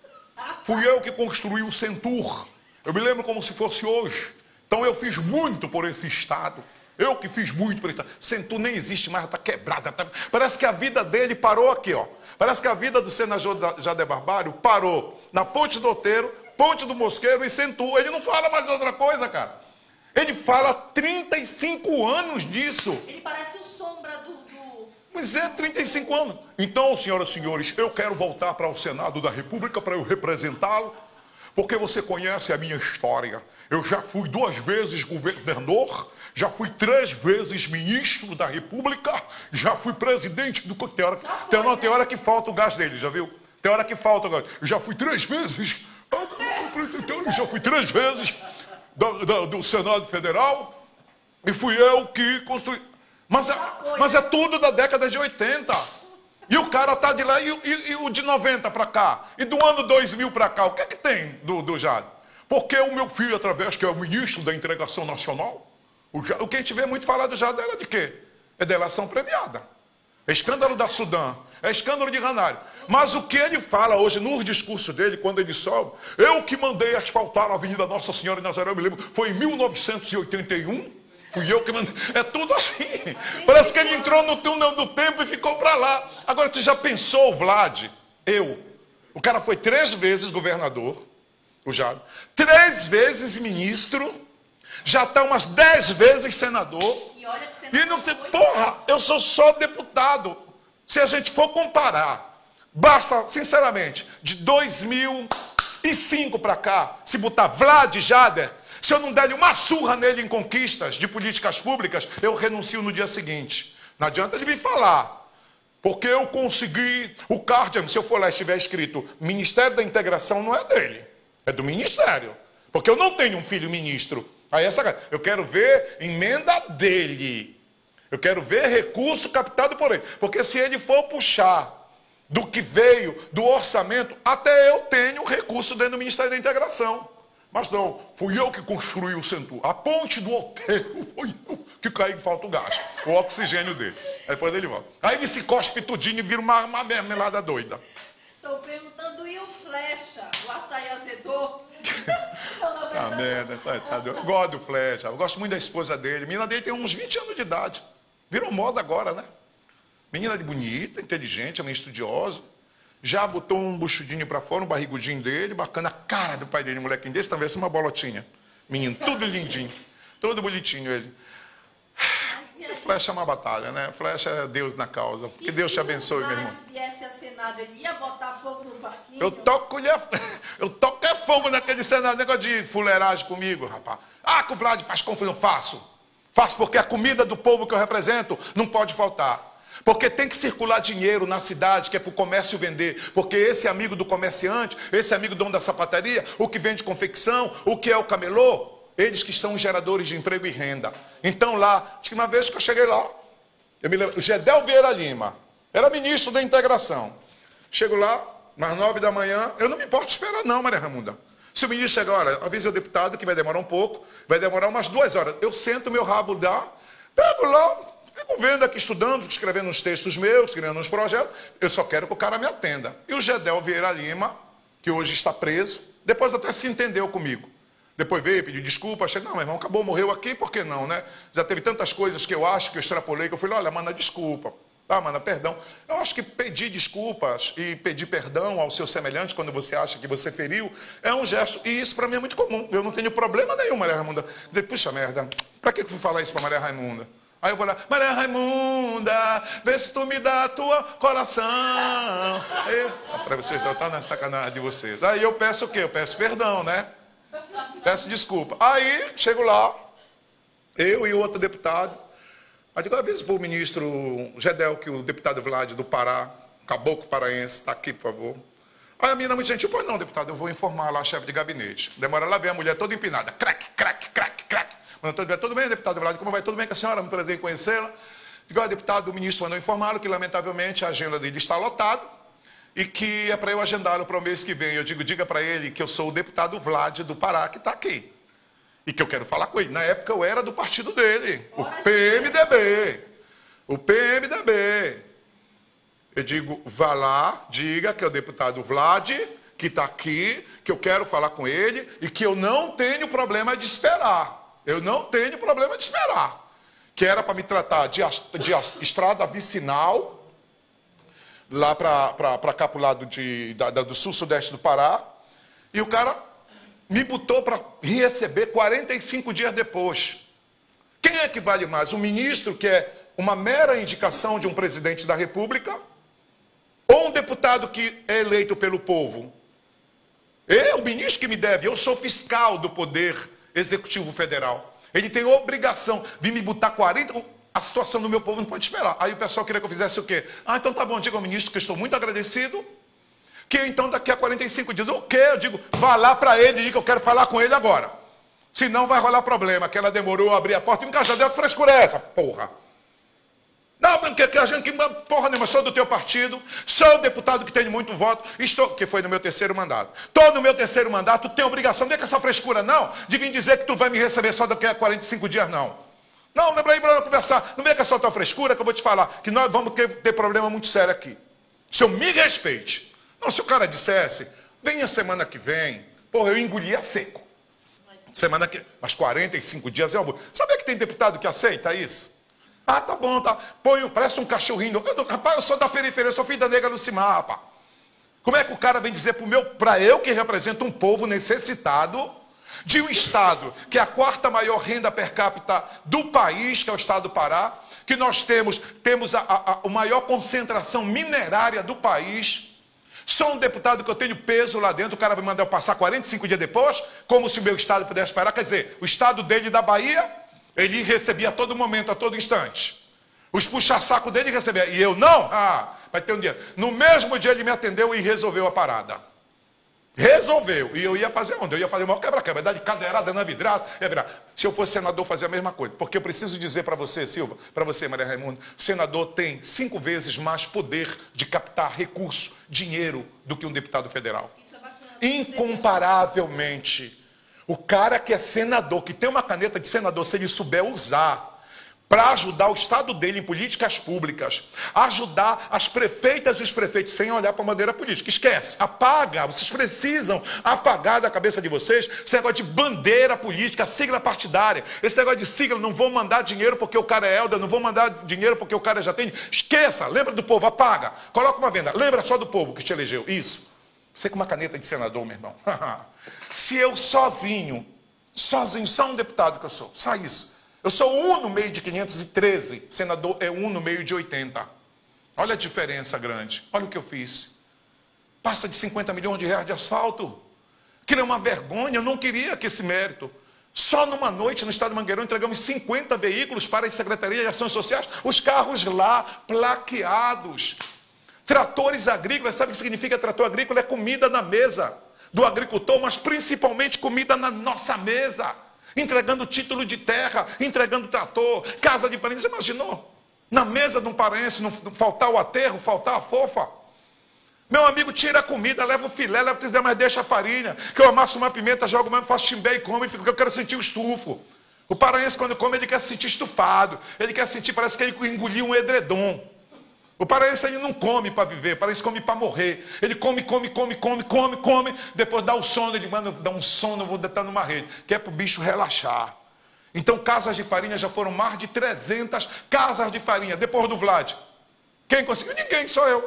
fui eu que construí o Centur, eu me lembro como se fosse hoje, então eu fiz muito por esse estado. Eu que fiz muito por isso. Centur nem existe mais, está quebrada. Tá... Parece que a vida dele parou aqui, ó. Parece que a vida do senador Jader Barbalho parou na Ponte do Outeiro, Ponte do Mosqueiro e Centur. Ele não fala mais outra coisa, cara. Ele fala há trinta e cinco anos disso. Ele parece o Sombra do... do... Pois é, trinta e cinco anos. Então, senhoras e senhores, eu quero voltar para o Senado da República para eu representá-lo, porque você conhece a minha história. Eu já fui duas vezes governador, já fui três vezes ministro da República, já fui presidente do... Tem hora, foi, tem, não, tem hora que falta o gás dele, já viu? Tem hora que falta o gás. Eu já fui três vezes... Eu já fui três vezes do, do, do Senado Federal e fui eu que construí. Mas é, mas é tudo da década de oitenta. E o cara tá de lá, e, e, e o de noventa para cá, e do ano dois mil para cá, o que é que tem do, do Jade? Porque o meu filho, através, que é o ministro da Integração Nacional, o, o que a gente vê muito falar do Jade era de quê? É delação premiada. É escândalo da Sudã, é escândalo de Ranário. Mas o que ele fala hoje no discurso dele, quando ele sobe, eu que mandei asfaltar a Avenida Nossa Senhora de Nazaré, eu me lembro, foi em mil novecentos e oitenta e um, fui eu que mandei. É tudo assim. Parece que ele entrou no túnel do tempo e ficou para lá. Agora, tu já pensou, Vlad? Eu. O cara foi três vezes governador, o Jade, três vezes ministro, já está umas dez vezes senador. E, olha que senador e não sei, porra, eu sou só deputado. Se a gente for comparar, basta, sinceramente, de dois mil e cinco para cá, se botar Vlad Jader, se eu não der uma surra nele em conquistas de políticas públicas, eu renuncio no dia seguinte. Não adianta ele vir falar. Porque eu consegui o card, se eu for lá e estiver escrito Ministério da Integração, não é dele. É do Ministério. Porque eu não tenho um filho ministro. Aí essa, eu quero ver emenda dele. Eu quero ver recurso captado por ele. Porque se ele for puxar do que veio do orçamento, até eu tenho recurso dentro do Ministério da Integração. Mas não, fui eu que construí o centro. A ponte do hotel foi eu que caiu e falta o gás. O oxigênio dele. Aí depois ele volta. Aí ele se cospe tudinho e vira uma, uma mermelada doida. Estão perguntando, e o Flecha? O açaí azedou? Ah, merda. Tá, eu gosto do Flecha. Eu gosto muito da esposa dele. A menina dele tem uns vinte anos de idade. Virou moda agora, né? Menina de bonita, inteligente, é uma estudiosa. Já botou um buchudinho pra fora, um barrigudinho dele, bacana. A cara do pai dele, molequinho desse, também, assim, uma bolotinha. Menino, tudo lindinho. Todo bonitinho ele. O Flecha é uma batalha, né? Flecha é Deus na causa. Que Deus te abençoe, meu irmão. Se o Vlad viesse a Senado, ele ia botar fogo no parquinho? Eu toco, eu toco é fogo naquele Senado. Negócio de fuleiragem comigo, rapaz. Ah, que o Vlad faz confusão. Faço. Faço porque a comida do povo que eu represento não pode faltar. Porque tem que circular dinheiro na cidade, que é para o comércio vender. Porque esse amigo do comerciante, esse amigo dono da sapataria, o que vende confecção, o que é o camelô, eles que são geradores de emprego e renda. Então lá, acho que uma vez que eu cheguei lá, eu me lembro, o Gedel Vieira Lima, era ministro da integração. Chego lá, às nove da manhã, eu não me importo esperar não, Maria Ramunda. Se o ministro chegar, olha, avisa o deputado que vai demorar um pouco, vai demorar umas duas horas. Eu sento meu rabo lá, pego lá, fico vendo aqui, estudando, fico escrevendo uns textos meus, criando uns projetos. Eu só quero que o cara me atenda. E o Gedel Vieira Lima, que hoje está preso, depois até se entendeu comigo. Depois veio, pediu desculpa, achei, não, meu irmão, acabou, morreu aqui, por que não, né? Já teve tantas coisas que eu acho, que eu extrapolei, que eu falei, olha, mana, desculpa. Tá, mana, perdão. Eu acho que pedir desculpas e pedir perdão ao seu semelhante quando você acha que você feriu é um gesto. E isso para mim é muito comum. Eu não tenho problema nenhum, Maria Raimunda. Puxa merda, para que eu fui falar isso para Maria Raimunda? Aí eu vou lá, Maria Raimunda, vê se tu me dá tua coração. Para vocês, eu estou na sacanagem de vocês. Aí eu peço o quê? Eu peço perdão, né? Peço desculpa. Aí chego lá, eu e o outro deputado. Aí digo, avisa para o ministro Gedel que o deputado Vlad do Pará, caboclo paraense, está aqui, por favor. Aí a menina muito gentil, pois não, deputado, eu vou informar lá a chefe de gabinete. Demora lá, vem a mulher toda empinada, crack, crack, crack, crack. Tudo bem, deputado Vlad, como vai? Tudo bem com a senhora? Me prazer em conhecê-la. Digo, ó, deputado, o ministro mandou informar que, lamentavelmente, a agenda dele está lotada e que é para eu agendá-lo para o mês que vem. Eu digo, diga para ele que eu sou o deputado Vlad do Pará, que está aqui. E que eu quero falar com ele. Na época eu era do partido dele, o P M D B. O P M D B. Eu digo, vá lá, diga que é o deputado Vlad, que está aqui, que eu quero falar com ele e que eu não tenho problema de esperar. Eu não tenho problema de esperar. Que era para me tratar de, de estrada vicinal, lá para cá para o lado de, da, do sul-sudeste do Pará. E o cara me botou para receber quarenta e cinco dias depois. Quem é que vale mais? O ministro, que é uma mera indicação de um presidente da República, ou um deputado que é eleito pelo povo? É o ministro que me deve, eu sou fiscal do Poder Executivo Federal. Ele tem obrigação de me botar quarenta... A situação do meu povo não pode esperar. Aí o pessoal queria que eu fizesse o quê? Ah, então tá bom, diga ao ministro que eu estou muito agradecido, que então daqui a quarenta e cinco dias, o quê? Eu digo, vá lá para ele aí que eu quero falar com ele agora. Senão vai rolar problema, que ela demorou a abrir a porta e nunca já deu frescura é essa, porra. Não, porque que a gente, porra nenhuma, sou do teu partido, sou deputado que tem muito voto, estou, que foi no meu terceiro mandato. Estou no meu terceiro mandato, tenho obrigação, não é com essa frescura não, de vir dizer que tu vai me receber só daqui a quarenta e cinco dias, não. Não, lembra aí para conversar, não vem com essa tua frescura que eu vou te falar, que nós vamos ter, ter problema muito sério aqui. Se eu me respeite. Não, se o cara dissesse, venha semana que vem, porra, eu engolia seco. Semana que, mas quarenta e cinco dias é algo. Sabia que tem deputado que aceita isso? Ah, tá bom, tá. Põe, parece um cachorrinho. Eu, rapaz, eu sou da periferia, eu sou filho da nega Lucimar, rapaz. Como é que o cara vem dizer para meu, para eu que represento um povo necessitado de um estado que é a quarta maior renda per capita do país, que é o estado do Pará, que nós temos, temos a, a, a maior concentração minerária do país. Sou um deputado que eu tenho peso lá dentro, o cara vai mandar eu passar quarenta e cinco dias depois, como se o meu estado pudesse esperar. Quer dizer, o estado dele da Bahia, ele recebia a todo momento, a todo instante. Os puxa-saco dele recebia. E eu não? Ah, vai ter um dia. No mesmo dia ele me atendeu e resolveu a parada. Resolveu. E eu ia fazer onde? Eu ia fazer o maior quebra-quebra, dar de cadeirada na vidraça. Ia virar. Se eu fosse senador, fazia a mesma coisa. Porque eu preciso dizer para você, Silva, para você, Maria Raimundo, senador tem cinco vezes mais poder de captar recurso, dinheiro, do que um deputado federal. Isso é bacana. Incomparavelmente. O cara que é senador, que tem uma caneta de senador, se ele souber usar para ajudar o estado dele em políticas públicas, ajudar as prefeitas e os prefeitos sem olhar para a bandeira política. Esquece, apaga, vocês precisam apagar da cabeça de vocês esse negócio de bandeira política, sigla partidária. Esse negócio de sigla, não vou mandar dinheiro porque o cara é Helder, não vou mandar dinheiro porque o cara já tem. Esqueça, lembra do povo, apaga, coloca uma venda, lembra só do povo que te elegeu. Isso. Você com uma caneta de senador, meu irmão. Se eu sozinho, sozinho, só um deputado que eu sou, só isso. Eu sou um no meio de quinhentos e treze, senador é um no meio de oitenta. Olha a diferença grande, olha o que eu fiz. Passa de cinquenta milhões de reais de asfalto. Aquilo é uma vergonha, eu não queria que esse mérito. Só numa noite no estado de Mangueirão entregamos cinquenta veículos para a Secretaria de Ações Sociais, os carros lá, plaqueados. Tratores agrícolas, sabe o que significa trator agrícola? É comida na mesa do agricultor, mas principalmente comida na nossa mesa. Entregando título de terra, entregando trator, casa de farinha. Você imaginou? Na mesa de um paraense, não faltar o aterro, faltar a fofa. Meu amigo, tira a comida, leva o filé, leva o que quiser, mas deixa a farinha. Que eu amasso uma pimenta, jogo mesmo, faço chimbé e como, porque eu quero sentir o estufo. O paraense, quando come, ele quer se sentir estufado. Ele quer sentir, parece que ele engoliu um edredom. O paraense ele não come para viver, o paraense come para morrer. Ele come, come, come, come, come, come, depois dá o sono, ele manda, dá um sono, eu vou deitar numa rede, que é para o bicho relaxar. Então casas de farinha já foram mais de trezentas casas de farinha, depois do Vlad. Quem conseguiu? Ninguém, só eu.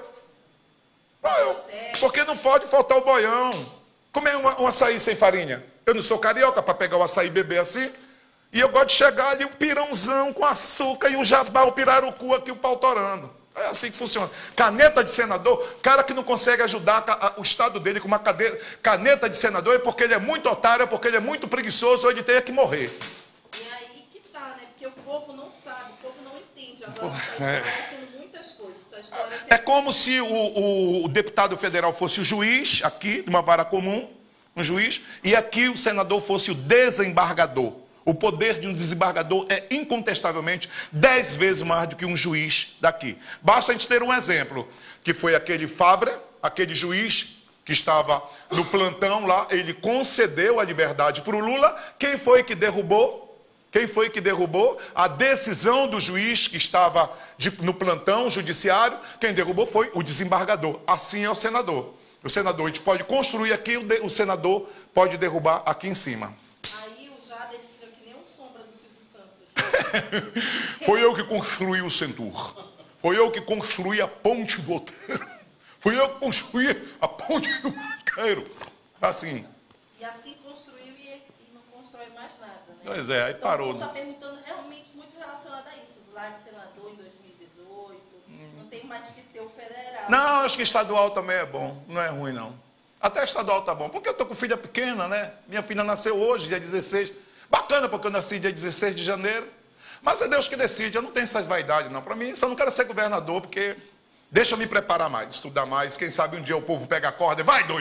Só eu. Porque não pode faltar o boião. Comer uma, um açaí sem farinha. Eu não sou carioca para pegar o açaí e beber assim. E eu gosto de chegar ali, um pirãozão com açúcar e um jabá, o pirarucu aqui, o pau torando. É assim que funciona. Caneta de senador, cara que não consegue ajudar o estado dele com uma cadeira, caneta de senador é porque ele é muito otário, é porque ele é muito preguiçoso, ou ele tem que morrer. E aí que tá, né? Porque o povo não sabe, o povo não entende. Agora está esclarecendo muitas coisas. Está esclarecendo... É como se o, o, o deputado federal fosse o juiz, aqui, de uma vara comum, um juiz, e aqui o senador fosse o desembargador. O poder de um desembargador é incontestavelmente dez vezes mais do que um juiz daqui. Basta a gente ter um exemplo, que foi aquele Favre, aquele juiz que estava no plantão lá, ele concedeu a liberdade para o Lula. Quem foi que derrubou? Quem foi que derrubou a decisão do juiz que estava de, no plantão judiciário? Quem derrubou foi o desembargador. Assim é o senador. O senador, a gente pode construir aqui, o, de, o senador pode derrubar aqui em cima. Foi eu que construí o Centur. Foi eu que construí a ponte do Outeiro. Foi eu que construí a ponte do Outeiro. Assim. E assim construiu e, e não constrói mais nada, né? Pois é, aí parou. Então, está perguntando realmente muito relacionado a isso. Lá de senador em dois mil e dezoito. Hum. Não tem mais que ser o federal. Não, acho que estadual também é bom. Não é ruim, não. Até estadual tá bom. Porque eu tô com filha pequena, né? Minha filha nasceu hoje, dia dezesseis. Bacana, porque eu nasci dia dezesseis de janeiro. Mas é Deus que decide, eu não tenho essas vaidades não. Para mim, só não quero ser governador, porque deixa eu me preparar mais, estudar mais. Quem sabe um dia o povo pega a corda e vai, doido,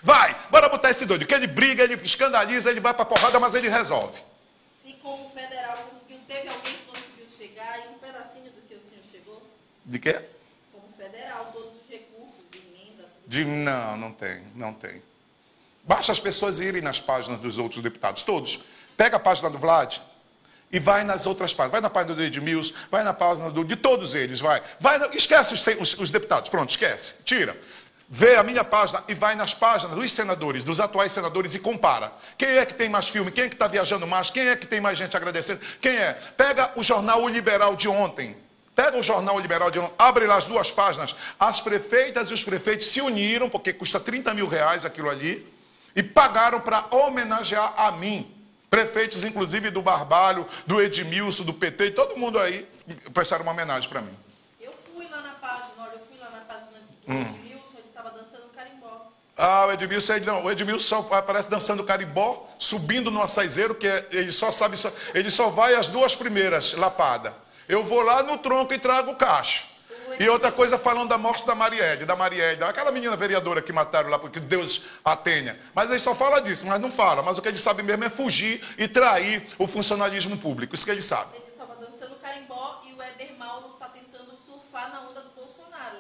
Vai, bora botar esse doido. Que ele briga, ele escandaliza, ele vai pra porrada, mas ele resolve. Se como federal conseguiu, teve alguém que conseguiu chegar e um pedacinho do que o senhor chegou? De quê? Como federal, todos os recursos, emenda, tudo. De, não, não tem, não tem. Basta as pessoas irem nas páginas dos outros deputados, todos. Pega a página do Vlad e vai nas outras páginas. Vai na página do Edmilson, vai na página do, de todos eles, vai. vai esquece os, os, os deputados, pronto, esquece, tira. Vê a minha página e vai nas páginas dos senadores, dos atuais senadores e compara. Quem é que tem mais filme? Quem é que está viajando mais? Quem é que tem mais gente agradecendo? Quem é? Pega o jornal O Liberal de ontem. Pega o jornal O Liberal de ontem, abre lá as duas páginas. As prefeitas e os prefeitos se uniram, porque custa trinta mil reais aquilo ali, e pagaram para homenagear a mim. Prefeitos, inclusive, do Barbalho, do Edmilson, do P T, e todo mundo aí prestaram uma homenagem para mim. Eu fui lá na página, olha, eu fui lá na página do Hum. Edmilson. Ah, o Edmilson, não, o Edmilson só aparece dançando carimbó, subindo no açaizeiro, que é, ele só sabe, só, ele só vai as duas primeiras, lapada. Eu vou lá no tronco e trago o cacho. E outra coisa falando da morte da Marielle, da Marielle, aquela menina vereadora que mataram lá, porque Deus a tenha. Mas ele só fala disso, mas não fala. Mas o que ele sabe mesmo é fugir e trair o funcionalismo público, isso que ele sabe. Ele estava dançando carimbó e o Éder Mauro está tentando surfar na onda do Bolsonaro.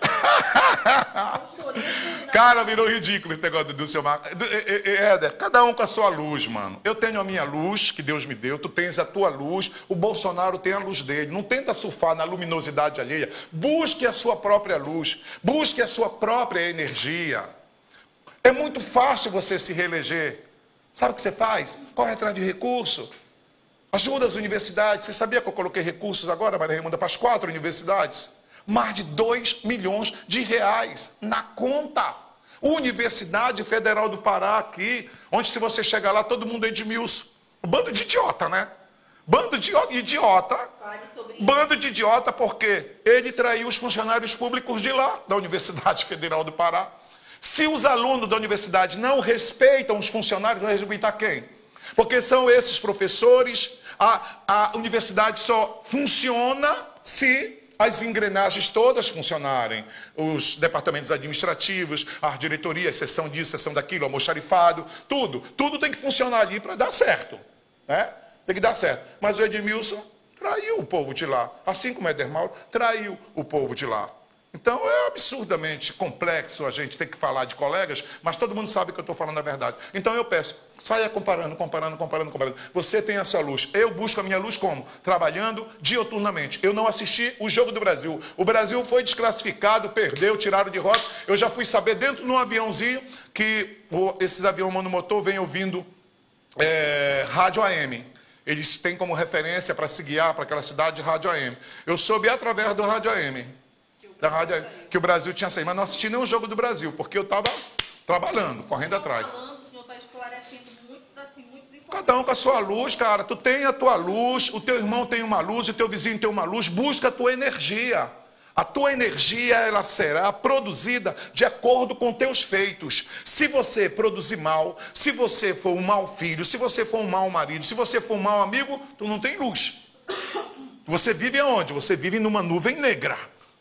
Cara, virou ridículo esse negócio do seu Marcos. Éder, cada um com a sua luz, mano. Eu tenho a minha luz, que Deus me deu, tu tens a tua luz, o Bolsonaro tem a luz dele. Não tenta surfar na luminosidade alheia. Busque a sua própria luz, busque a sua própria energia. É muito fácil você se reeleger. Sabe o que você faz? Corre atrás de recurso. Ajuda as universidades. Você sabia que eu coloquei recursos agora, Maria Raimunda, para as quatro universidades? Mais de dois milhões de reais na conta. Universidade Federal do Pará aqui, onde se você chegar lá, todo mundo é Edmilson. Um bando de idiota, né? Bando de idiota. Bando de idiota porque ele traiu os funcionários públicos de lá, da Universidade Federal do Pará. Se os alunos da universidade não respeitam os funcionários, vai respeitar quem? Porque são esses professores, a, a universidade só funciona se as engrenagens todas funcionarem, os departamentos administrativos, as diretorias, seção disso, seção daquilo, almoxarifado, tudo. Tudo tem que funcionar ali para dar certo. Né? Tem que dar certo. Mas o Edmilson traiu o povo de lá, assim como o Éder Mauro traiu o povo de lá. Então é absurdamente complexo a gente ter que falar de colegas, mas todo mundo sabe que eu estou falando a verdade. Então eu peço, saia comparando, comparando, comparando, comparando. Você tem a sua luz. Eu busco a minha luz como? Trabalhando dioturnamente. Eu não assisti o Jogo do Brasil. O Brasil foi desclassificado, perdeu, tiraram de rota. Eu já fui saber dentro de um aviãozinho que esses aviões monomotor vêm ouvindo é, rádio A M. Eles têm como referência para se guiar para aquela cidade rádio A M. Eu soube através do rádio A M. Da rádio, que o Brasil tinha saído, mas não assisti nem o Jogo do Brasil, porque eu estava trabalhando, correndo atrás. Falando, o senhor está esclarecendo muito, assim, muitas informações. Cada um com a sua luz, cara. Tu tem a tua luz, o teu irmão tem uma luz, o teu vizinho tem uma luz. Busca a tua energia. A tua energia, ela será produzida de acordo com teus feitos. Se você produzir mal, se você for um mau filho, se você for um mau marido, se você for um mau amigo, tu não tem luz. Você vive aonde? Você vive numa nuvem negra.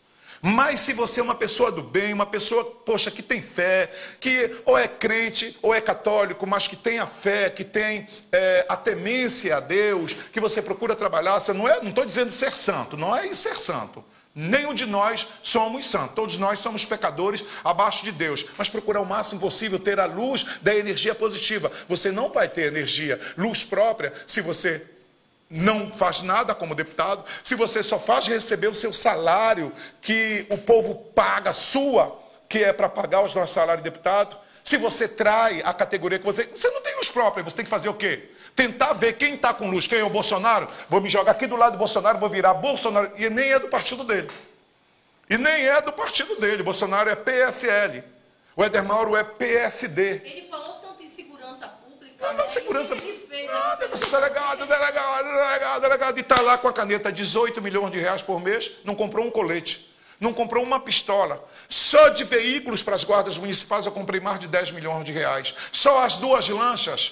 Mas se você é uma pessoa do bem, uma pessoa, poxa, que tem fé, que ou é crente ou é católico, mas que tem a fé, que tem é, a temência a Deus, que você procura trabalhar, você não é, não estou dizendo ser santo, não é isso ser santo. Nenhum de nós somos santos, todos nós somos pecadores abaixo de Deus, mas procurar o máximo possível ter a luz da energia positiva. Você não vai ter energia, luz própria, se você não faz nada como deputado, se você só faz receber o seu salário que o povo paga, sua, que é para pagar os nossos salários de deputado, se você trai a categoria que você... Você não tem luz própria, você tem que fazer o quê? Tentar ver quem está com luz, quem é o Bolsonaro, vou me jogar aqui do lado do Bolsonaro, vou virar Bolsonaro, e nem é do partido dele. E nem é do partido dele, Bolsonaro é P S L, o Éder Mauro é P S D. Ele falou tanto em segurança pública, Não, não, segurança... que ele fez, Ah, delegado, delegado, delegado, delegado, e está lá com a caneta dezoito milhões de reais por mês, não comprou um colete, não comprou uma pistola. Só de veículos para as guardas municipais eu comprei mais de dez milhões de reais. Só as duas lanchas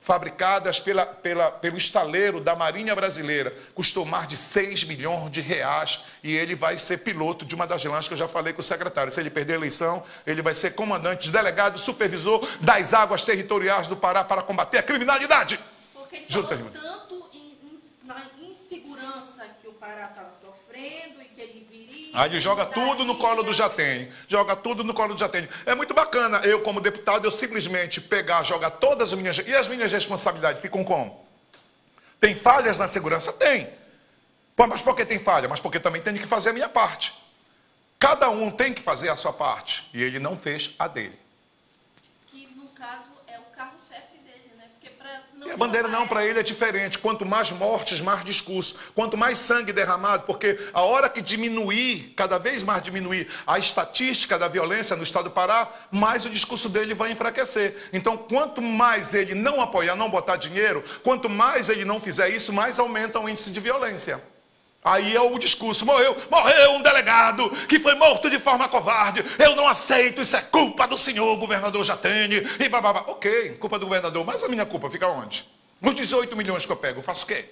fabricadas pela, pela, pelo estaleiro da Marinha Brasileira. Custou mais de seis milhões de reais e ele vai ser piloto de uma das lanchas que eu já falei com o secretário. Se ele perder a eleição, ele vai ser comandante, delegado, supervisor das águas territoriais do Pará para combater a criminalidade. Porque ele Junto, falou irmã. tanto em, em, na insegurança que o Pará estava sofrendo e que ele viria... Aí ele joga tudo no colo do Jatene. Joga tudo no colo do Jatene. É muito bacana eu, como deputado, eu simplesmente pegar, jogar todas as minhas... E as minhas responsabilidades ficam como? Tem falhas na segurança? Tem. Pô, mas por que tem falha? Mas porque também tenho que fazer a minha parte. Cada um tem que fazer a sua parte. E ele não fez a dele. Que, no caso, é o carro-chefe dele, né? Porque pra, não E a bandeira não, para ele é diferente. Quanto mais mortes, mais discurso. Quanto mais sangue derramado, porque a hora que diminuir, cada vez mais diminuir a estatística da violência no estado do Pará, mais o discurso dele vai enfraquecer. Então, quanto mais ele não apoiar, não botar dinheiro, quanto mais ele não fizer isso, mais aumenta o índice de violência. Aí é o discurso, morreu, morreu um delegado que foi morto de forma covarde, eu não aceito, isso é culpa do senhor governador Jatene, e bababá. Ok, culpa do governador, mas a minha culpa fica onde? Nos dezoito milhões que eu pego, eu faço o quê?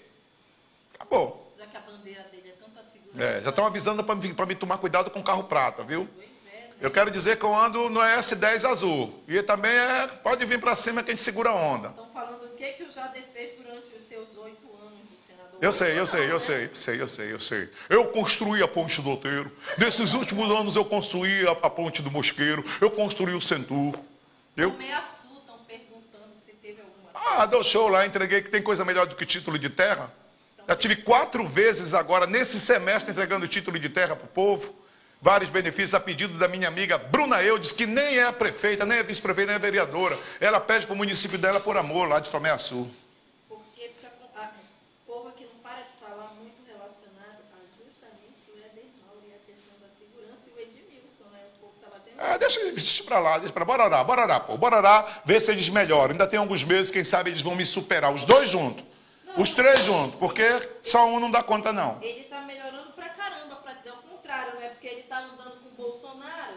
Acabou. Já que a bandeira dele é tanto a segurança... É, já estão avisando para me, me tomar cuidado com o carro prata, viu? Eu quero dizer que eu ando no S dez azul, e também é, pode vir para cima que a gente segura a onda. Estão falando o que, que o Jader fez durante os seus oito anos de senador. Eu sei, eu sei, eu sei, eu sei, eu sei, eu sei. Eu construí a ponte do Outeiro. Nesses últimos anos eu construí a, a ponte do Mosqueiro. Eu construí o Centur. Eu... No Meaçu estão perguntando se teve alguma... Ah, deu show lá, entreguei que tem coisa melhor do que título de terra. Já tive quatro vezes agora, nesse semestre, entregando título de terra para o povo. Vários benefícios a pedido da minha amiga Bruna Eudes, que nem é prefeita, nem é vice-prefeita, nem é vereadora. Ela pede para o município dela por amor, lá de Tomé Açu. Porque fica com... a... o povo aqui não para de falar muito relacionado a justamente o Éder Mauro e a questão da segurança e o Edmilson, né? O povo está batendo... É, deixa, deixa pra lá, deixa pra lá. Bora orar, bora orar, pô. Bora orar, ver se eles melhoram. Ainda tem alguns meses, quem sabe eles vão me superar. Os dois juntos. Não, os três juntos, porque só um não dá conta, não. Ele está melhorando pra caramba, para dizer o contrário, né? Porque ele está andando com o Bolsonaro.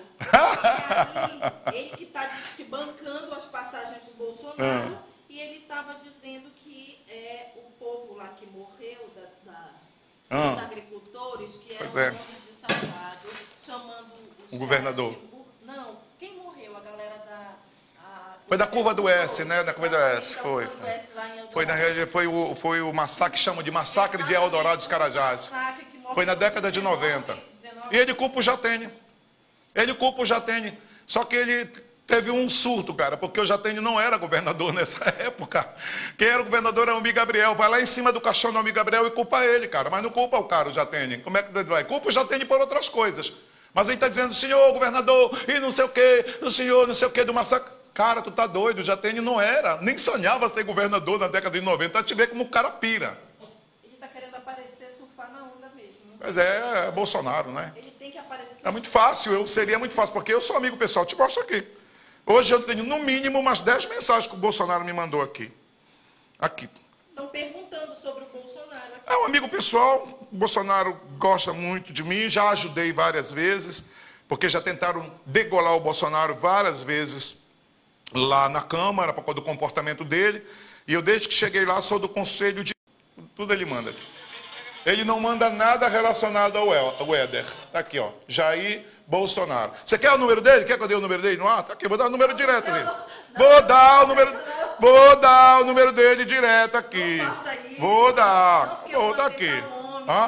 E aí, ele que está bancando as passagens do Bolsonaro, ah. e ele estava dizendo que é, o povo lá que morreu, da, da, ah. dos agricultores, que era um é. nome de salgado, chamando o governador. De, não, quem morreu? A galera da... A, foi da curva do S, né? Da curva do S, foi. Do S lá em foi, na realidade, foi o, foi o massacre, chamam de massacre de Eldorado dos Carajás. Foi na década de noventa. E ele culpa o Jatene. Ele culpa o Jatene. Só que ele teve um surto, cara, porque o Jatene não era governador nessa época. Quem era o governador era o Almir Gabriel. Vai lá em cima do caixão do Almir Gabriel e culpa ele, cara. Mas não culpa o cara, o Jatene. Como é que vai? Culpa o Jatene por outras coisas. Mas ele está dizendo, senhor governador, e não sei o quê, o senhor não sei o quê do massacre. Cara, tu tá doido, o Jatene não era, nem sonhava ser governador na década de noventa. Te ver como o cara pira. Ele está querendo aparecer, surfar na onda mesmo. Mas é, é Bolsonaro, né? Ele tem que aparecer. É muito fácil, eu, seria muito fácil, porque eu sou amigo pessoal, te mostro aqui. Hoje eu tenho no mínimo umas dez mensagens que o Bolsonaro me mandou aqui. Aqui. Estão perguntando sobre o Bolsonaro. Aqui. É um amigo pessoal, o Bolsonaro gosta muito de mim, já ajudei várias vezes, porque já tentaram degolar o Bolsonaro várias vezes lá na Câmara, por causa do comportamento dele, e eu desde que cheguei lá sou do conselho de... Tudo ele manda. Ele não manda nada relacionado ao Éder. Está aqui, ó, Jair Bolsonaro. Você quer o número dele? Quer que eu dê o número dele? Não, ah, tá aqui, vou dar o número direto dele. Vou dar o número, vou dar o número dele direto aqui. Vou dar, vou dar aqui. Hã?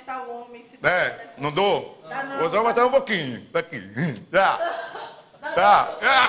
É, não dou? Vou só botar um pouquinho, daqui. Tá. Tá.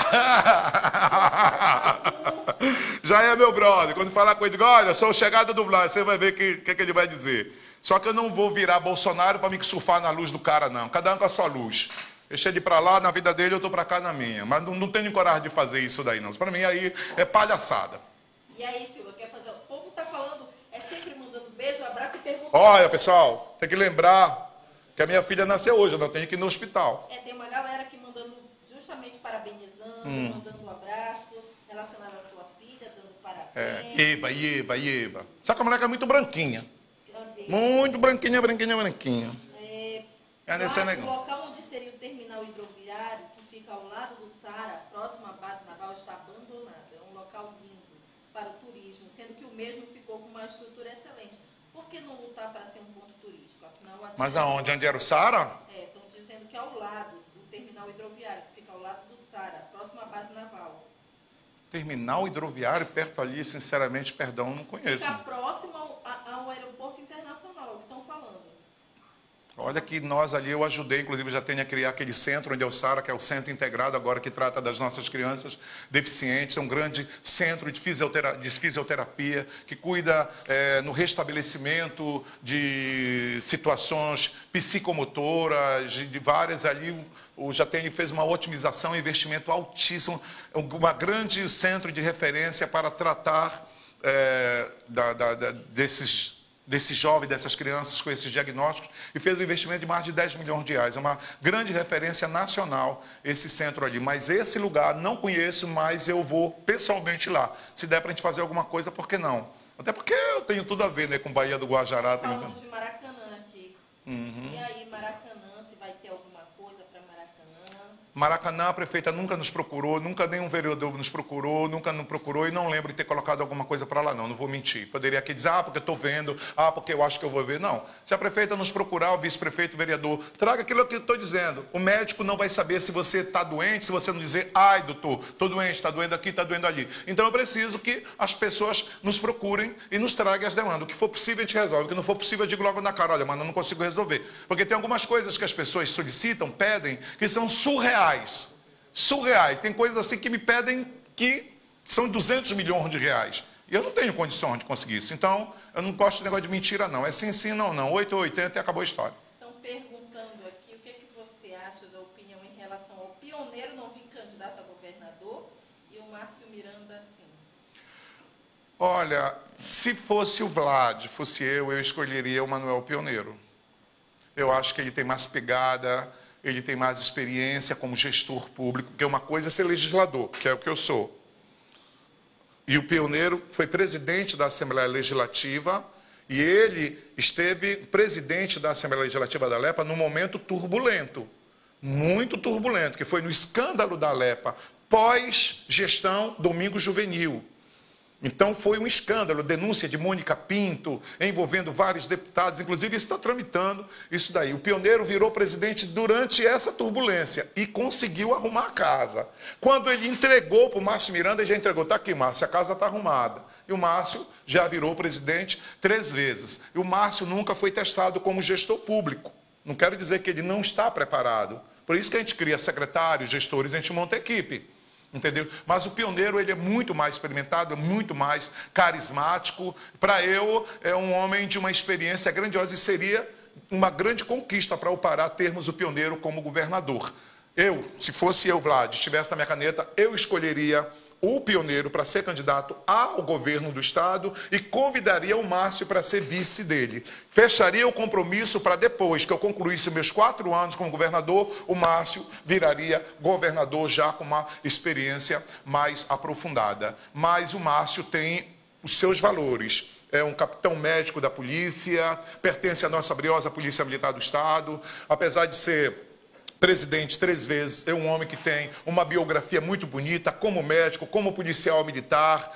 Já é meu brother. Quando falar com ele, digo, olha, sou o chegado do Vlad, você vai ver o que, que, que ele vai dizer. Só que eu não vou virar Bolsonaro para me surfar na luz do cara, não. Cada um com a sua luz. Deixa ele para lá, na vida dele, eu estou para cá na minha. Mas não, não tenho coragem de fazer isso daí, não. Para mim, aí é palhaçada. E aí, Silva, quer fazer? O povo está falando, é sempre mandando beijo, abraço e perguntando. Olha, pessoal, tem que lembrar que a minha filha nasceu hoje, eu não tenho que ir no hospital. É, tem uma galera aqui mandando, justamente parabenizando, hum. mandando um abraço, relacionado à sua filha, dando parabéns. É, Eva, Eva, Eva. Só que a moleque é muito branquinha. Muito branquinha, branquinha, branquinha. É, é nesse lá, negócio. O local onde seria o terminal hidroviário, que fica ao lado do Saara, próximo à base naval, está abandonado. É um local lindo. para o turismo, sendo que o mesmo ficou com uma estrutura excelente. Por que não lutar para ser um ponto turístico? Afinal, assim, Mas aonde? Onde era o Sara? É, estão dizendo que é ao lado do terminal hidroviário, que fica ao lado do Sara, próximo à base naval. Terminal hidroviário perto ali, sinceramente, perdão, não conheço. Fica próximo ao, ao aeroporto internacional, é o que estão falando. Olha que nós ali, eu ajudei, inclusive já tenho a criar aquele centro onde é o Sara, que é o centro integrado agora que trata das nossas crianças deficientes, é um grande centro de fisioterapia, de fisioterapia que cuida é, no restabelecimento de situações psicomotoras, de, de várias ali, o Jatene fez uma otimização, um investimento altíssimo, um grande centro de referência para tratar é, da, da, da, desses desse jovem, dessas crianças com esses diagnósticos, e fez um investimento de mais de dez milhões de reais. É uma grande referência nacional esse centro ali. Mas esse lugar não conheço, mas eu vou pessoalmente lá. Se der para a gente fazer alguma coisa, por que não? Até porque eu tenho tudo a ver, né, com Baía do Guajará. Tem... Falando de Maracanã aqui. Uhum. E aí, Maracanã, se vai ter alguma coisa para Maracanã? Maracanã, a prefeita nunca nos procurou, nunca nenhum vereador nos procurou, nunca nos procurou e não lembro de ter colocado alguma coisa para lá, não, não vou mentir. Poderia aqui dizer, ah, porque eu estou vendo, ah, porque eu acho que eu vou ver. Não. Se a prefeita nos procurar, o vice-prefeito, o vereador, traga aquilo que eu estou dizendo. O médico não vai saber se você está doente, se você não dizer, ai, doutor, estou doente, está doendo aqui, está doendo ali. Então eu preciso que as pessoas nos procurem e nos tragam as demandas. O que for possível a gente resolve, o que não for possível eu digo logo na cara, olha, mano, eu não consigo resolver. Porque tem algumas coisas que as pessoas solicitam, pedem, que são surreais. Surreais. Tem coisas assim que me pedem que são duzentos milhões de reais. E eu não tenho condições de conseguir isso. Então, eu não gosto de negócio de mentira, não. É sim, sim, não, não. oito ou oitenta e acabou a história. Estão perguntando aqui o que, é que você acha da opinião em relação ao Pioneiro não vir candidato a governador e o Márcio Miranda sim. Olha, se fosse o Vlad, fosse eu, eu escolheria o Manuel Pioneiro. Eu acho que ele tem mais pegada, ele tem mais experiência como gestor público, porque uma coisa é ser legislador, que é o que eu sou. E o Pioneiro foi presidente da Assembleia Legislativa, e ele esteve presidente da Assembleia Legislativa da Alepa num momento turbulento, muito turbulento, que foi no escândalo da Alepa, pós-gestão Domingo Juvenil. Então foi um escândalo, denúncia de Mônica Pinto, envolvendo vários deputados, inclusive está tramitando isso daí. O Pioneiro virou presidente durante essa turbulência e conseguiu arrumar a casa. Quando ele entregou para o Márcio Miranda, ele já entregou, está aqui, Márcio, a casa está arrumada. E o Márcio já virou presidente três vezes. E o Márcio nunca foi testado como gestor público. Não quero dizer que ele não está preparado. Por isso que a gente cria secretários, gestores, a gente monta equipe. Entendeu? Mas o Pioneiro, ele é muito mais experimentado, é muito mais carismático. Para eu, é um homem de uma experiência grandiosa e seria uma grande conquista para o Pará termos o Pioneiro como governador. Eu, se fosse eu, Vlad, estivesse na minha caneta, eu escolheria o Pioneiro para ser candidato ao governo do Estado e convidaria o Márcio para ser vice dele. Fecharia o compromisso para depois que eu concluísse meus quatro anos como governador, o Márcio viraria governador já com uma experiência mais aprofundada. Mas o Márcio tem os seus valores. É um capitão médico da polícia, pertence à nossa briosa Polícia Militar do Estado, apesar de ser presidente três vezes, é um homem que tem uma biografia muito bonita, como médico, como policial militar,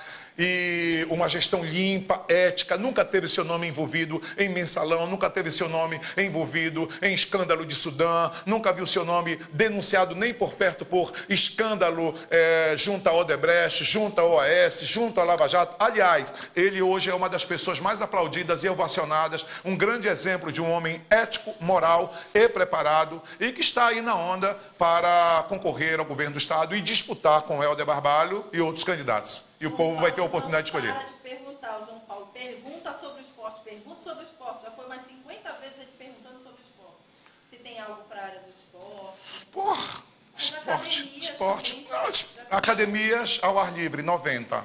e uma gestão limpa, ética, nunca teve seu nome envolvido em mensalão, nunca teve seu nome envolvido em escândalo de Sudã, nunca viu seu nome denunciado nem por perto por escândalo é, junto à Odebrecht, junto à O A S, junto à Lava Jato. Aliás, ele hoje é uma das pessoas mais aplaudidas e ovacionadas, um grande exemplo de um homem ético, moral e preparado, e que está aí na onda para concorrer ao governo do Estado e disputar com Helder Barbalho e outros candidatos. E o povo vai ter a oportunidade de escolher. Para de perguntar, João Paulo. Pergunta sobre o esporte. Pergunta sobre o esporte. Já foi mais cinquenta vezes ele perguntando sobre o esporte. Se tem algo para a área do esporte. Porra, esporte, esporte. Não, academias ao ar livre, noventa.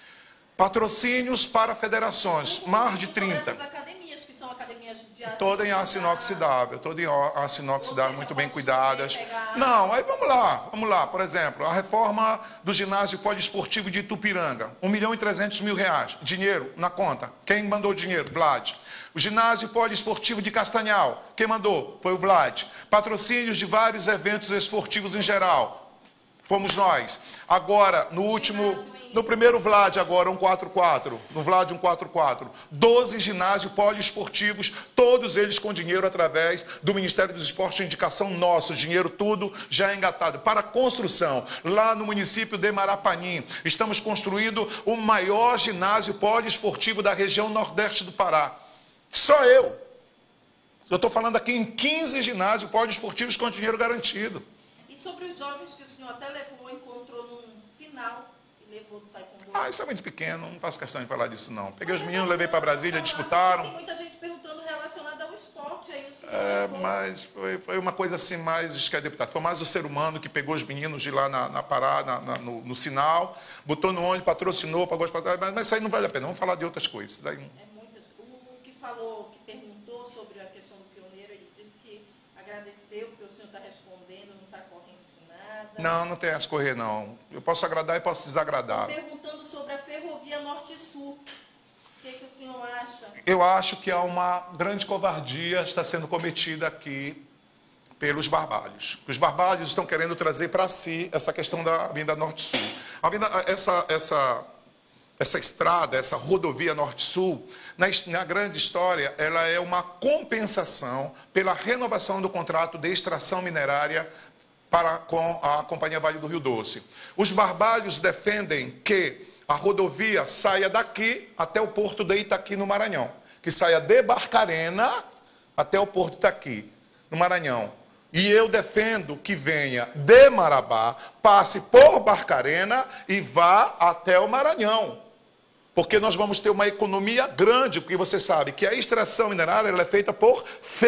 Patrocínios para federações, mais de trinta. Academias, que são academias de aço toda em aço inoxidável, toda em aço inoxidável, muito bem cuidadas. Não, aí vamos lá, vamos lá. Por exemplo, a reforma do ginásio poliesportivo de Itupiranga, um milhão e trezentos mil reais. Dinheiro na conta. Quem mandou o dinheiro? Vlad. O ginásio poliesportivo de Castanhal, quem mandou? Foi o Vlad. Patrocínios de vários eventos esportivos em geral, fomos nós. Agora, no último... No primeiro Vlad agora, um quatro quatro. No Vlad um quatro quatro. doze ginásios poliesportivos, todos eles com dinheiro através do Ministério dos Esportes, indicação nosso, dinheiro tudo já engatado. Para construção, lá no município de Marapanim, estamos construindo o maior ginásio poliesportivo da região nordeste do Pará. Só eu. Eu estou falando aqui em quinze ginásios poliesportivos com dinheiro garantido. E sobre os jovens que o senhor até levou, encontrou num sinal e levou do taekwondo? Ah, isso é muito pequeno, não faço questão de falar disso não. Peguei os meninos, levei para Brasília, disputaram. Tem muita gente perguntando relacionada ao esporte, aí o senhor É, levou. mas foi, foi uma coisa assim mais, acho que é deputado, foi mais o ser humano que pegou os meninos de lá na, na Pará, na, na, no, no sinal, botou no ônibus, patrocinou, pagou as patrocínios, mas, mas isso aí não vale a pena, vamos falar de outras coisas. Daí... É muitas. O que falou, que perguntou sobre a questão do pioneiro, ele disse que agradeceu, porque o senhor está respondendo, não está correndo de nada. Não, não tem essa correr não. Eu posso agradar e posso desagradar. Perguntando sobre a ferrovia Norte-Sul. O que, que o senhor acha? Eu acho que há uma grande covardia está sendo cometida aqui pelos barbalhos. Os barbalhos estão querendo trazer para si essa questão da Avenida Norte-Sul. A Avenida, essa, essa, essa estrada, essa rodovia Norte-Sul, na, na grande história, ela é uma compensação pela renovação do contrato de extração minerária para, com a Companhia Vale do Rio Doce. Os barbalhos defendem que a rodovia saia daqui até o porto de Itaqui, no Maranhão. Que saia de Barcarena até o porto de Itaqui, no Maranhão. E eu defendo que venha de Marabá, passe por Barcarena e vá até o Maranhão. Porque nós vamos ter uma economia grande, porque você sabe que a extração minerária ela é feita por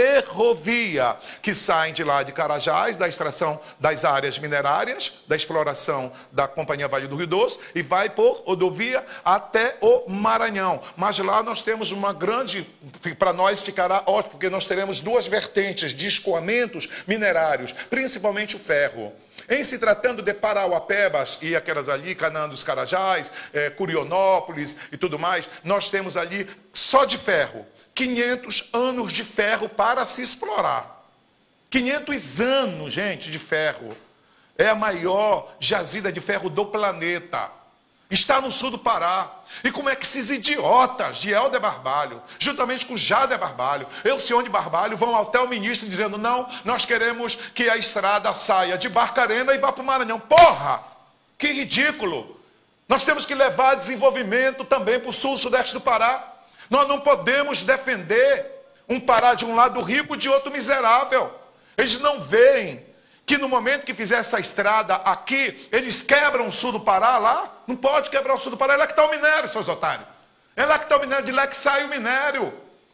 ferrovia, que saem de lá de Carajás, da extração das áreas minerárias, da exploração da Companhia Vale do Rio Doce, e vai por rodovia até o Maranhão. Mas lá nós temos uma grande, para nós ficará ótimo, porque nós teremos duas vertentes de escoamentos minerários, principalmente o ferro. Em se tratando de Parauapebas e aquelas ali, Canaã dos Carajás, é, Curionópolis e tudo mais, nós temos ali, só de ferro, quinhentos anos de ferro para se explorar. quinhentos anos, gente, de ferro. É a maior jazida de ferro do planeta. Está no sul do Pará. E como é que esses idiotas de Helder Barbalho, juntamente com Jader Barbalho, Elcione Barbalho, vão até o ministro dizendo, não, nós queremos que a estrada saia de Barcarena e vá para o Maranhão. Porra! Que ridículo! Nós temos que levar desenvolvimento também para o sul, sudeste do Pará. Nós não podemos defender um Pará de um lado rico e de outro miserável. Eles não veem que no momento que fizer essa estrada aqui, eles quebram o sul do Pará lá. Não pode quebrar o sul do Pará, é lá que está o minério, seus otários. É lá que está o minério, de lá que sai o minério.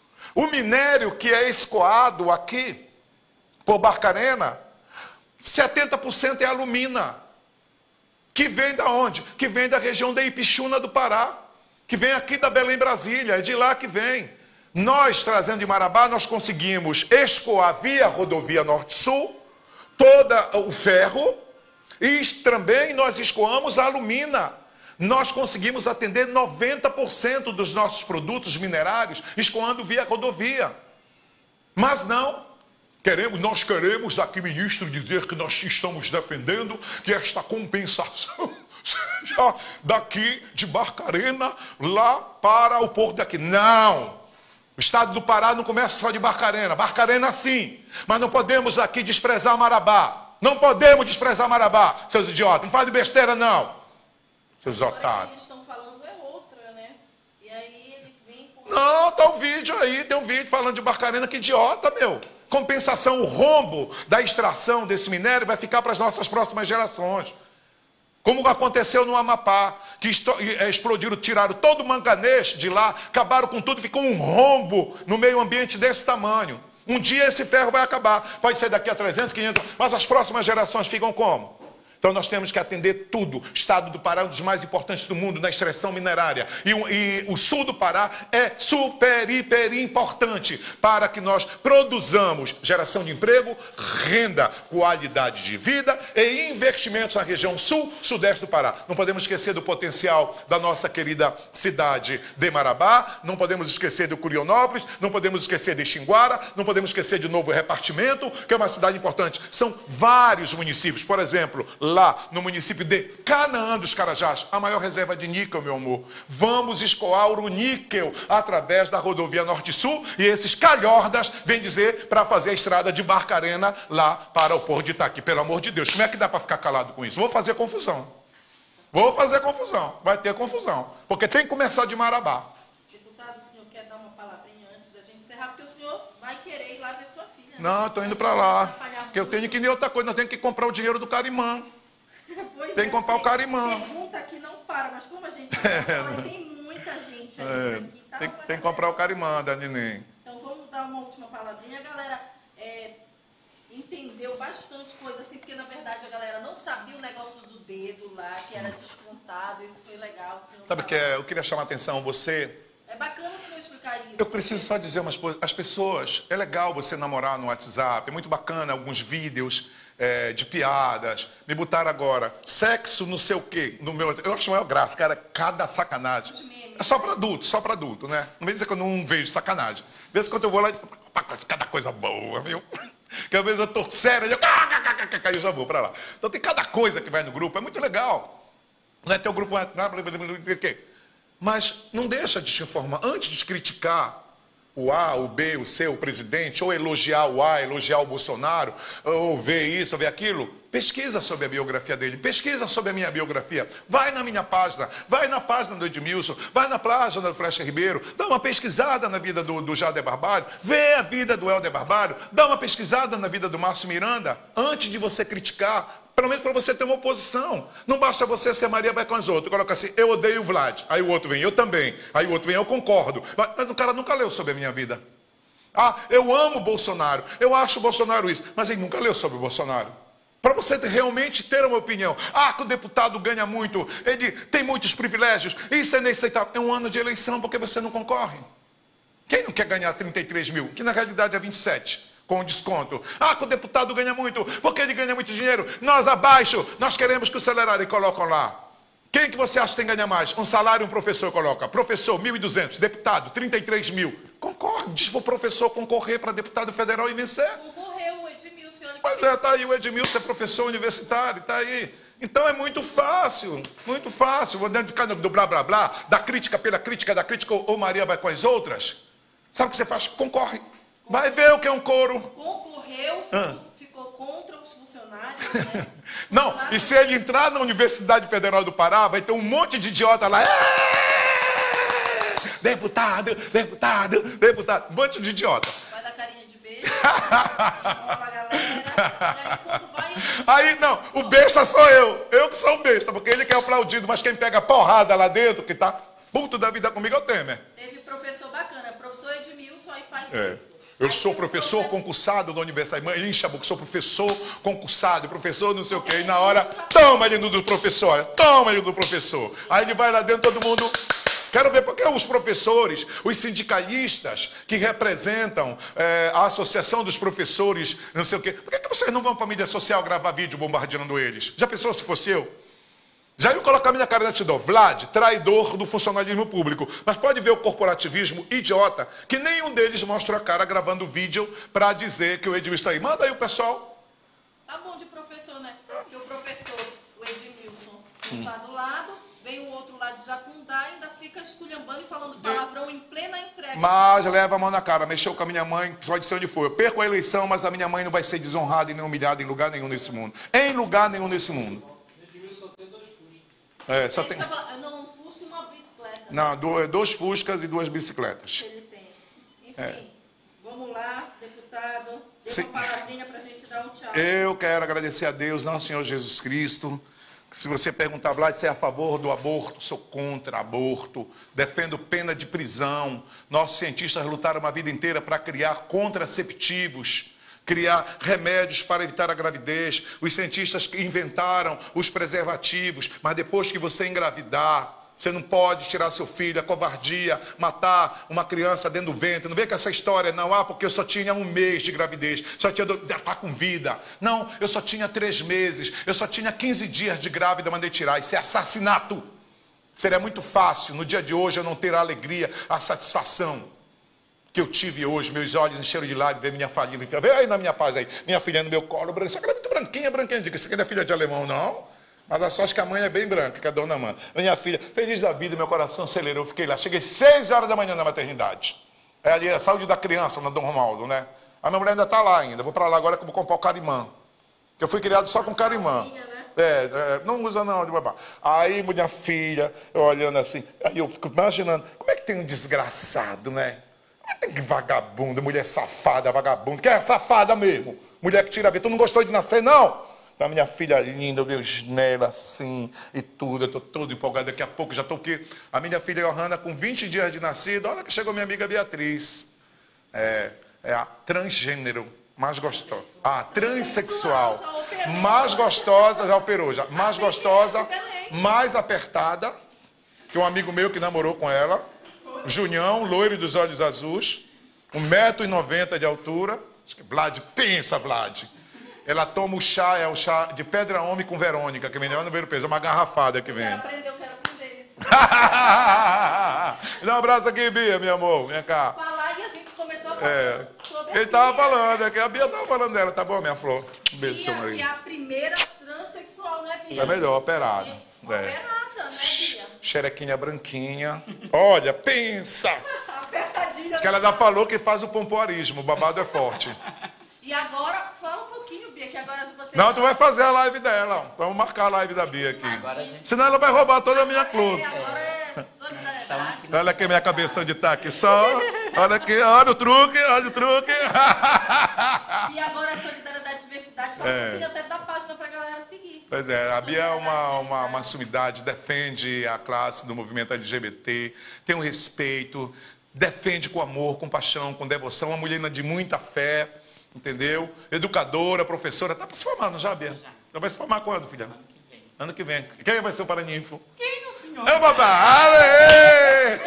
O minério que é escoado aqui, por Barcarena, setenta por cento é alumina. Que vem da onde? Que vem da região da Ipixuna do Pará. Que vem aqui da Belém, Brasília, é de lá que vem. Nós, trazendo de Marabá, nós conseguimos escoar via rodovia Norte-Sul, todo o ferro, e também nós escoamos a alumina. Nós conseguimos atender noventa por cento dos nossos produtos minerários escoando via rodovia. Mas não, queremos, nós queremos aqui, ministro, dizer que nós estamos defendendo que esta compensação seja daqui de Barcarena lá para o porto daqui. Não! O estado do Pará não começa só de Barcarena. Barcarena sim, mas não podemos aqui desprezar Marabá. Não podemos desprezar Marabá, seus idiotas. Não fale besteira, não. Seus otários. Eles estão falando é outra, né? E aí ele vem com... Não, tá um vídeo aí, tem um vídeo falando de Barcarena, que idiota, meu. Compensação, o rombo da extração desse minério vai ficar para as nossas próximas gerações. Como aconteceu no Amapá, que explodiram, tiraram todo o manganês de lá, acabaram com tudo, ficou um rombo no meio ambiente desse tamanho. Um dia esse ferro vai acabar, pode ser daqui a trezentos, quinhentos, mas as próximas gerações ficam como? Então nós temos que atender tudo. O estado do Pará é um dos mais importantes do mundo na extração minerária. E, e o sul do Pará é super, hiper importante para que nós produzamos geração de emprego, renda, qualidade de vida e investimentos na região sul, sudeste do Pará. Não podemos esquecer do potencial da nossa querida cidade de Marabá, não podemos esquecer do Curionópolis, não podemos esquecer de Xinguara, não podemos esquecer de Novo Repartimento, que é uma cidade importante. São vários municípios, por exemplo, lá no município de Canaã dos Carajás, a maior reserva de níquel, meu amor. Vamos escoar o níquel através da rodovia Norte-Sul e esses calhordas vêm dizer para fazer a estrada de Barcarena lá para o Porto de Itaqui. Pelo amor de Deus, como é que dá para ficar calado com isso? Vou fazer confusão. Vou fazer confusão. Vai ter confusão. Porque tem que começar de Marabá. Deputado, o senhor quer dar uma palavrinha antes da gente encerrar? Porque o senhor vai querer ir lá ver sua filha. Não, estou indo para lá. Porque eu tenho que ir em outra coisa. Nós temos que comprar o dinheiro do Carimã. Pois tem é, que comprar tem, o Carimã. Pergunta que não para, mas como a gente fala, tem muita gente É, aqui. Tá, tem, tem que comprar o Carimã da neném. Então vamos dar uma última palavrinha. A galera é, entendeu bastante coisa assim, porque na verdade a galera não sabia o negócio do dedo lá, que era descontado. Isso foi legal. O senhor Sabe o que é? Eu queria chamar a atenção, você... É bacana o senhor explicar isso. Eu preciso só dizer umas coisas. As pessoas, é legal você namorar no WhatsApp, é muito bacana alguns vídeos é, de piadas. Me botaram agora, sexo não sei o quê. No meu, eu acho maior graça, cara, cada sacanagem. É só para adulto, só para adulto, né? Não vem dizer que eu não vejo sacanagem. Às vezes quando eu vou lá, cada coisa boa, viu? Que às vezes eu tô sério, eu, eu já vou para lá. Então tem cada coisa que vai no grupo, é muito legal. Não é teu grupo, mas não deixa de te informar. Antes de criticar o A, o B, o C, o presidente, ou elogiar o A, elogiar o Bolsonaro, ou ver isso, ou ver aquilo, pesquisa sobre a biografia dele, pesquisa sobre a minha biografia, vai na minha página, vai na página do Edmilson, vai na página do Flecha Ribeiro, dá uma pesquisada na vida do, do Jader Barbalho, vê a vida do Helder Barbalho, dá uma pesquisada na vida do Márcio Miranda, antes de você criticar, pelo menos para você ter uma oposição. Não basta você ser Maria vai com as outras. Coloca assim, eu odeio o Vlad. Aí o outro vem, eu também. Aí o outro vem, eu concordo. Mas, mas o cara nunca leu sobre a minha vida. Ah, eu amo o Bolsonaro. Eu acho o Bolsonaro isso. Mas ele nunca leu sobre o Bolsonaro. Para você realmente ter uma opinião. Ah, que o deputado ganha muito. Ele tem muitos privilégios. Isso é inaceitável. É um ano de eleição porque você não concorre. Quem não quer ganhar trinta e três mil? Que na realidade é vinte e sete. Com desconto. Ah, que o deputado ganha muito, porque ele ganha muito dinheiro. Nós abaixo, nós queremos que o salário, e colocam lá. Quem que você acha que tem que ganhar mais? Um salário, um professor coloca. Professor, mil e duzentos. Deputado, trinta e três mil. Concorre, diz para o professor concorrer para deputado federal e vencer. Concorreu o Edmilson. Pois é, está aí o Edmilson, é professor universitário, está aí. Então é muito fácil, muito fácil. Vou dentro de cada do blá blá blá, da crítica pela crítica, da crítica, ou Maria vai com as outras. Sabe o que você faz? Concorre. Vai ver o que é um coro. Concorreu, ficou, ah. ficou contra os funcionários, né? Não, e se ele entrar na Universidade Federal do Pará, vai ter um monte de idiota lá. Deputado, deputado, deputado. Um monte de idiota. Vai dar carinha de beijo, enrola a galera, e aí quando vai... Aí, não, o besta sou eu. Eu que sou o besta, porque ele que é aplaudido, mas quem pega porrada lá dentro, que tá puto da vida comigo, é o Temer. Teve professor bacana, professor Edmilson, aí faz é. isso. Eu sou professor concursado da universidade. Mãe, enche a boca, sou professor concursado, professor não sei o quê. E na hora, toma ele do professor, toma ele do professor. Aí ele vai lá dentro, todo mundo... Quero ver porque os professores, os sindicalistas que representam é, a associação dos professores, não sei o quê. Por que, que vocês não vão para a mídia social gravar vídeo bombardeando eles? Já pensou se fosse eu? Já iam colocar minha cara na multidão. Vlad, traidor do funcionalismo público. Mas pode ver o corporativismo idiota, que nenhum deles mostra a cara gravando vídeo para dizer que o Edmilson está aí. Manda aí o pessoal. Tá bom de professor, né? Porque o professor, o Edmilson, está do lado, vem o outro lado de Jacundá, ainda fica esculhambando e falando palavrão em plena entrega. Mas leva a mão na cara, mexeu com a minha mãe, pode ser onde for. Eu perco a eleição, mas a minha mãe não vai ser desonrada e nem humilhada em lugar nenhum nesse mundo. Em lugar nenhum nesse mundo. É, só tem... Não, um Fusca e uma bicicleta. Não, dois Fuscas e duas bicicletas. Ele tem. Enfim, é. Vamos lá, deputado. Dê uma palavrinha para a gente dar um tchau. Eu quero agradecer a Deus, nosso Senhor Jesus Cristo. Se você perguntar, Vlad, você é a favor do aborto? Sou contra aborto. Defendo pena de prisão. Nossos cientistas lutaram uma vida inteira para criar contraceptivos, criar remédios para evitar a gravidez. Os cientistas que inventaram os preservativos, mas depois que você engravidar, você não pode tirar seu filho, é covardia, matar uma criança dentro do ventre. Não vem com essa história, não, ah, porque eu só tinha um mês de gravidez, só tinha, tá com vida. Não, eu só tinha três meses, eu só tinha quinze dias de grávida, mandei tirar. Isso é assassinato. Seria muito fácil, no dia de hoje, eu não ter a alegria, a satisfação. que eu tive hoje, meus olhos encheram de lágrimas, ver minha família, vê aí na minha paz aí, minha filha no meu colo, branca, só que ela é muito branquinha, branquinha, digo, isso aqui não é filha de alemão, não, mas a sorte que a mãe é bem branca, que é a dona Amanda. Minha filha, feliz da vida, meu coração acelerou, fiquei lá, cheguei seis horas da manhã na maternidade, é ali a saúde da criança, na Dom Romaldo, né, a minha mulher ainda está lá ainda, vou para lá agora que eu vou comprar o carimã, que eu fui criado só com carimã. É, é, não usa não, de babá. Aí minha filha, eu olhando assim, aí eu fico imaginando, como é que tem um desgraçado, né? Tem que vagabundo, mulher safada, vagabundo, que é safada mesmo. Mulher que tira a vida, tu não gostou de nascer, não? A minha filha linda, eu vejo nela assim e tudo, eu estou todo empolgado, daqui a pouco já estou aqui. A minha filha Johanna, com vinte dias de nascida, olha que chegou minha amiga Beatriz. É, é a transgênero. Mais gostosa. Ah, transexual. Mais gostosa, já operou já. Mais gostosa, mais apertada. Tem um amigo meu que namorou com ela. Junião, loiro dos olhos azuis. um metro e noventa de altura. Acho que Vlad, pensa, Vlad. Ela toma o chá, é o chá de pedra homem com Verônica, que vem lá no Ver o Peso. É uma garrafada que vem. Ela aprendeu, quero aprender isso. Dá um abraço aqui, Bia, meu amor. Vem cá. Falar e a gente começou a falar É. sobre Ele estava falando, é que a Bia estava falando dela, tá bom, minha flor? Um beijo, seu Bia, marido. que é a primeira transexual, né, Bia? É melhor, operada. É. Operada, né, Bia? Xerequinha branquinha. Olha, pensa! Apertadinha. Que ela já falou que faz o pompoarismo, o babado é forte. E agora, fala um pouquinho, Bia, que agora você... Não, tu vai fazer a live dela. Vamos marcar a live da Bia aqui. Agora a gente... Senão ela vai roubar toda a minha clube. É, agora é solidariedade. Olha aqui minha cabeça de tá aqui só. Olha aqui, olha o truque, olha o truque. E agora é solidariedade e diversidade. Fala um pouquinho até da página pra galera seguir. Pois é, a Bia é uma, uma, uma sumidade, defende a classe do movimento L G B T, tem um respeito, defende com amor, com paixão, com devoção, uma mulher de muita fé, entendeu? Educadora, professora, está se formando já, Bia? Já vai se formar quando, filha? Ano que vem. Ano que vem. Quem vai ser o paraninfo? Quem o senhor? É o papai!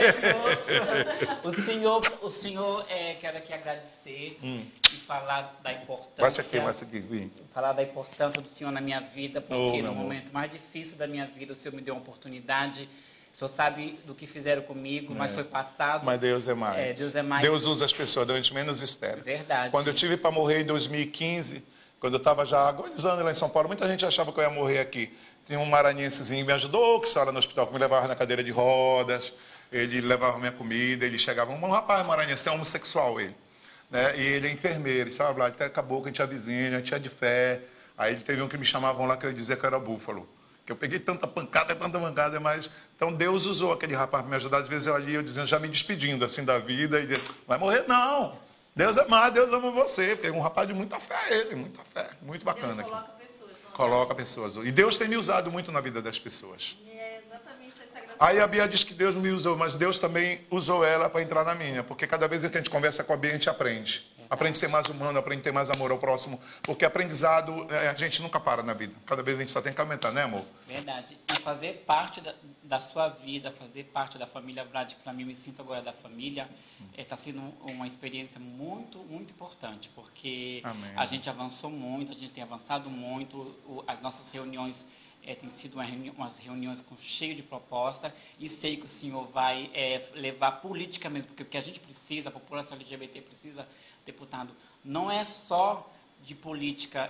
O senhor, o senhor é, quero aqui agradecer Hum. e falar da importância... Baixa aqui, baixa aqui, vem. Falar da importância do senhor na minha vida, Oh, porque meu no amor. momento mais difícil da minha vida, o senhor me deu uma oportunidade. O senhor sabe do que fizeram comigo, mas foi passado. Mas Deus é mais. É, Deus é mais. Deus usa as pessoas de onde menos espera. Verdade. Quando eu tive para morrer em dois mil e quinze, quando eu estava já agonizando lá em São Paulo, muita gente achava que eu ia morrer aqui. Tinha um maranhensezinho que me ajudou, que estava no hospital, que me levava na cadeira de rodas, ele levava minha comida, ele chegava, um rapaz maranhense, é homossexual ele. Né? E ele é enfermeiro, e sabe lá, até acabou que a gente é vizinho, a gente é de fé. Aí ele teve um que me chamavam lá, que eu dizia que era búfalo. Que eu peguei tanta pancada, tanta pancada, mas... Então Deus usou aquele rapaz para me ajudar. Às vezes eu ali, eu dizia, já me despedindo assim da vida, e dizia, vai morrer não. Deus é mais, Deus ama você. Porque é um rapaz de muita fé, ele, muita fé. Muito bacana. Deus aqui. coloca pessoas. Não? Coloca pessoas. E Deus tem me usado muito na vida das pessoas. É exatamente essa grande... Aí a Bia diz que Deus me usou, mas Deus também usou ela para entrar na minha. Porque cada vez que a gente conversa com a Bia, a gente aprende. Aprende a ser mais humano, aprende a ter mais amor ao próximo. Porque aprendizado, a gente nunca para na vida. Cada vez a gente só tem que aumentar, né, amor? Verdade. E fazer parte da, da sua vida, fazer parte da família Vlad, que para mim eu me sinto agora da família, está sendo uma experiência muito, muito importante, porque Amém. a gente avançou muito, a gente tem avançado muito, o, as nossas reuniões é, têm sido uma reuni umas reuniões com, cheio de proposta, e sei que o senhor vai é, levar política mesmo, porque o que a gente precisa, a população L G B T precisa, deputado, não é só de política...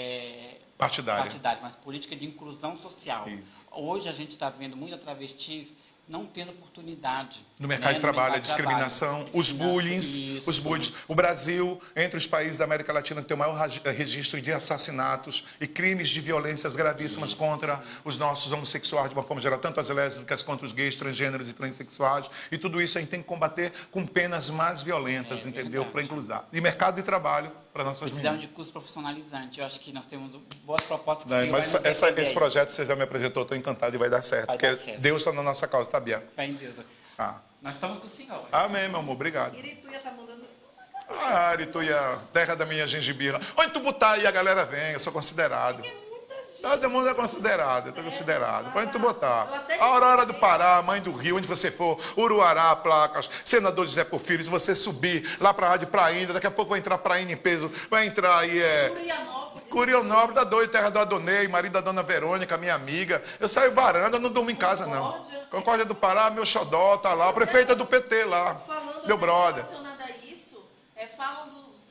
É, Partidária. partidária, mas política de inclusão social. Isso. Hoje a gente está vendo muitas travestis não tendo oportunidade. No mercado né? de trabalho, a mercado de discriminação, trabalho. os Discriminação, bullying, isso. os bullies. O Brasil, entre os países da América Latina, que tem o maior ragi- registro de assassinatos e crimes de violências gravíssimas contra os nossos homossexuais, de uma forma geral, tanto as lésbicas quanto os gays, transgêneros e transexuais. E tudo isso a gente tem que combater com penas mais violentas, É, entendeu? verdade. Para inclusar. E mercado de trabalho para nossas Precisamos meninas. de curso profissionalizante. Eu acho que nós temos boas propostas que o Não, senhor mas vai nos essa- defender esse aí. projeto você já me apresentou, estou encantado e vai dar certo. Vai porque dar certo. Deus está na nossa causa, tá, Bia? Fé em Deus. Ah. Nós estamos com o senhor. Amém, meu amor, obrigado. Irituia tá mudando... Ah, Arituia, terra da minha gengibira. Onde tu botar aí, a galera vem, eu sou considerado. Todo mundo é considerado, eu estou considerado. Onde tu botar? A Aurora do Pará, Mãe do Rio, onde você for, Uruará, Placas, Senador José Porfírio, se você subir lá para a Rádio Prainha, daqui a pouco vai entrar Prainha em peso, vai entrar aí, é... Curianópolis. Curionópolis, da doida, terra do Adonei, marido da dona Verônica, minha amiga. Eu saio varanda, não durmo em casa, não. Concórdia. Concórdia do Pará, meu xodó, tá lá. O prefeito é do P T lá, Falando meu até brother. relacionado a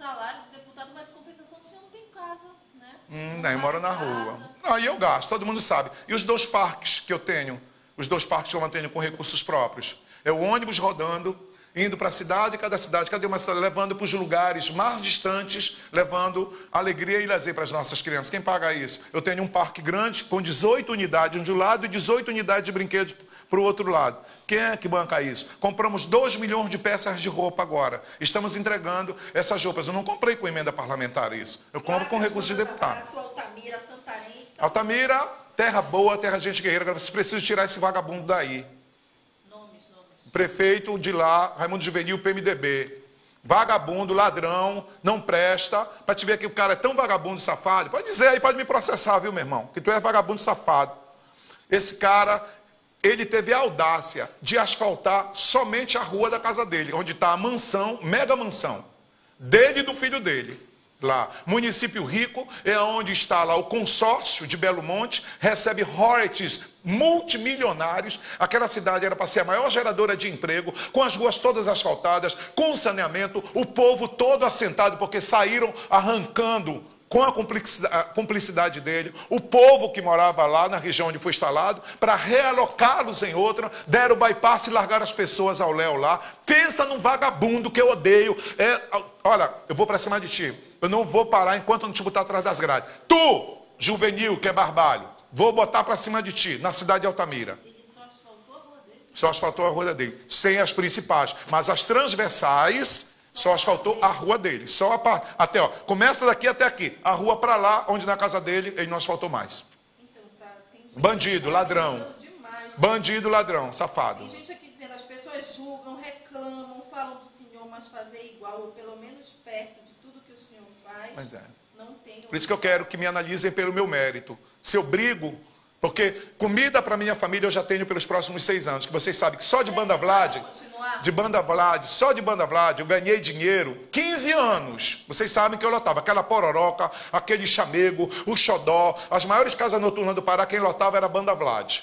salário do deputado, mas em compensação o senhor não tem casa, né? Hum, não, eu moro na rua. Aí eu gasto, todo mundo sabe. E os dois parques que eu tenho, os dois parques que eu mantenho com recursos próprios. É o ônibus rodando, indo para a cidade, cada cidade, cada uma cidade, levando para os lugares mais distantes, levando alegria e lazer para as nossas crianças. Quem paga isso? Eu tenho um parque grande com dezoito unidades de um lado e dezoito unidades de brinquedos para o outro lado. Quem é que banca isso? Compramos dois milhões de peças de roupa agora. Estamos entregando essas roupas. Eu não comprei com emenda parlamentar isso. Eu compro com recursos de deputado. Altamira, Santarém... Altamira, terra boa, terra gente guerreira. Agora vocês precisam tirar esse vagabundo daí. Nomes, nomes. Prefeito de lá, Raimundo Juvenil, P M D B. Vagabundo, ladrão, não presta. Para te ver que o cara é tão vagabundo, safado. Pode dizer aí, pode me processar, viu, meu irmão? Que tu é vagabundo, safado. Esse cara... Ele teve a audácia de asfaltar somente a rua da casa dele, onde está a mansão, mega mansão, dele e do filho dele. Lá, município rico, é onde está lá o consórcio de Belo Monte, recebe royalties multimilionários. Aquela cidade era para ser a maior geradora de emprego, com as ruas todas asfaltadas, com saneamento, o povo todo assentado, porque saíram arrancando com a cumplicidade, a cumplicidade dele, o povo que morava lá na região onde foi instalado, para realocá-los em outra, deram o bypass e largaram as pessoas ao léu lá. Pensa num vagabundo que eu odeio. É, olha, eu vou para cima de ti. Eu não vou parar enquanto eu não te botar atrás das grades. Tu, Juvenil, que é barbalho, vou botar para cima de ti, na cidade de Altamira. Ele só asfaltou a rua dele? Só asfaltou a rua dele, sem as principais. Mas as transversais... Só asfaltou a rua dele. Só a parte. Até, ó. Começa daqui até aqui. A rua para lá, onde na casa dele, ele não asfaltou mais. Então, tá, tem gente Bandido, ladrão. Demais. Bandido, ladrão, safado. Tem gente aqui dizendo, as pessoas julgam, reclamam, falam do senhor, mas fazer igual, ou pelo menos perto de tudo que o senhor faz, Mas é. não tem... Por isso que eu quero que me analisem pelo meu mérito. Se eu brigo, porque comida para minha família eu já tenho pelos próximos seis anos, que vocês sabem que só de Banda Vlad, de Banda Vlad, só de Banda Vlad, eu ganhei dinheiro quinze anos. Vocês sabem que eu lotava aquela pororoca, aquele chamego, o xodó, as maiores casas noturnas do Pará, quem lotava era a Banda Vlad.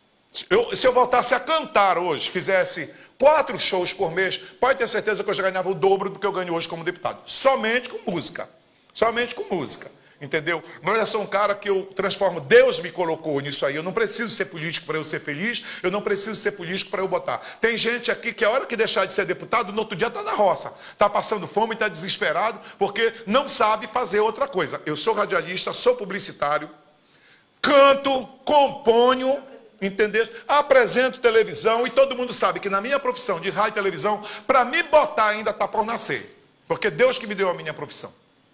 Eu, se eu voltasse a cantar hoje, fizesse quatro shows por mês, pode ter certeza que eu já ganhava o dobro do que eu ganho hoje como deputado. Somente com música. Somente com música. Entendeu? Mas eu sou um cara que eu transformo. Deus me colocou nisso aí. Eu não preciso ser político para eu ser feliz. Eu não preciso ser político para eu botar. Tem gente aqui que a hora que deixar de ser deputado, no outro dia está na roça. Está passando fome, está desesperado, porque não sabe fazer outra coisa. Eu sou radialista, sou publicitário, canto, componho, entendeu? Apresento televisão e todo mundo sabe que na minha profissão de rádio e televisão, para me botar ainda está por nascer. Porque Deus que me deu a minha profissão.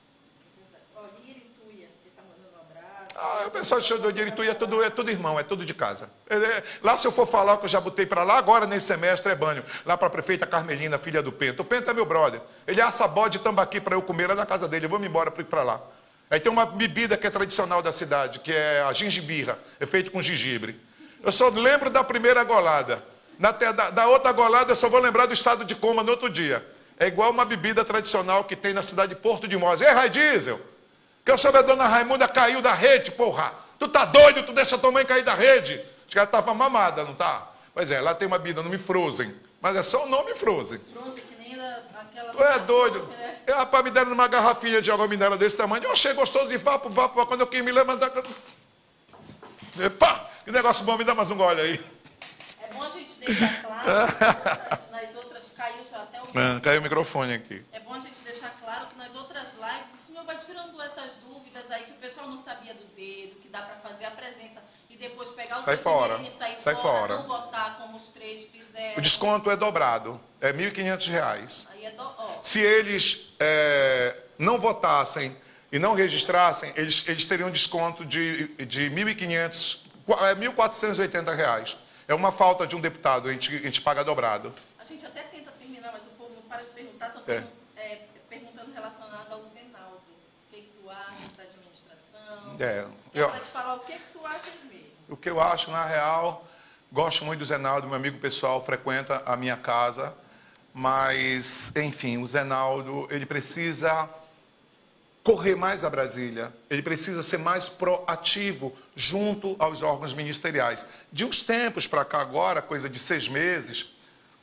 Ah, o pessoal de Xododira e Tuí é tudo, é tudo irmão, é tudo de casa. É, é, lá se eu for falar que eu já botei para lá, agora nesse semestre é banho. Lá para a prefeita Carmelina, filha do Penta. O Penta é meu brother. Ele assa bode de tambaqui para eu comer lá na casa dele. Eu vou me embora para lá. Aí tem uma bebida que é tradicional da cidade, que é a gengibirra. É feito com gengibre. Eu só lembro da primeira golada. Na, da, da outra golada eu só vou lembrar do estado de coma no outro dia. É igual uma bebida tradicional que tem na cidade de Porto de Mós. Ei, Raidiesel! Que eu soube a dona Raimunda caiu da rede, porra. Tu tá doido? Tu deixa tua mãe cair da rede? Os caras estavam mamada, não tá? Pois é, lá tem uma bebida, nome Frozen. Mas é só o nome Frozen. Frozen, que nem era aquela... Tu é doido? Frozen, né? É, rapaz, me deram numa garrafinha de água mineral desse tamanho. Eu achei gostoso e vapo, vapo. Quando eu quis me levantar... Epa! Que negócio bom, me dá mais um gole aí. É bom a gente deixar claro, nas, nas outras... Caiu até o... É, caiu o microfone aqui. É bom a gente deixar claro que nas outras lives o senhor vai tirando essas dúvidas aí que o pessoal não sabia do dedo, que dá para fazer a presença e depois pegar o sai seu fora. dinheiro e sair sai fora, fora, não votar como os três fizeram. O desconto é dobrado, é mil e quinhentos reais. Aí é do... oh. Se eles é, não votassem e não registrassem, eles, eles teriam desconto de, de mil e quinhentos, é, mil quatrocentos e oitenta reais. É uma falta de um deputado, a gente, a gente paga dobrado. A gente até tenta terminar, mas o povo não para de perguntar, também É. é, perguntando relacionado ao Zenaldo. O que, que tu acha da administração? É, É eu, para te falar o que, que tu acha mesmo. o que eu acho, na real, gosto muito do Zenaldo, meu amigo pessoal, frequenta a minha casa, mas, enfim, o Zenaldo, ele precisa correr mais a Brasília, ele precisa ser mais proativo junto aos órgãos ministeriais. De uns tempos para cá agora, coisa de seis meses,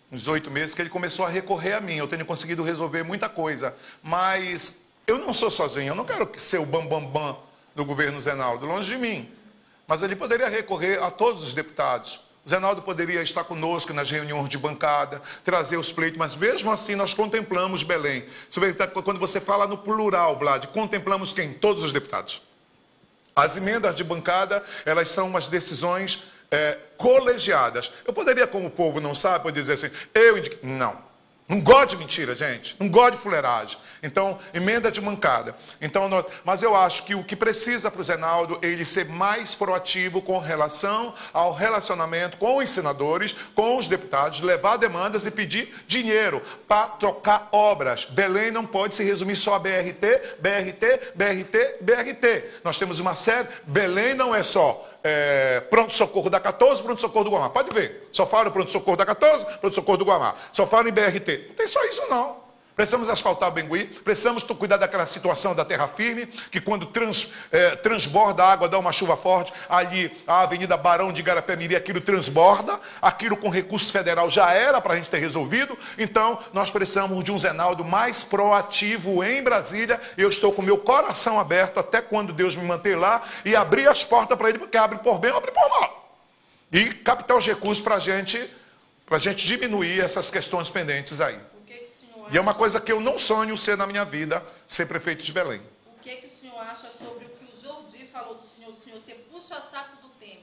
uns oito meses, que ele começou a recorrer a mim. Eu tenho conseguido resolver muita coisa. Mas eu não sou sozinho, eu não quero ser o bambambam bam, bam do governo Zé-Naldo, longe de mim. Mas ele poderia recorrer a todos os deputados. O Zé-Naldo poderia estar conosco nas reuniões de bancada, trazer os pleitos, mas mesmo assim nós contemplamos Belém. Quando você fala no plural, Vlad, contemplamos quem? Todos os deputados. As emendas de bancada, elas são umas decisões é, colegiadas. Eu poderia, como o povo não sabe, poder dizer assim, eu indico. Não. Não gosto de mentira, gente. Não gosto de fuleiragem. Então, emenda de bancada. Então, nós, mas eu acho que o que precisa para o Zé-Naldo é ele ser mais proativo com relação ao relacionamento com os senadores, com os deputados, levar demandas e pedir dinheiro para trocar obras. Belém não pode se resumir só a B R T, B R T, B R T, B R T. Nós temos uma série. Belém não é só É, pronto-socorro da quatorze, pronto-socorro do Guamá. Pode ver. Só fala pronto-socorro da quatorze, pronto-socorro do Guamá. Só fala em B R T. Não tem só isso, não. Precisamos asfaltar o Bengui, precisamos cuidar daquela situação da terra firme, que quando trans, é, transborda a água, dá uma chuva forte, ali a Avenida Barão de Igarapé-Miri, aquilo transborda, aquilo com recurso federal já era para a gente ter resolvido. Então, nós precisamos de um Zé-Naldo mais proativo em Brasília. Eu estou com meu coração aberto até quando Deus me manter lá e abrir as portas para ele, porque abre por bem ou abre por mal. E captar os recursos para a gente, para a gente diminuir essas questões pendentes aí. E é uma coisa que eu não sonho ser na minha vida, ser prefeito de Belém. O que, que o senhor acha sobre o que o Jordi falou do senhor, do senhor ser puxa-saco do Temer?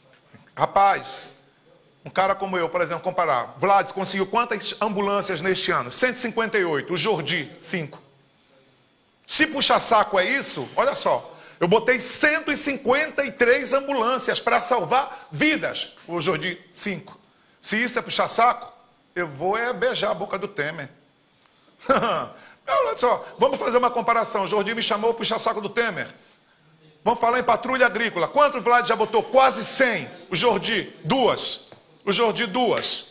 Rapaz, um cara como eu, por exemplo, comparar. Vlad conseguiu quantas ambulâncias neste ano? cento e cinquenta e oito. O Jordi, cinco. Se puxa-saco é isso, olha só. Eu botei cento e cinquenta e três ambulâncias para salvar vidas. O Jordi, cinco. Se isso é puxa-saco, eu vou é beijar a boca do Temer. Olha só, vamos fazer uma comparação. O Jordi me chamou para puxar saco do Temer. Vamos falar em patrulha agrícola. Quantos Vlad já botou? Quase cem. O Jordi, duas. O Jordi, duas.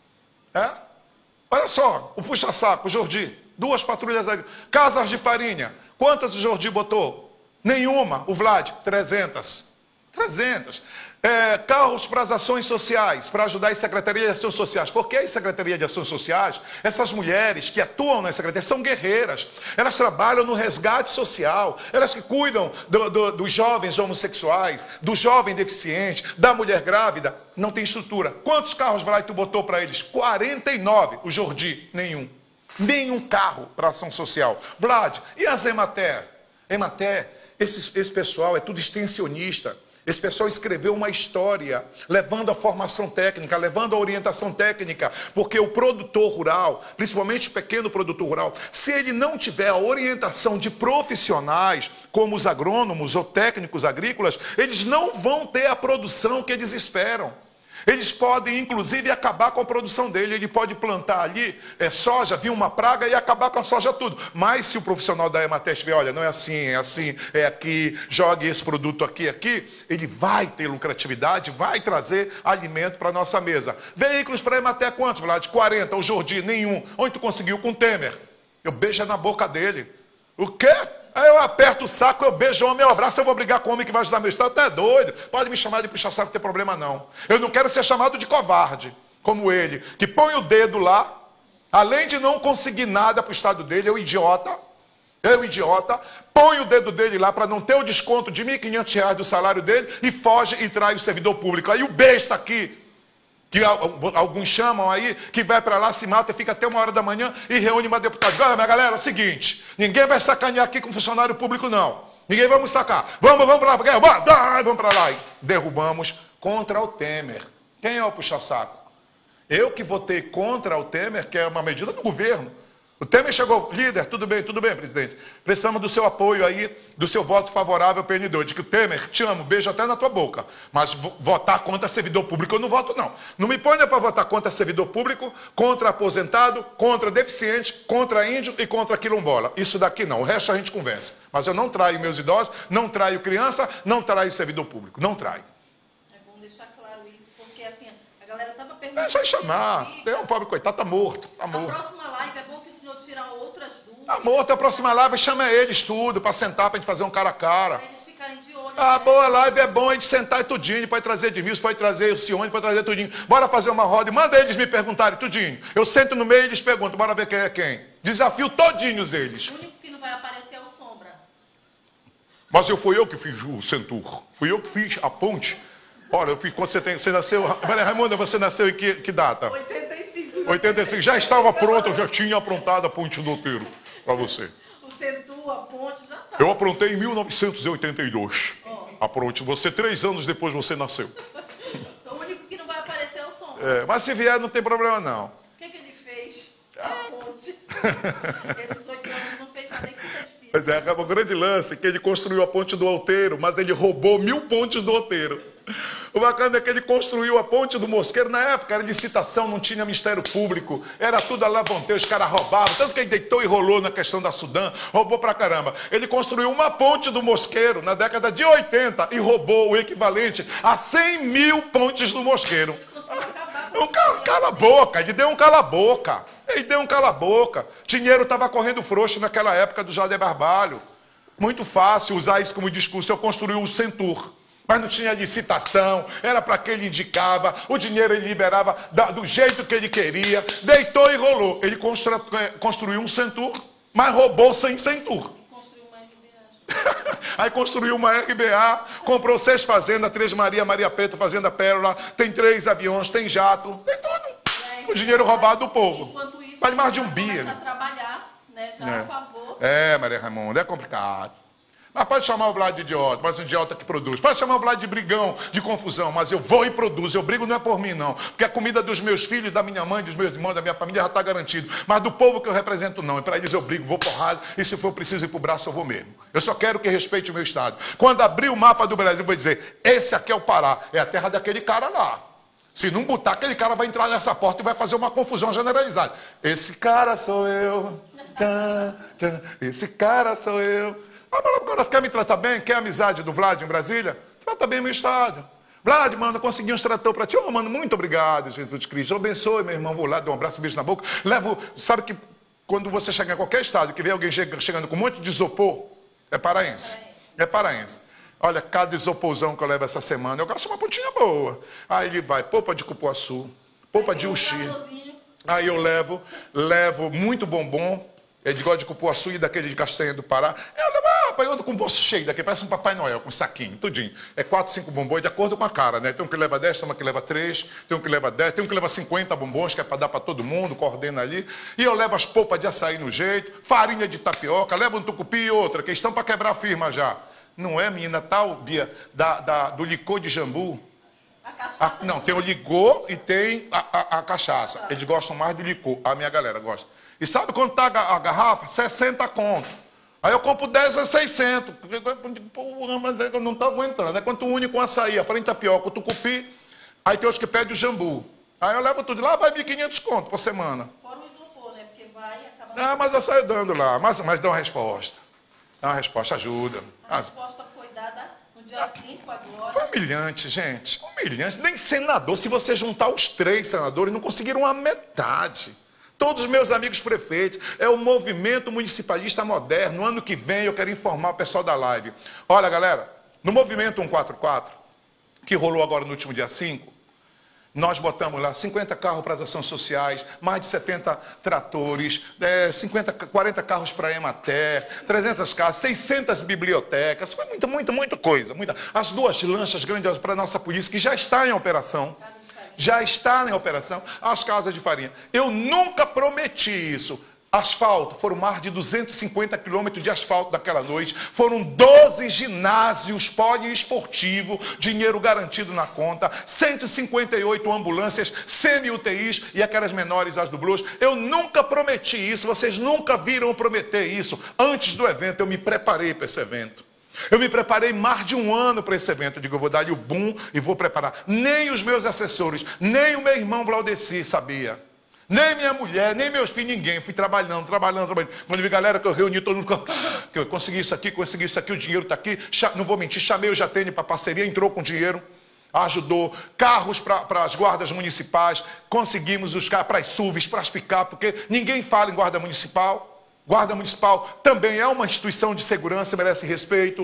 É? Olha só, o puxa-saco, o Jordi. Duas patrulhas agrícolas. Casas de farinha. Quantas o Jordi botou? Nenhuma. O Vlad, trezentas. trezentas. É, carros para as ações sociais, para ajudar as secretarias de ações sociais. Porque as secretarias de ações sociais, essas mulheres que atuam nas secretarias, são guerreiras. Elas trabalham no resgate social, elas que cuidam do, do, dos jovens homossexuais, do jovem deficiente, da mulher grávida. Não tem estrutura. Quantos carros, Vlad, tu botou para eles? quarenta e nove. O Jordi, nenhum. Nenhum carro para ação social. Vlad, e as Emater? Emater, esse, esse pessoal é tudo extensionista. Esse pessoal escreveu uma história, levando a formação técnica, levando a orientação técnica, porque o produtor rural, principalmente o pequeno produtor rural, se ele não tiver a orientação de profissionais, como os agrônomos ou técnicos agrícolas, eles não vão ter a produção que eles esperam. Eles podem, inclusive, acabar com a produção dele. Ele pode plantar ali é, soja, vir uma praga e acabar com a soja tudo. Mas se o profissional da Emater tiver, olha, não é assim, é assim, é aqui, jogue esse produto aqui, aqui, ele vai ter lucratividade, vai trazer alimento para a nossa mesa. Veículos para a Emater quantos, Vlad? quarenta. O Jordi, nenhum. Onde tu conseguiu? Com o Temer. Eu beijo na boca dele. O quê? Aí eu aperto o saco, eu beijo o homem, eu abraço, eu vou brigar com o homem que vai ajudar meu estado. Tá doido? Pode me chamar de puxa-saco, não tem problema não. Eu não quero ser chamado de covarde, como ele, que põe o dedo lá, além de não conseguir nada para o estado dele, é o idiota, é o idiota, põe o dedo dele lá para não ter o desconto de mil e quinhentos reais do salário dele e foge e trai o servidor público. Aí o besta aqui, que alguns chamam aí, que vai para lá, se mata e fica até uma hora da manhã e reúne uma deputada. Olha, minha galera, é o seguinte, ninguém vai sacanear aqui com funcionário público, não. Ninguém vai me sacar. Vamos, vamos para lá, vamos para lá. E derrubamos contra o Temer. Quem é o puxa-saco? Eu que votei contra o Temer, que é uma medida do governo. O Temer chegou, líder, tudo bem, tudo bem, presidente. Precisamos do seu apoio aí, do seu voto favorável ao P N dois. De que o Temer, te amo, beijo até na tua boca. Mas votar contra servidor público eu não voto, não. Não me ponha para votar contra servidor público, contra aposentado, contra deficiente, contra índio e contra quilombola. Isso daqui não, o resto a gente conversa. Mas eu não traio meus idosos, não traio criança, não traio servidor público, não traio. É bom deixar claro isso, porque assim, a galera estava perguntando... É só chamar, tem um pobre coitado, tá morto, tá morto. A próxima live é bom que o senhor tirar outras dúvidas. Tá morto, a próxima live chama eles tudo, para sentar, para a gente fazer um cara a cara. Para eles ficarem de olho A boa live é bom a gente sentar e tudinho, pode trazer Edmilson, pode trazer o Cione, pode trazer tudinho. Bora fazer uma roda e manda eles me perguntarem tudinho. Eu sento no meio e eles perguntam, bora ver quem é quem. Desafio todinhos eles. O único que não vai aparecer é o Sombra. Mas eu fui eu que fiz o Centur. Fui eu que fiz a ponte. Olha, eu fiz quando você tem. Você nasceu. Maria Raimunda, você nasceu em que, que data? oitenta e cinco. oitenta e cinco. Já estava pronto, eu já tinha aprontado a ponte do Outeiro para você. O Centur, a ponte já tá. Eu aprontei em mil novecentos e oitenta e dois. Oh. Apronte. Você, três anos depois você nasceu. O único que não vai aparecer é o Sombra. É, mas se vier, não tem problema não. O que, que ele fez? A ponte. Esses oito anos não fez nada, nem fica difícil. Pois é, acaba o grande lance que ele construiu a ponte do Outeiro, mas ele roubou mil pontes do Outeiro. O bacana é que ele construiu a ponte do Mosqueiro, na época era licitação, não tinha Ministério Público, era tudo a lavonteio, os caras roubavam, tanto que ele deitou e rolou na questão da Sudã, roubou pra caramba. Ele construiu uma ponte do Mosqueiro na década de oitenta e roubou o equivalente a cem mil pontes do Mosqueiro. Um cala, cala a boca, ele deu um cala a boca, ele deu um cala a boca. Dinheiro estava correndo frouxo naquela época do Jader Barbalho. Muito fácil usar isso como discurso, eu construí o Centur. Mas não tinha licitação, era para quem ele indicava, o dinheiro ele liberava da, do jeito que ele queria, deitou e rolou. Ele constru, construiu um Centur, mas roubou sem Centur. Construiu uma R B A. Aí construiu uma R B A, comprou seis fazendas, Três Maria, Maria Preta, Fazenda Pérola, tem três aviões, tem jato, tem tudo. O dinheiro roubado do povo. Enquanto isso, faz mais de um bi. bi. Começa a trabalhar, né, já é. a favor. É, Maria Raimunda, é complicado. Mas pode chamar o Vlad de idiota, mas o idiota que produz. Pode chamar o Vlad de brigão, de confusão, mas eu vou e produzo. Eu brigo não é por mim, não. Porque a comida dos meus filhos, da minha mãe, dos meus irmãos, da minha família já está garantido. Mas do povo que eu represento, não. E para eles eu brigo, vou porrada. E se for preciso ir para o braço, eu vou mesmo. Eu só quero que respeite o meu estado. Quando abrir o mapa do Brasil, eu vou dizer, esse aqui é o Pará. É a terra daquele cara lá. Se não botar, aquele cara vai entrar nessa porta e vai fazer uma confusão generalizada. Esse cara sou eu. Esse cara sou eu. Agora, quer me tratar bem? Quer a amizade do Vlad em Brasília? Trata bem meu estádio. Vlad, mano, consegui um extrator para ti. Ô, oh, mano, muito obrigado, Jesus Cristo. Abençoe, meu irmão. Vou lá, dou um abraço, um beijo na boca. Levo, sabe que quando você chega em qualquer estádio, que vê alguém chegando com um monte de isopor, é paraense. É paraense. Olha, cada isoporzão que eu levo essa semana, eu gasto uma pontinha boa. Aí ele vai, polpa de cupuaçu, polpa de uxi. Aí eu levo, levo muito bombom. Ele gosta de cupuaçu e daquele de castanha do Pará. Eu levo, ah, rapaz, eu ando com um bolso cheio daqui, parece um Papai Noel, com um saquinho, tudinho. É quatro, cinco bombons, de acordo com a cara, né? Tem um que leva dez, tem um que leva três, tem um que leva dez, tem um que leva cinquenta bombons, que é para dar para todo mundo, coordena ali. E eu levo as polpas de açaí no jeito, farinha de tapioca, levo um tucupi e outra, que estão para quebrar a firma já. Não é, menina, tal, Bia, da, da, do licor de jambu? A cachaça. A, não, tem o licor e tem a, a, a cachaça. Eles gostam mais do licor, a minha galera gosta. E sabe quanto está a garrafa? sessenta conto. Aí eu compro dez a seiscentos. Porra, mas eu não estou aguentando. É quanto une com açaí, a farinha de tapioca, o tucupi. Aí tem os que pedem o jambu. Aí eu levo tudo. Lá vai mil e quinhentos conto por semana. Fora o isopor, né? Porque vai e acaba... Ah, mas eu saio dando lá. Mas, mas dá uma resposta. Dá uma resposta, ajuda. A resposta foi dada no dia cinco agora. Foi humilhante, gente. Humilhante. Nem senador. Se você juntar os três senadores, não conseguiram a metade. Todos os meus amigos prefeitos, é o movimento municipalista moderno. No ano que vem eu quero informar o pessoal da live. Olha, galera, no movimento cento e quarenta e quatro, que rolou agora no último dia cinco, nós botamos lá cinquenta carros para as ações sociais, mais de setenta tratores, é, cinquenta, quarenta carros para a Emater, trezentas casas, seiscentas bibliotecas, foi muita, muita, muita coisa. Muita. As duas lanchas grandiosas para a nossa polícia, que já está em operação. Já está em operação, as casas de farinha. Eu nunca prometi isso. Asfalto, foram mais de duzentos e cinquenta quilômetros de asfalto daquela noite. Foram doze ginásios poliesportivos, dinheiro garantido na conta, cento e cinquenta e oito ambulâncias, semi-U T Is e aquelas menores, as do Blues. Eu nunca prometi isso, vocês nunca viram prometer isso. Antes do evento, eu me preparei para esse evento. Eu me preparei mais de um ano para esse evento. Eu digo, eu vou dar-lhe o boom e vou preparar. Nem os meus assessores, nem o meu irmão Valdeci sabia. Nem minha mulher, nem meus filhos, ninguém. Fui trabalhando, trabalhando, trabalhando. Quando eu vi galera que eu reuni todo mundo, que eu consegui isso aqui, consegui isso aqui, o dinheiro está aqui. Não vou mentir, chamei o Jatene para parceria, entrou com dinheiro, ajudou. Carros para as guardas municipais, conseguimos os carros para as S U Vs, para as picape, porque ninguém fala em guarda municipal. Guarda Municipal também é uma instituição de segurança, merece respeito.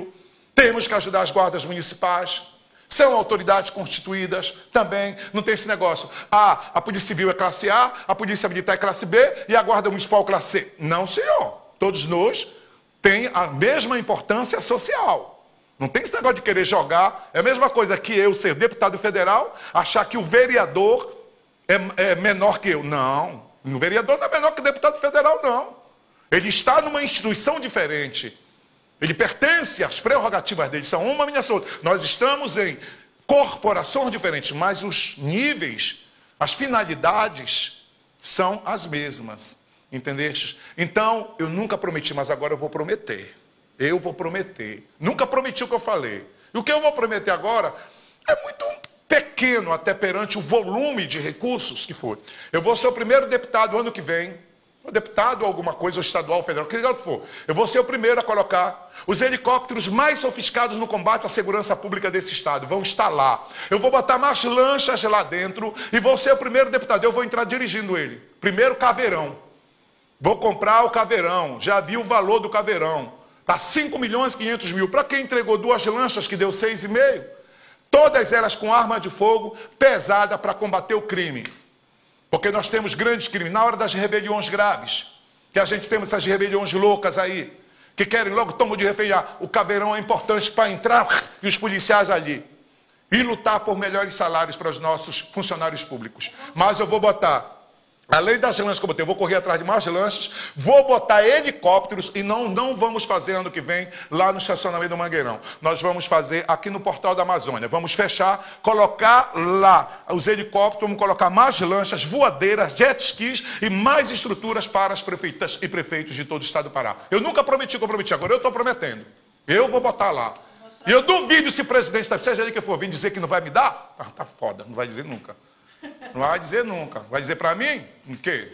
Temos que ajudar as guardas municipais. São autoridades constituídas também. Não tem esse negócio. Ah, a Polícia Civil é classe A, a Polícia Militar é classe B e a Guarda Municipal é classe C. Não, senhor. Todos nós têm a mesma importância social. Não tem esse negócio de querer jogar. É a mesma coisa que eu ser deputado federal, achar que o vereador é, é menor que eu. Não. O vereador não é menor que o deputado federal, não. Ele está numa instituição diferente. Ele pertence às prerrogativas dele, são uma minha outra. Nós estamos em corporações diferentes, mas os níveis, as finalidades são as mesmas. Entendeste? Então, eu nunca prometi, mas agora eu vou prometer. Eu vou prometer. Nunca prometi o que eu falei. E o que eu vou prometer agora é muito pequeno até perante o volume de recursos que for. Eu vou ser o primeiro deputado ano que vem, o deputado alguma coisa, ou estadual, federal, o que for. Eu vou ser o primeiro a colocar os helicópteros mais sofisticados no combate à segurança pública desse estado. Vão estar lá. Eu vou botar mais lanchas lá dentro e vou ser o primeiro deputado. Eu vou entrar dirigindo ele. Primeiro caveirão. Vou comprar o caveirão. Já vi o valor do caveirão. Está cinco milhões e quinhentos mil. Para quem entregou duas lanchas, que deu seis e meio, todas elas com arma de fogo pesada para combater o crime. Porque nós temos grandes crimes. Na hora das rebeliões graves, que a gente tem essas rebeliões loucas aí, que querem logo tomar de refém. O caveirão é importante para entrar e os policiais ali. E lutar por melhores salários para os nossos funcionários públicos. Mas eu vou botar, além das lanchas que eu botei, eu vou correr atrás de mais lanchas, vou botar helicópteros e não, não vamos fazer ano que vem lá no estacionamento do Mangueirão. Nós vamos fazer aqui no Portal da Amazônia. Vamos fechar, colocar lá os helicópteros, vamos colocar mais lanchas, voadeiras, jet skis e mais estruturas para as prefeitas e prefeitos de todo o estado do Pará. Eu nunca prometi que eu prometi, agora eu estou prometendo. Eu vou botar lá. E eu duvido se o presidente, seja ele que for, vir dizer que não vai me dar, ah, tá foda, não vai dizer nunca. Não vai dizer nunca. Vai dizer para mim o quê?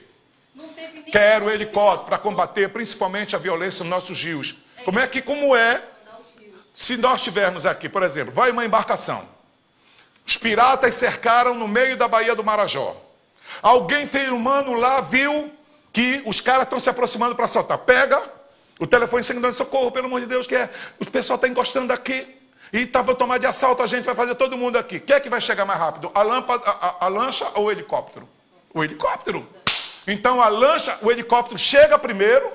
Quero helicóptero para combater principalmente a violência nos nossos rios. Como é que, como é, se nós tivermos aqui, por exemplo, vai uma embarcação. Os piratas cercaram no meio da Baía do Marajó. Alguém fez humano lá, viu que os caras estão se aproximando para assaltar. Pega o telefone sem dando socorro, pelo amor de Deus, que é, o pessoal está encostando aqui. E estava tomar de assalto, a gente vai fazer todo mundo aqui. Quem é que vai chegar mais rápido? A, lâmpada, a, a, a lancha ou o helicóptero? O helicóptero. Então a lancha, o helicóptero chega primeiro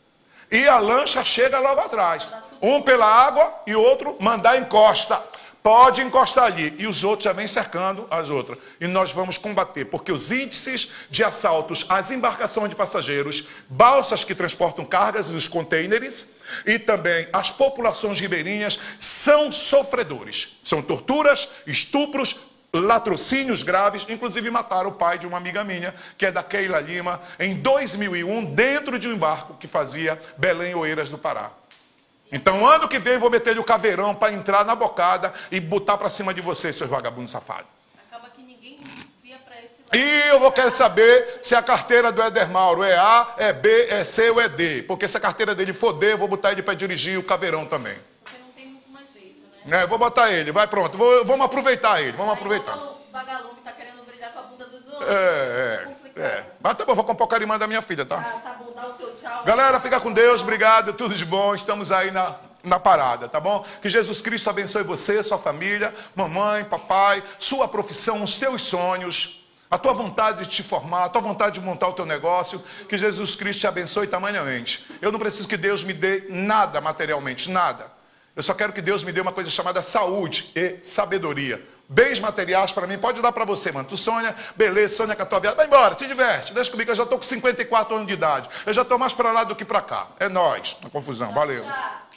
e a lancha chega logo atrás. Um pela água e o outro mandar encosta. Pode encostar ali. E os outros já vêm cercando as outras. E nós vamos combater, porque os índices de assaltos às embarcações de passageiros, balsas que transportam cargas e os contêineres, e também as populações ribeirinhas são sofredores. São torturas, estupros, latrocínios graves. Inclusive mataram o pai de uma amiga minha, que é da Keila Lima, em dois mil e um, dentro de um barco que fazia Belém-Oeiras do Pará. Então, ano que vem, eu vou meter-lhe o caveirão para entrar na bocada e botar para cima de vocês, seus vagabundos safados. Acaba que ninguém via para esse lado. E eu vou querer saber se a carteira do Éder Mauro é A, é B, é C ou é D. Porque se a carteira dele for D, eu vou botar ele para dirigir o caveirão também. Você não tem muito mais jeito, né? É, vou botar ele, vai pronto. Vou, vamos aproveitar ele, vamos aproveitar. O vagalume está querendo brilhar com a bunda dos outros. É, é, é. Mas tá bom, vou comprar o carimã da minha filha, tá? Ah, tá bom, dá o teu tchau. Galera, fica com Deus, obrigado, tudo de bom. Estamos aí na... na parada, tá bom? Que Jesus Cristo abençoe você, sua família, mamãe, papai, sua profissão, os teus sonhos, a tua vontade de te formar, a tua vontade de montar o teu negócio. Que Jesus Cristo te abençoe tamanhamente. Eu não preciso que Deus me dê nada materialmente, nada. Eu só quero que Deus me dê uma coisa chamada saúde e sabedoria. Bens materiais para mim, pode dar para você, mano. Tu sonha, beleza, sonha com a tua vida. Vai embora, te diverte. Deixa comigo, eu já estou com cinquenta e quatro anos de idade. Eu já estou mais para lá do que para cá. É nóis, na confusão. Valeu.